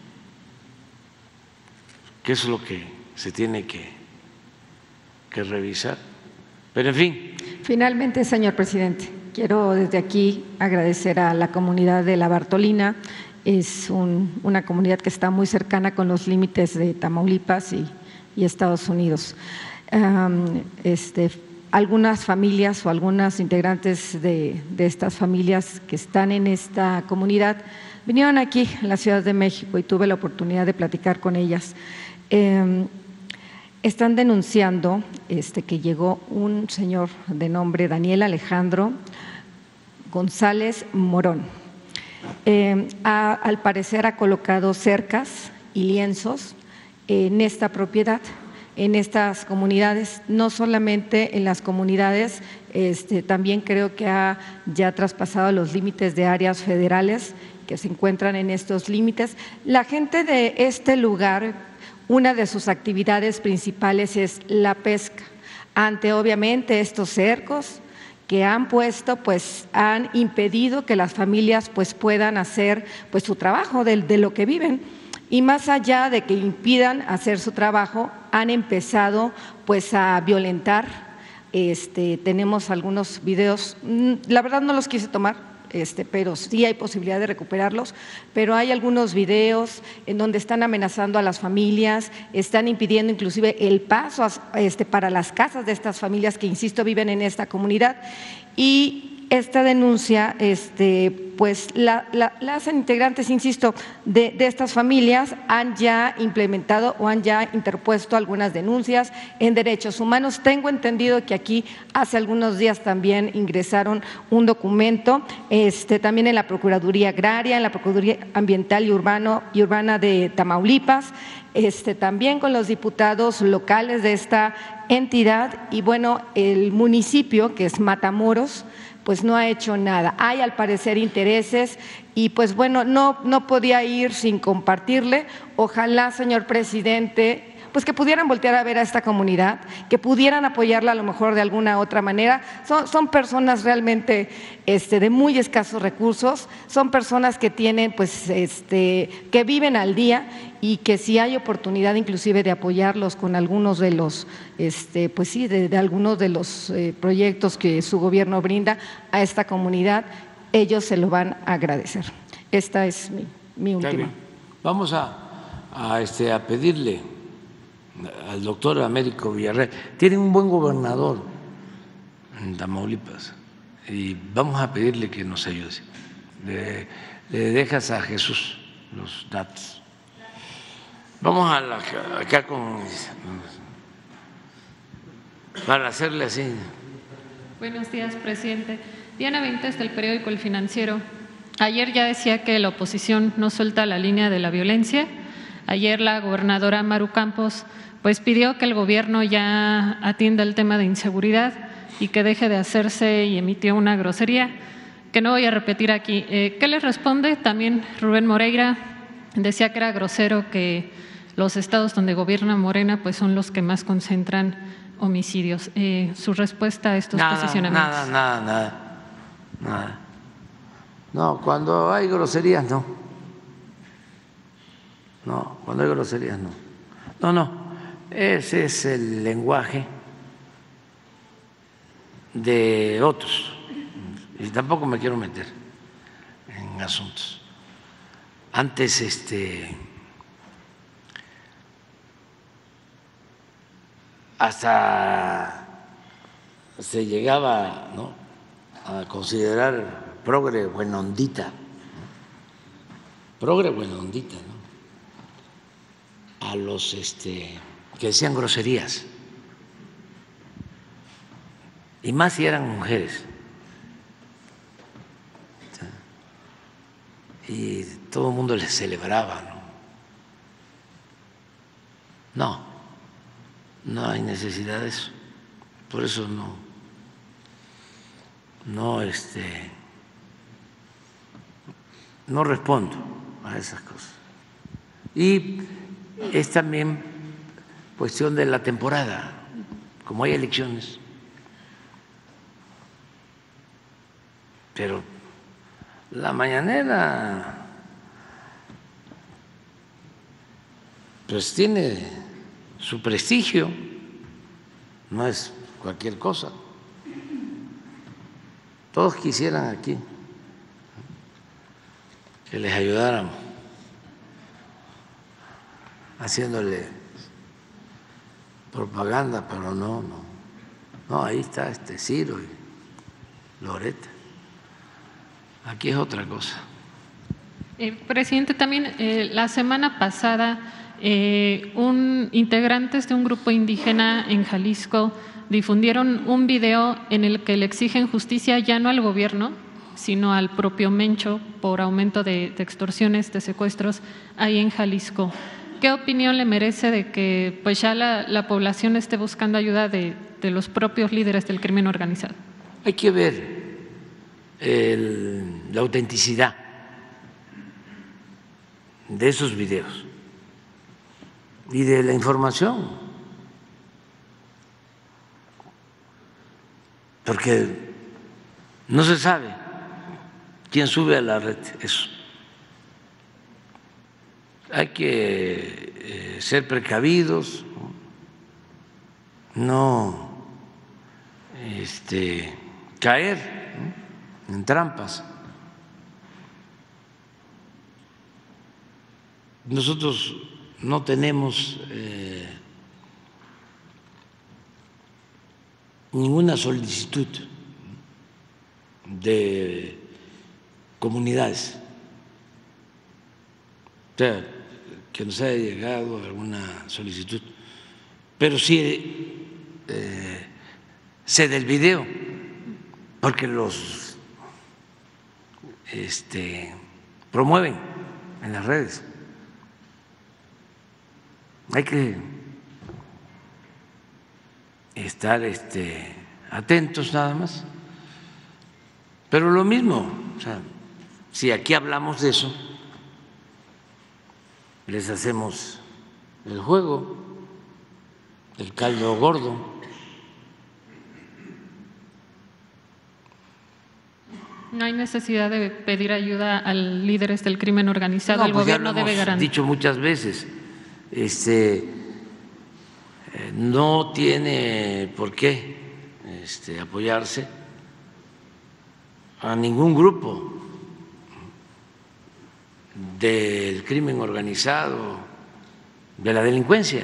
[SPEAKER 2] Que es lo que se tiene que, que revisar. Pero en fin.
[SPEAKER 9] Finalmente, señor presidente, quiero desde aquí agradecer a la comunidad de La Bartolina. Es un, una comunidad que está muy cercana con los límites de Tamaulipas y, y Estados Unidos. Um, este, algunas familias o algunas integrantes de, de estas familias que están en esta comunidad vinieron aquí a la Ciudad de México y tuve la oportunidad de platicar con ellas. Eh, están denunciando este, que llegó un señor de nombre Daniel Alejandro González Morón. Eh, a, al parecer ha colocado cercas y lienzos en esta propiedad, en estas comunidades, no solamente en las comunidades, este, también creo que ha ya traspasado los límites de áreas federales que se encuentran en estos límites. La gente de este lugar, una de sus actividades principales es la pesca. Ante obviamente estos cercos que han puesto, pues han impedido que las familias pues puedan hacer pues su trabajo de, de lo que viven. Y más allá de que impidan hacer su trabajo, han empezado pues a violentar. Este, tenemos algunos videos, la verdad no los quise tomar, este, pero sí hay posibilidad de recuperarlos, pero hay algunos videos en donde están amenazando a las familias, están impidiendo inclusive el paso a, este, para las casas de estas familias que, insisto, viven en esta comunidad. Y esta denuncia, este, pues la, la, las integrantes, insisto, de, de estas familias han ya implementado o han ya interpuesto algunas denuncias en derechos humanos. Tengo entendido que aquí hace algunos días también ingresaron un documento, este, también en la Procuraduría Agraria, en la Procuraduría Ambiental y, Urbano, y Urbana de Tamaulipas, este, también con los diputados locales de esta entidad y bueno, el municipio que es Matamoros, pues no ha hecho nada. Hay al parecer intereses y pues bueno, no, no podía ir sin compartirle. Ojalá, señor presidente, pues que pudieran voltear a ver a esta comunidad, que pudieran apoyarla a lo mejor de alguna otra manera. Son, son personas realmente este, de muy escasos recursos, son personas que tienen, pues, este, que viven al día y que si hay oportunidad inclusive de apoyarlos con algunos de los, este, pues sí, de, de algunos de los eh, proyectos que su gobierno brinda a esta comunidad, ellos se lo van a agradecer. Esta es mi, mi última.
[SPEAKER 2] Vamos a, a, este, a pedirle al doctor Américo Villarreal. Tiene un buen gobernador en Tamaulipas y vamos a pedirle que nos ayude. Le, le dejas a Jesús los datos. Vamos a la, acá con para hacerle así.
[SPEAKER 11] Buenos días, presidente. Diana Vintes, del periódico El Financiero. Ayer ya decía que la oposición no suelta la línea de la violencia. Ayer la gobernadora Maru Campos pues pidió que el gobierno ya atienda el tema de inseguridad y que deje de hacerse y emitió una grosería que no voy a repetir aquí. Eh, ¿Qué les responde? También Rubén Moreira decía que era grosero que los estados donde gobierna Morena pues son los que más concentran homicidios. Eh, ¿Su respuesta a estos
[SPEAKER 2] nada,
[SPEAKER 11] posicionamientos?
[SPEAKER 2] Nada, nada, nada, nada. No, cuando hay groserías no. No, cuando hay groserías no. No, no. Ese es el lenguaje de otros y tampoco me quiero meter en asuntos. Antes este hasta se llegaba, ¿no?, a considerar progre buenondita, ¿no? Progre buenondita, ¿no?, a los este que decían groserías, y más si eran mujeres, y todo el mundo les celebraba, ¿no? No, no hay necesidad de eso, por eso no, no, este, no respondo a esas cosas. Y es también cuestión de la temporada, como hay elecciones, pero la mañanera pues tiene su prestigio, no es cualquier cosa. Todos quisieran aquí que les ayudáramos haciéndole propaganda, pero no, no, no, ahí está este Ciro y Loretta. Aquí es otra cosa.
[SPEAKER 11] Eh, presidente, también eh, la semana pasada eh, un integrantes de un grupo indígena en Jalisco difundieron un video en el que le exigen justicia ya no al gobierno, sino al propio Mencho por aumento de, de extorsiones, de secuestros ahí en Jalisco. ¿Qué opinión le merece de que pues ya la, la población esté buscando ayuda de, de los propios líderes del crimen organizado?
[SPEAKER 2] Hay que ver el, la autenticidad de esos videos y de la información, porque no se sabe quién sube a la red eso. Hay que eh, ser precavidos, no este, caer, ¿no?, en trampas nosotros no tenemos eh, ninguna solicitud de comunidades, o sea, que nos haya llegado alguna solicitud, pero sí eh, sé del video, porque los este, promueven en las redes. Hay que estar este, atentos nada más. Pero lo mismo, o sea, si aquí hablamos de eso, les hacemos el juego, el caldo gordo.
[SPEAKER 11] No hay necesidad de pedir ayuda a líderes del crimen organizado.
[SPEAKER 2] No,
[SPEAKER 11] el
[SPEAKER 2] pues
[SPEAKER 11] gobierno
[SPEAKER 2] ya lo
[SPEAKER 11] debe
[SPEAKER 2] hemos
[SPEAKER 11] garantizar.
[SPEAKER 2] dicho muchas veces, este, eh, no tiene por qué este, apoyarse a ningún grupo del crimen organizado, de la delincuencia.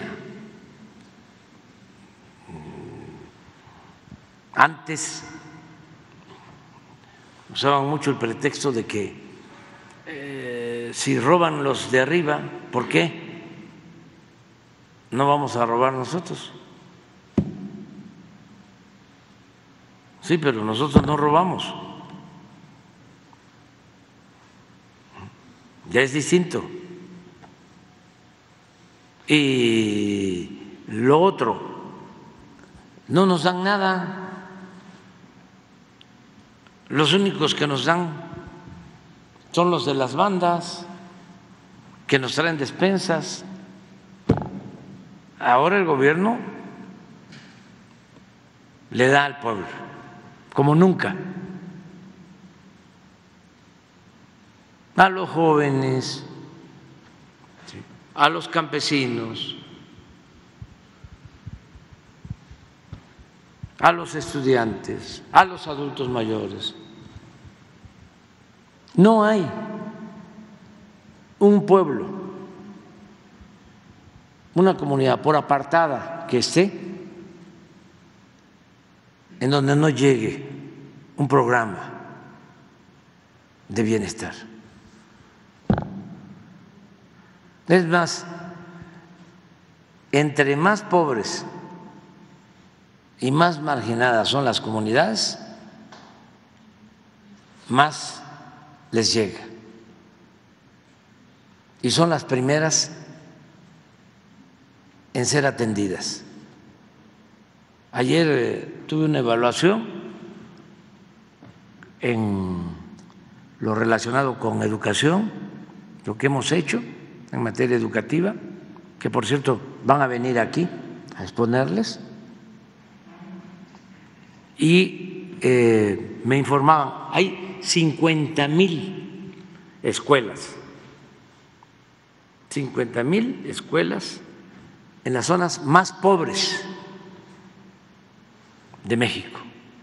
[SPEAKER 2] Antes usaban mucho el pretexto de que eh, si roban los de arriba, ¿por qué no vamos a robar nosotros? Sí, pero nosotros no robamos. Ya es distinto. Y lo otro, no nos dan nada. Los únicos que nos dan son los de las bandas, que nos traen despensas. Ahora el gobierno le da al pueblo, como nunca. A los jóvenes, a los campesinos, a los estudiantes, a los adultos mayores. No hay un pueblo, una comunidad, por apartada que esté, en donde no llegue un programa de bienestar. Es más, entre más pobres y más marginadas son las comunidades, más les llega. Y son las primeras en ser atendidas. Ayer eh, tuve una evaluación en lo relacionado con educación, lo que hemos hecho en materia educativa, que por cierto van a venir aquí a exponerles, y eh, me informaban, hay cincuenta mil escuelas, cincuenta mil escuelas en las zonas más pobres de México.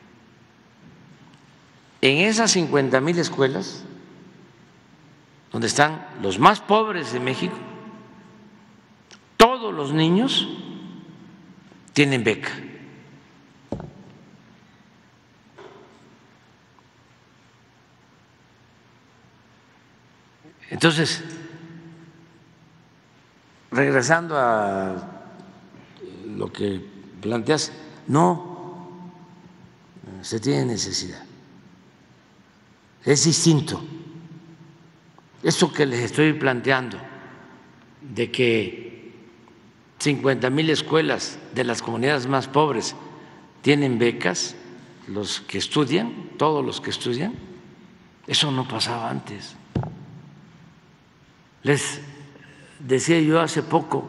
[SPEAKER 2] En esas cincuenta mil escuelas, donde están los más pobres de México, todos los niños tienen beca. Entonces, regresando a lo que planteas, no se tiene necesidad. Es distinto. Esto que les estoy planteando, de que cincuenta mil escuelas de las comunidades más pobres tienen becas, los que estudian, todos los que estudian, eso no pasaba antes. Les decía yo hace poco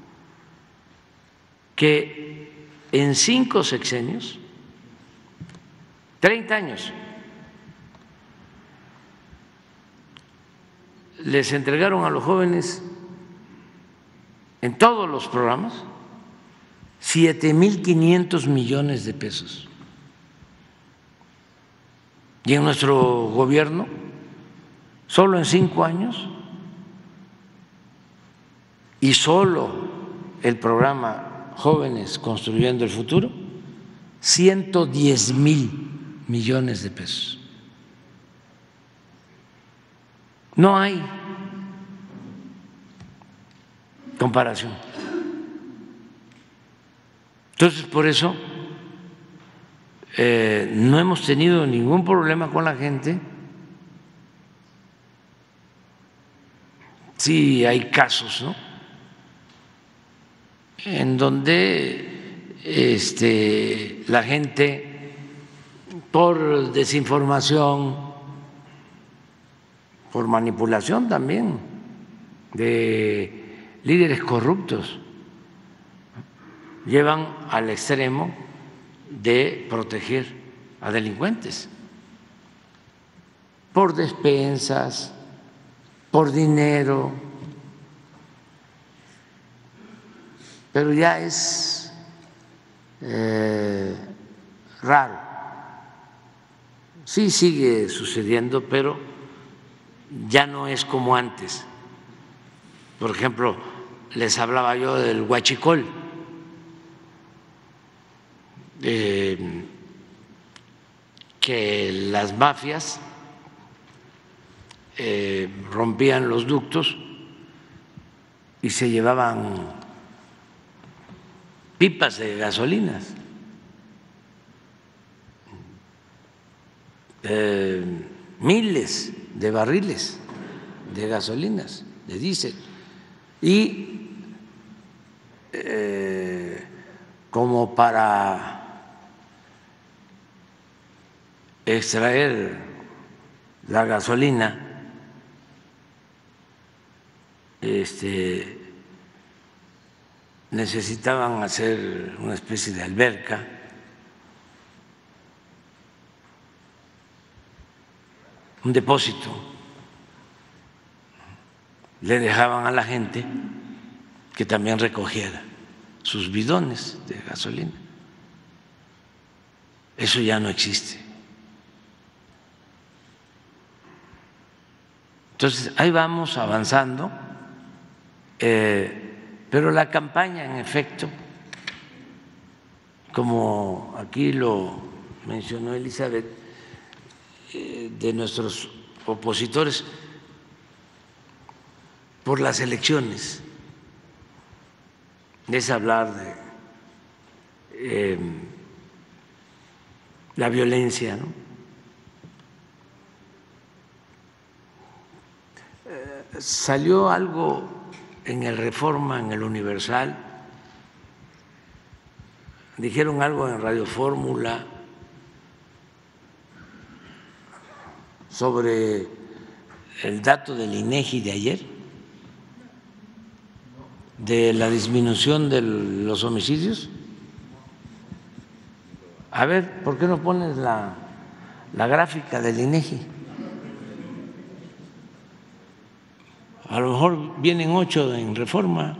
[SPEAKER 2] que en cinco sexenios, treinta años, les entregaron a los jóvenes en todos los programas siete mil quinientos millones de pesos. Y en nuestro gobierno, solo en cinco años, y solo el programa Jóvenes Construyendo el Futuro, ciento diez mil millones de pesos. No hay comparación. Entonces, por eso eh, no hemos tenido ningún problema con la gente. Sí hay casos, ¿no?, en donde este, la gente, por desinformación, por manipulación también de líderes corruptos, llevan al extremo de proteger a delincuentes por despensas, por dinero, pero ya es eh, raro. Sí sigue sucediendo, pero ya no es como antes. Por ejemplo, les hablaba yo del huachicol, eh, que las mafias eh, rompían los ductos y se llevaban pipas de gasolinas, eh, miles de barriles de gasolinas, de diésel, y eh, como para extraer la gasolina, este, necesitaban hacer una especie de alberca, un depósito, le dejaban a la gente que también recogiera sus bidones de gasolina. Eso ya no existe. Entonces, ahí vamos avanzando, eh, pero la campaña, en efecto, como aquí lo mencionó Elizabeth, eh, de nuestros opositores, por las elecciones, es hablar de eh, la violencia, ¿no? Eh, salió algo en el Reforma, en el Universal, dijeron algo en Radio Fórmula sobre el dato del INEGI de ayer, de la disminución de los homicidios. A ver, ¿por qué no pones la, la gráfica del INEGI? A lo mejor vienen ocho en Reforma.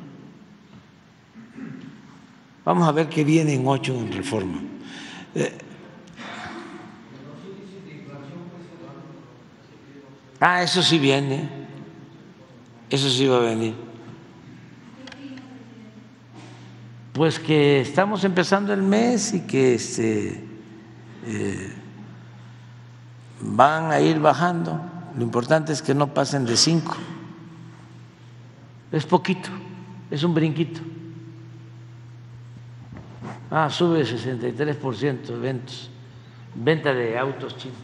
[SPEAKER 2] Vamos a ver qué vienen ocho en Reforma. Eh, ah, eso sí viene. Eso sí va a venir. Pues que estamos empezando el mes y que este, eh, van a ir bajando. Lo importante es que no pasen de cinco. Es poquito, es un brinquito. Ah, sube sesenta y tres por ciento de ventas, venta de autos chinos.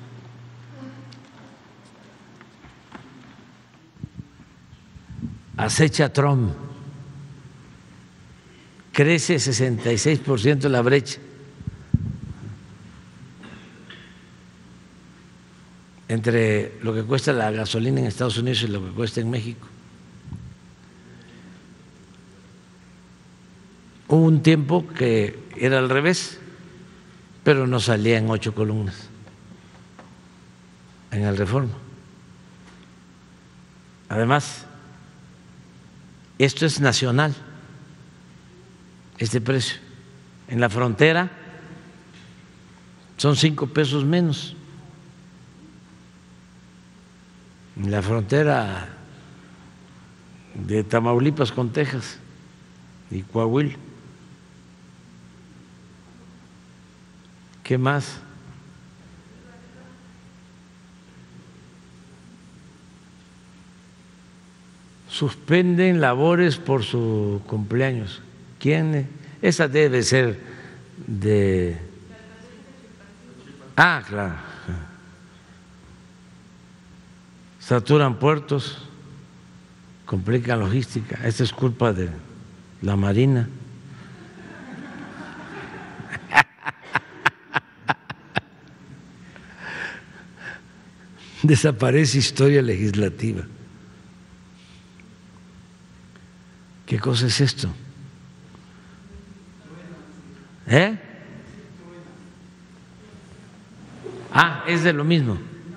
[SPEAKER 2] Acecha Trump. Crece sesenta y seis por ciento la brecha entre lo que cuesta la gasolina en Estados Unidos y lo que cuesta en México. Hubo un tiempo que era al revés, pero no salía en ocho columnas en el Reforma. Además, esto es nacional. Este precio en la frontera son cinco pesos menos. En la frontera de Tamaulipas con Texas y Coahuila. ¿Qué más? Suspenden labores por su cumpleaños. ¿Quién? Esa debe ser de... Ah, claro. Saturan puertos, complican logística. Esta es culpa de la Marina. Desaparece historia legislativa. ¿Qué cosa es esto? ¿Eh? Ah, es de lo mismo.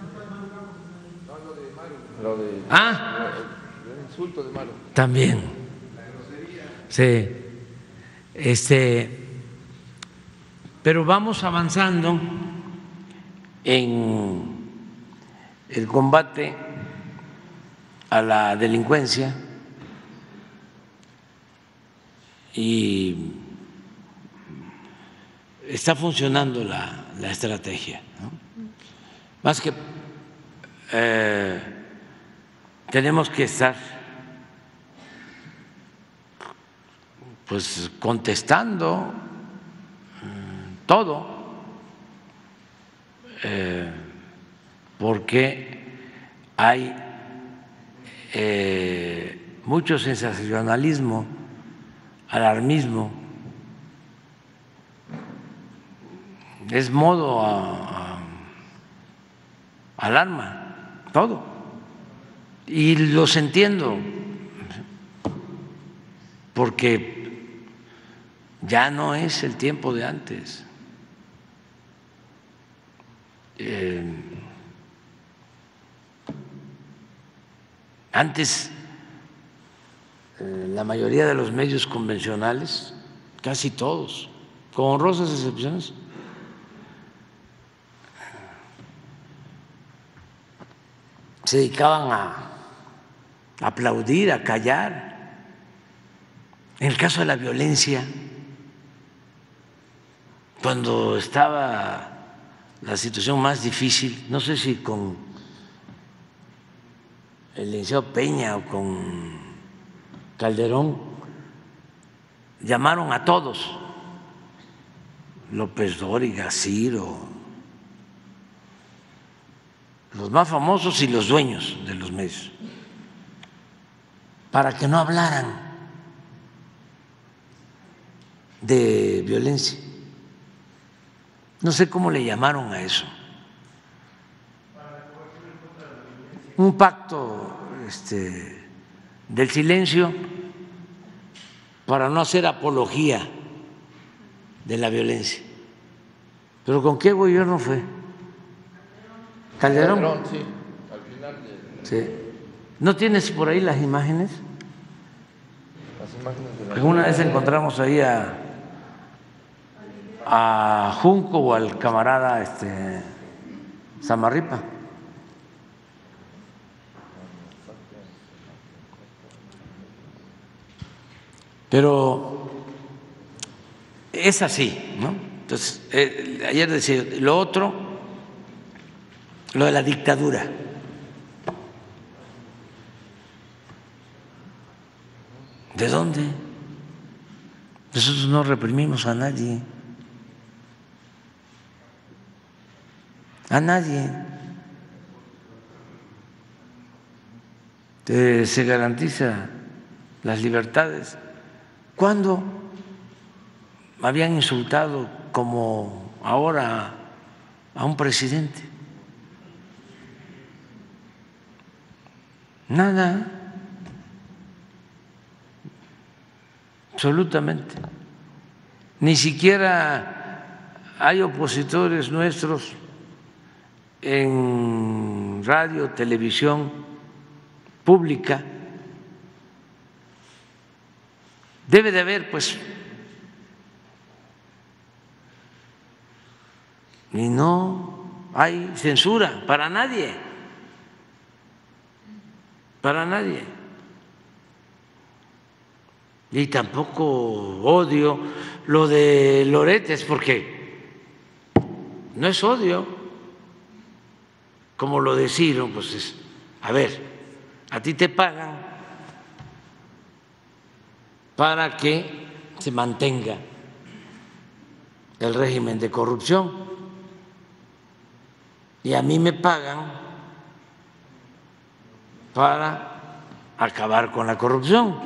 [SPEAKER 2] Ah,
[SPEAKER 10] el insulto de Maru.
[SPEAKER 2] También. Sí. Este, pero vamos avanzando en el combate a la delincuencia y está funcionando la, la estrategia, ¿no? Más que eh, tenemos que estar pues contestando todo, eh, porque hay eh, mucho sensacionalismo, alarmismo, es modo a, a, alarma, todo, y los entiendo, porque ya no es el tiempo de antes. Eh, antes eh, la mayoría de los medios convencionales, casi todos, con honrosas excepciones, se dedicaban a aplaudir, a callar. En el caso de la violencia, cuando estaba la situación más difícil, no sé si con el licenciado Peña o con Calderón, llamaron a todos, López Dóriga, Ciro, los más famosos y los dueños de los medios, para que no hablaran de violencia. No sé cómo le llamaron a eso. Un pacto este, del silencio para no hacer apología de la violencia. ¿Pero con qué gobierno fue? ¿Calderón?
[SPEAKER 10] Calderón, sí, al final. De...
[SPEAKER 2] Sí. ¿No tienes por ahí las imágenes?
[SPEAKER 10] Las imágenes de la...
[SPEAKER 2] Alguna vez encontramos ahí a, a Junco o al camarada este, Samarripa. Pero es así, ¿no? Entonces, eh, ayer decía, lo otro, lo de la dictadura. ¿De dónde? Nosotros no reprimimos a nadie. A nadie. Eh, se garantiza las libertades. ¿Cuándo habían insultado como ahora a un presidente? Nada. Absolutamente. Ni siquiera hay opositores nuestros en radio, televisión pública. Debe de haber, pues, y no hay censura para nadie, para nadie. y tampoco odio. Lo de Loret es porque no es odio, como lo de Ciro, pues es, a ver, a ti te pagan para que se mantenga el régimen de corrupción y a mí me pagan para acabar con la corrupción.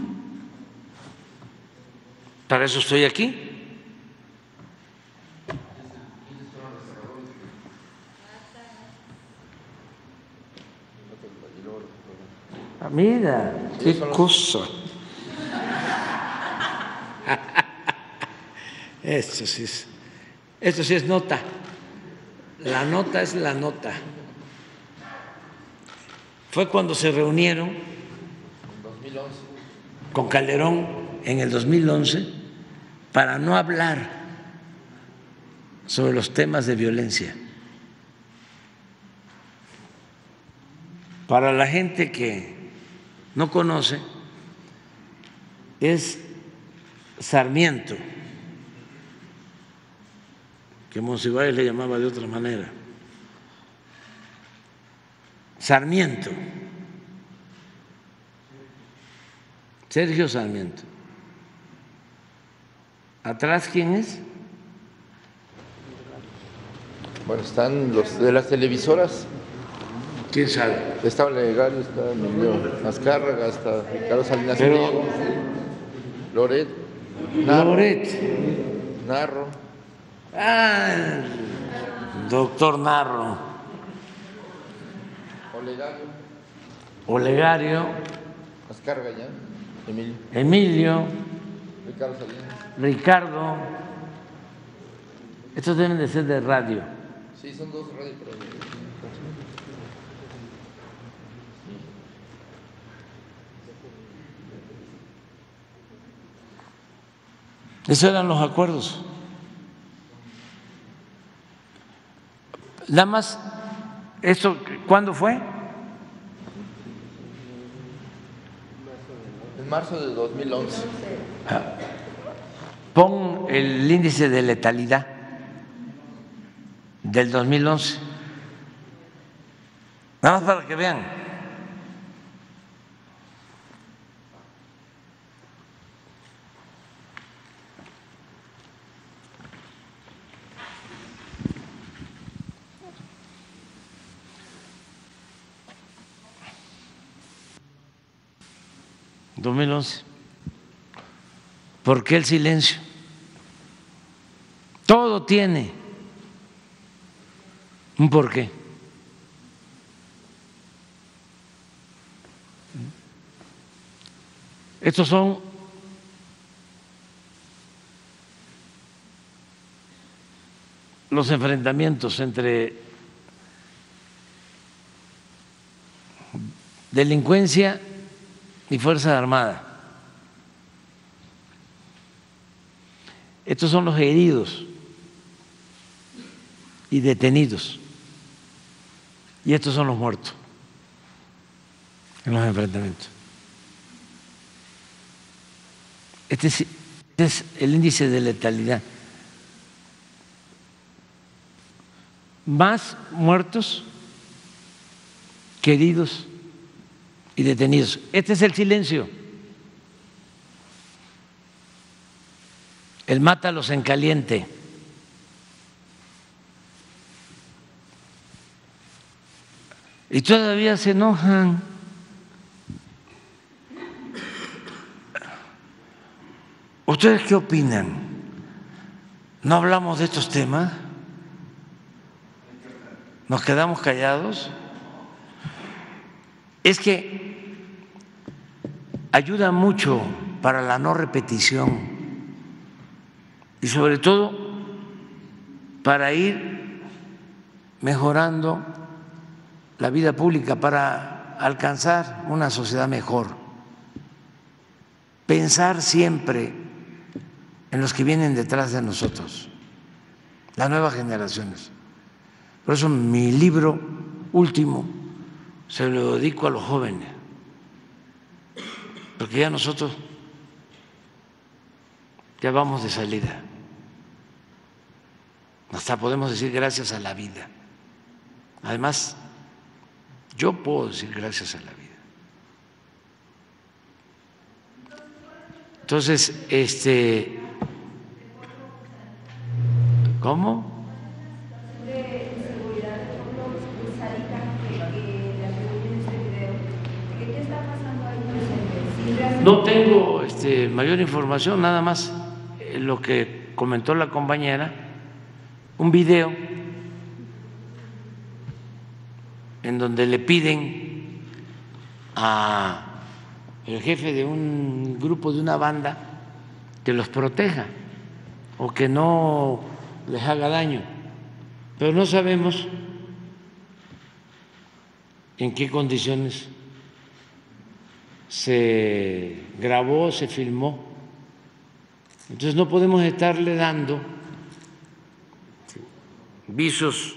[SPEAKER 2] Para eso estoy aquí. Ah, mira, qué cosa. Esto sí es, esto sí es nota. La nota es la nota. Fue cuando se reunieron con Calderón en el dos mil once para no hablar sobre los temas de violencia. Para la gente que no conoce, es Sarmiento, que Monsiváis le llamaba de otra manera. Sarmiento, Sergio Sarmiento. ¿Atrás quién es?
[SPEAKER 10] Bueno, están los de las televisoras.
[SPEAKER 2] ¿Quién sabe?
[SPEAKER 10] Está Olegario, está Emilio Azcárraga, está Ricardo Salinas
[SPEAKER 2] Pero,
[SPEAKER 10] Pliego, Loret, Narro,
[SPEAKER 2] Loret.
[SPEAKER 10] Narro.
[SPEAKER 2] Ah, doctor Narro.
[SPEAKER 10] Olegario.
[SPEAKER 2] Olegario.
[SPEAKER 10] Azcárraga ya. Emilio.
[SPEAKER 2] Emilio.
[SPEAKER 10] Ricardo Salinas.
[SPEAKER 2] Ricardo. Estos deben de ser de radio.
[SPEAKER 10] Sí, son dos radios, pero...
[SPEAKER 2] Esos eran los acuerdos. Nada más, ¿esto cuándo fue?
[SPEAKER 10] En marzo de dos mil once.
[SPEAKER 2] Ah, pon el índice de letalidad del dos mil once. Nada más para que vean. dos mil once. ¿Por qué el silencio? Todo tiene un porqué. Estos son los enfrentamientos entre delincuencia y Fuerza Armada. Estos son los heridos y detenidos. Y estos son los muertos en los enfrentamientos. Este es, este es el índice de letalidad. Más muertos que heridos y detenidos. Este es el silencio. El mátalos en caliente. Y todavía se enojan. ¿Ustedes qué opinan? ¿No hablamos de estos temas? ¿Nos quedamos callados? Es que ayuda mucho para la no repetición y sobre todo para ir mejorando la vida pública, para alcanzar una sociedad mejor. Pensar siempre en los que vienen detrás de nosotros, las nuevas generaciones. Por eso mi libro último se lo dedico a los jóvenes, porque ya nosotros ya vamos de salida. Hasta podemos decir gracias a la vida. Además, yo puedo decir gracias a la vida. Entonces, este, ¿cómo? No tengo este, mayor información, nada más lo que comentó la compañera, un video en donde le piden a el jefe de un grupo, de una banda, que los proteja o que no les haga daño, pero no sabemos en qué condiciones se grabó, se filmó. Entonces no podemos estarle dando visos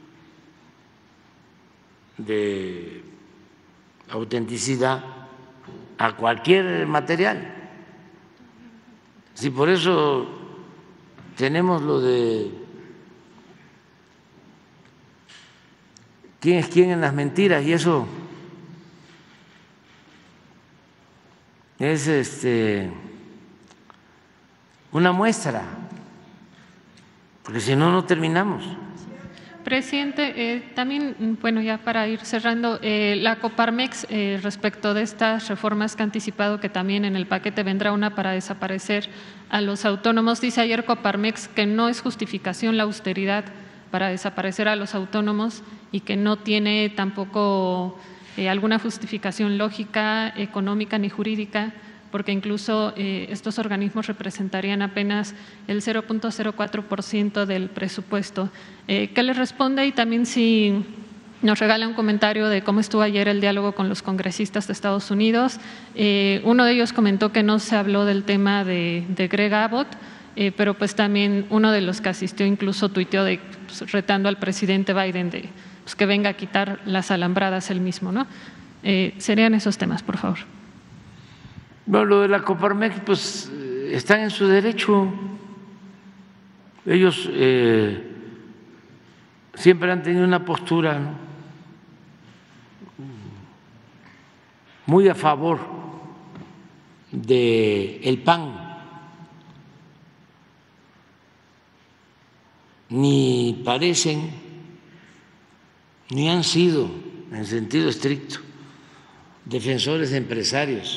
[SPEAKER 2] de autenticidad a cualquier material. Si por eso tenemos lo de quién es quién en las mentiras, y eso es este una muestra, porque si no, no terminamos.
[SPEAKER 11] Presidente, eh, también, bueno, ya para ir cerrando, eh, la Coparmex, eh, respecto de estas reformas que ha anticipado que también en el paquete vendrá una para desaparecer a los autónomos, dice ayer Coparmex que no es justificación la austeridad para desaparecer a los autónomos y que no tiene tampoco eh, alguna justificación lógica, económica ni jurídica, porque incluso eh, estos organismos representarían apenas el cero punto cero cuatro por ciento del presupuesto. Eh, ¿Qué les responde? Y también si nos regala un comentario de cómo estuvo ayer el diálogo con los congresistas de Estados Unidos. Eh, uno de ellos comentó que no se habló del tema de, de Greg Abbott, eh, pero pues también uno de los que asistió incluso tuiteó de, pues, retando al presidente Biden de pues, que venga a quitar las alambradas él mismo, ¿no? Eh, serían esos temas, por favor.
[SPEAKER 2] Bueno, lo de la Coparmex, pues están en su derecho. Ellos eh, siempre han tenido una postura, ¿no?, muy a favor de el P A N. Ni parecen, ni han sido, en sentido estricto, defensores de empresarios.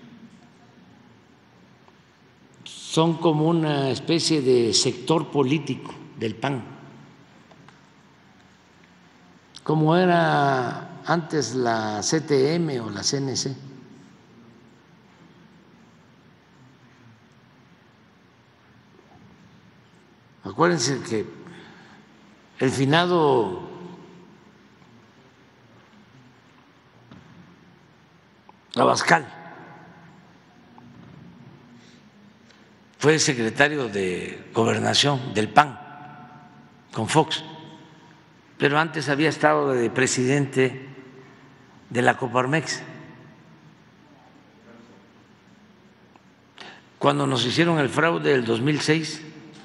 [SPEAKER 2] Son como una especie de sector político del P A N, como era antes la C T M o la C N C. Acuérdense que el finado Abascal fue secretario de Gobernación del P A N con Fox, pero antes había estado de presidente de la Coparmex. Cuando nos hicieron el fraude del dos mil seis,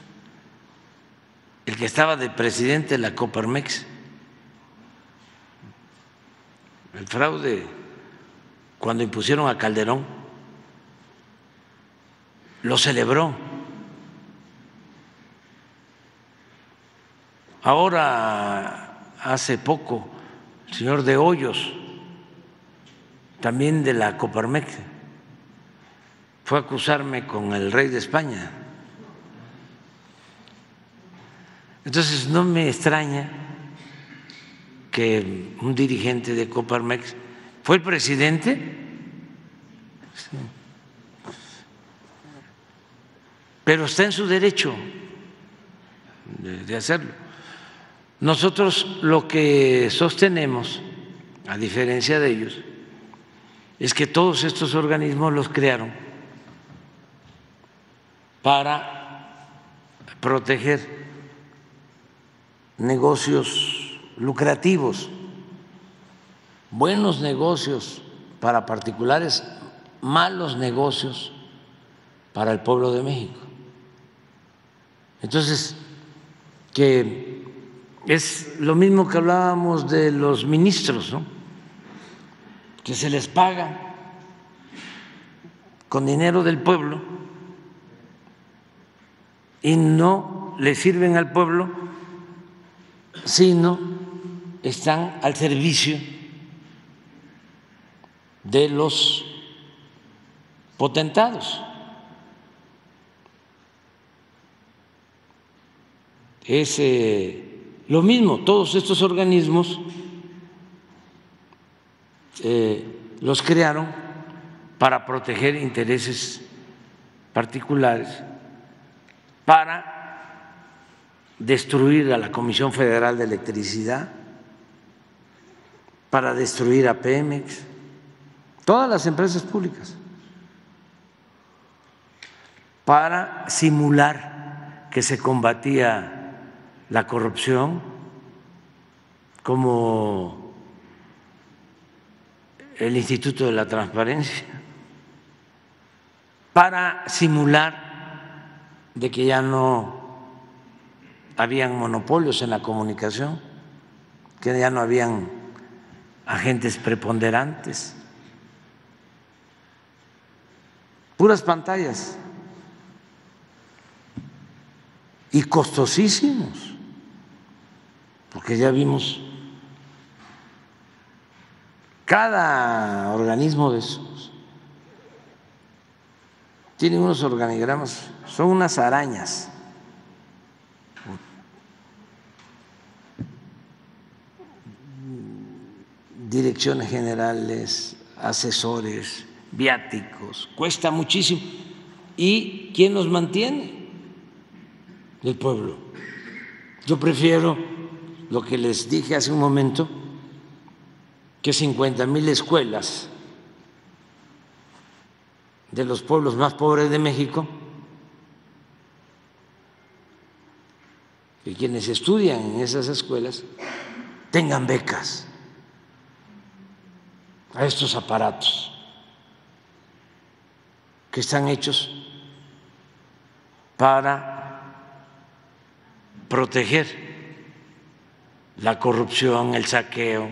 [SPEAKER 2] el que estaba de presidente de la Coparmex, el fraude cuando impusieron a Calderón, lo celebró. Ahora, hace poco, el señor de Hoyos, también de la Coparmex, fue a acusarme con el rey de España. Entonces, no me extraña que un dirigente de Coparmex fue el presidente. Sí. Pero está en su derecho de, de hacerlo. Nosotros lo que sostenemos, a diferencia de ellos, es que todos estos organismos los crearon para proteger negocios lucrativos, buenos negocios para particulares, malos negocios para el pueblo de México. Entonces, que es lo mismo que hablábamos de los ministros, ¿no? Que se les paga con dinero del pueblo y no le sirven al pueblo, sino están al servicio de los potentados. Es eh, lo mismo, todos estos organismos eh, los crearon para proteger intereses particulares, para destruir a la Comisión Federal de Electricidad, para destruir a Pemex, todas las empresas públicas, para simular que se combatía la corrupción, como el Instituto de la Transparencia, para simular de que ya no habían monopolios en la comunicación, que ya no habían agentes preponderantes, puras pantallas y costosísimos, porque ya vimos cada organismo de esos tiene unos organigramas, son unas arañas. Direcciones generales, asesores, viáticos, cuesta muchísimo. ¿Y quién los mantiene? El pueblo. Yo prefiero lo que les dije hace un momento, que cincuenta mil escuelas de los pueblos más pobres de México, y quienes estudian en esas escuelas tengan becas a estos aparatos que están hechos para proteger la corrupción, el saqueo,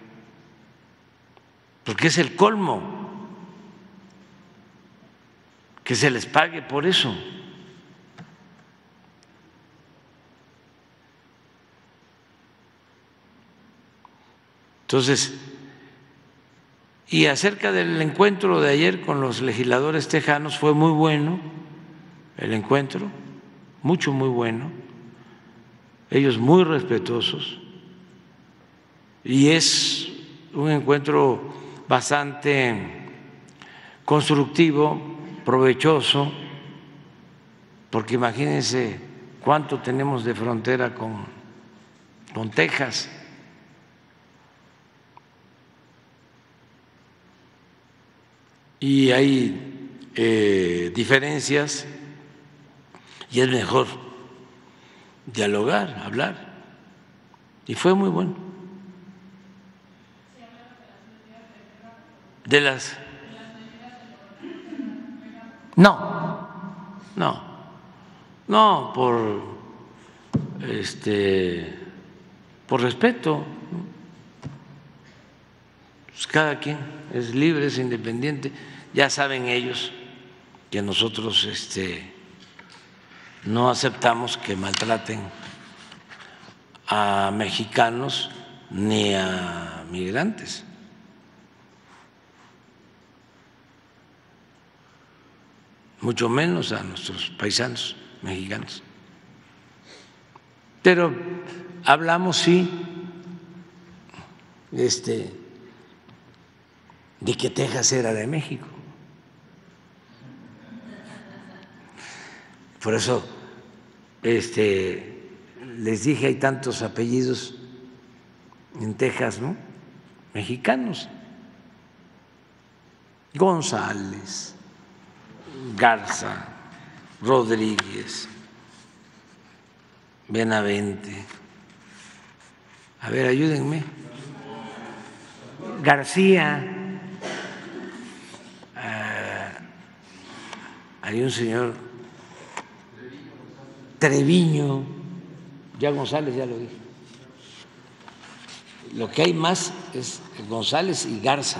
[SPEAKER 2] porque es el colmo que se les pague por eso. Entonces, y acerca del encuentro de ayer con los legisladores tejanos, fue muy bueno el encuentro, mucho, muy bueno, ellos muy respetuosos, y es un encuentro bastante constructivo, provechoso, porque imagínense cuánto tenemos de frontera con, con Texas. Y hay eh, diferencias y es mejor dialogar, hablar. Y fue muy bueno. De las... No, no, no, por, este, por respeto. Pues cada quien es libre, es independiente. Ya saben ellos que nosotros este, no aceptamos que maltraten a mexicanos ni a migrantes. Mucho menos a nuestros paisanos mexicanos. Pero hablamos, sí, este, de que Texas era de México. Por eso este, les dije, hay tantos apellidos en Texas, ¿no? Mexicanos. González, Garza, Rodríguez, Benavente. A ver, ayúdenme. García. Uh, hay un señor Treviño, ya González ya lo dije. Lo que hay más es González y Garza,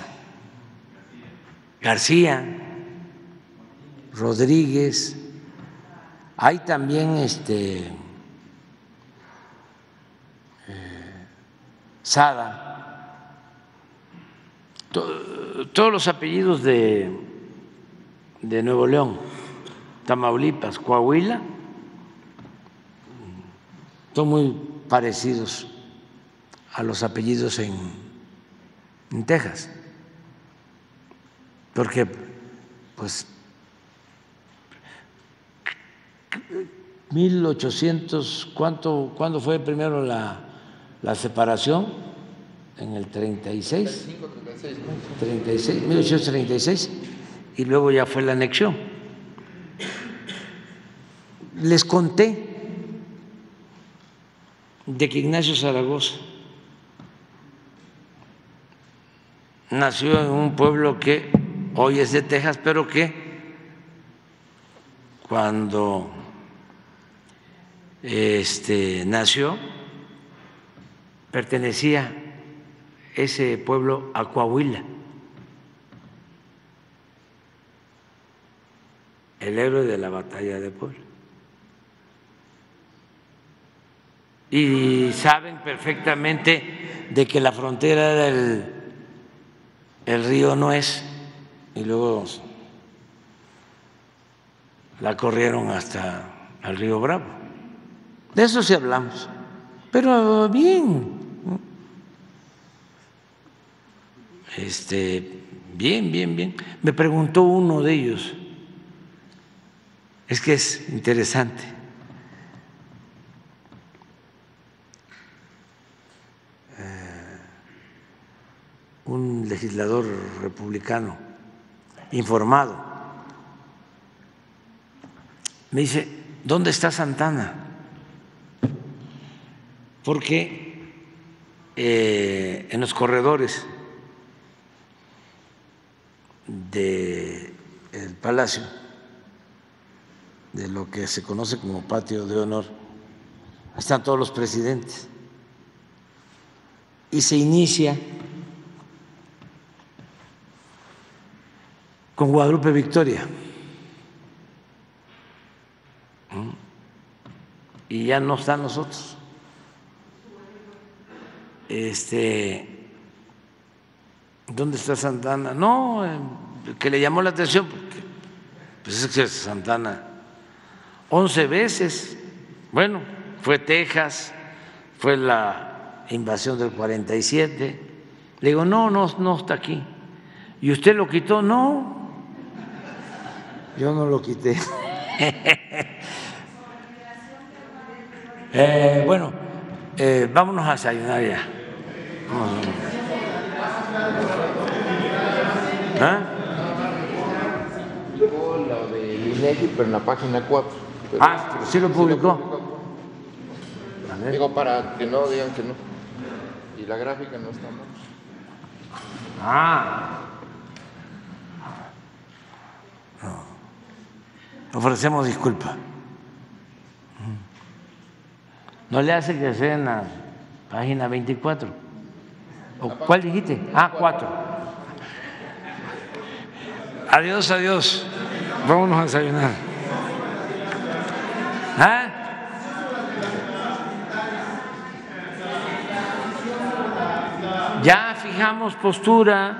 [SPEAKER 2] García, Rodríguez. Hay también este eh, Sada, to, todos los apellidos de, de Nuevo León, Tamaulipas, Coahuila, son muy parecidos a los apellidos en, en Texas, porque pues mil ochocientos, ¿cuánto, ¿cuándo fue primero la, la separación? En el treinta y seis, treinta y seis, mil ochocientos treinta y seis, y luego ya fue la anexión. Les conté de que Ignacio Zaragoza nació en un pueblo que hoy es de Texas, pero que cuando este, nació pertenecía ese pueblo a Coahuila. El héroe de la batalla de Puebla. Y saben perfectamente de que la frontera del el río Nuez, y luego la corrieron hasta el río Bravo. De eso sí hablamos, pero bien, este, bien, bien, bien. Me preguntó uno de ellos, es que es interesante. Un legislador republicano informado me dice, ¿dónde está Santana? Porque eh, en los corredores del Palacio, de lo que se conoce como Patio de Honor, están todos los presidentes y se inicia con Guadalupe Victoria. Y ya no están nosotros. Este, ¿dónde está Santana? No, el que le llamó la atención, porque pues es que Santana once veces, bueno, fue Texas, fue la invasión del cuarenta y siete. Le digo, no, no, no está aquí. ¿Y usted lo quitó? No. Yo no lo quité. eh, bueno, eh, vámonos a desayunar ya. Vamos. ¿Ah?
[SPEAKER 10] Lo de INEGI, pero en la página cuatro. Pero
[SPEAKER 2] ah, sí lo publicó.
[SPEAKER 10] Digo, para que no digan que no. Y la gráfica no está mal.
[SPEAKER 2] Ah. Ofrecemos disculpa. ¿No le hace que sea en la página veinticuatro? ¿O cuál dijiste? Ah, cuatro. Adiós, adiós. Vámonos a desayunar. ¿Ah? Ya fijamos postura.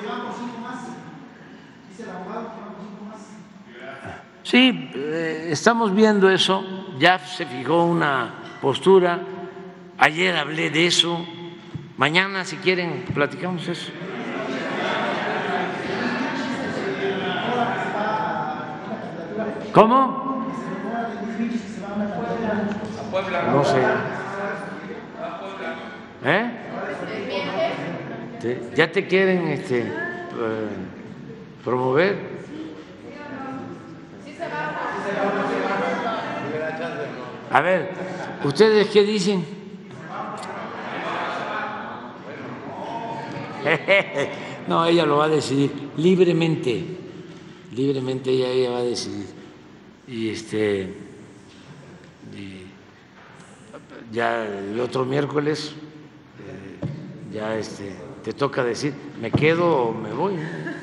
[SPEAKER 2] Sí, eh, estamos viendo eso, ya se fijó una postura, ayer hablé de eso, mañana si quieren platicamos eso. ¿Cómo? No sé. ¿Eh? ¿Ya te quieren este, eh, promover? A ver, ¿ustedes qué dicen? No, ella lo va a decidir libremente, libremente ella, ella va a decidir. Y este, y ya el otro miércoles eh, ya este, te toca decir, ¿me quedo o me voy?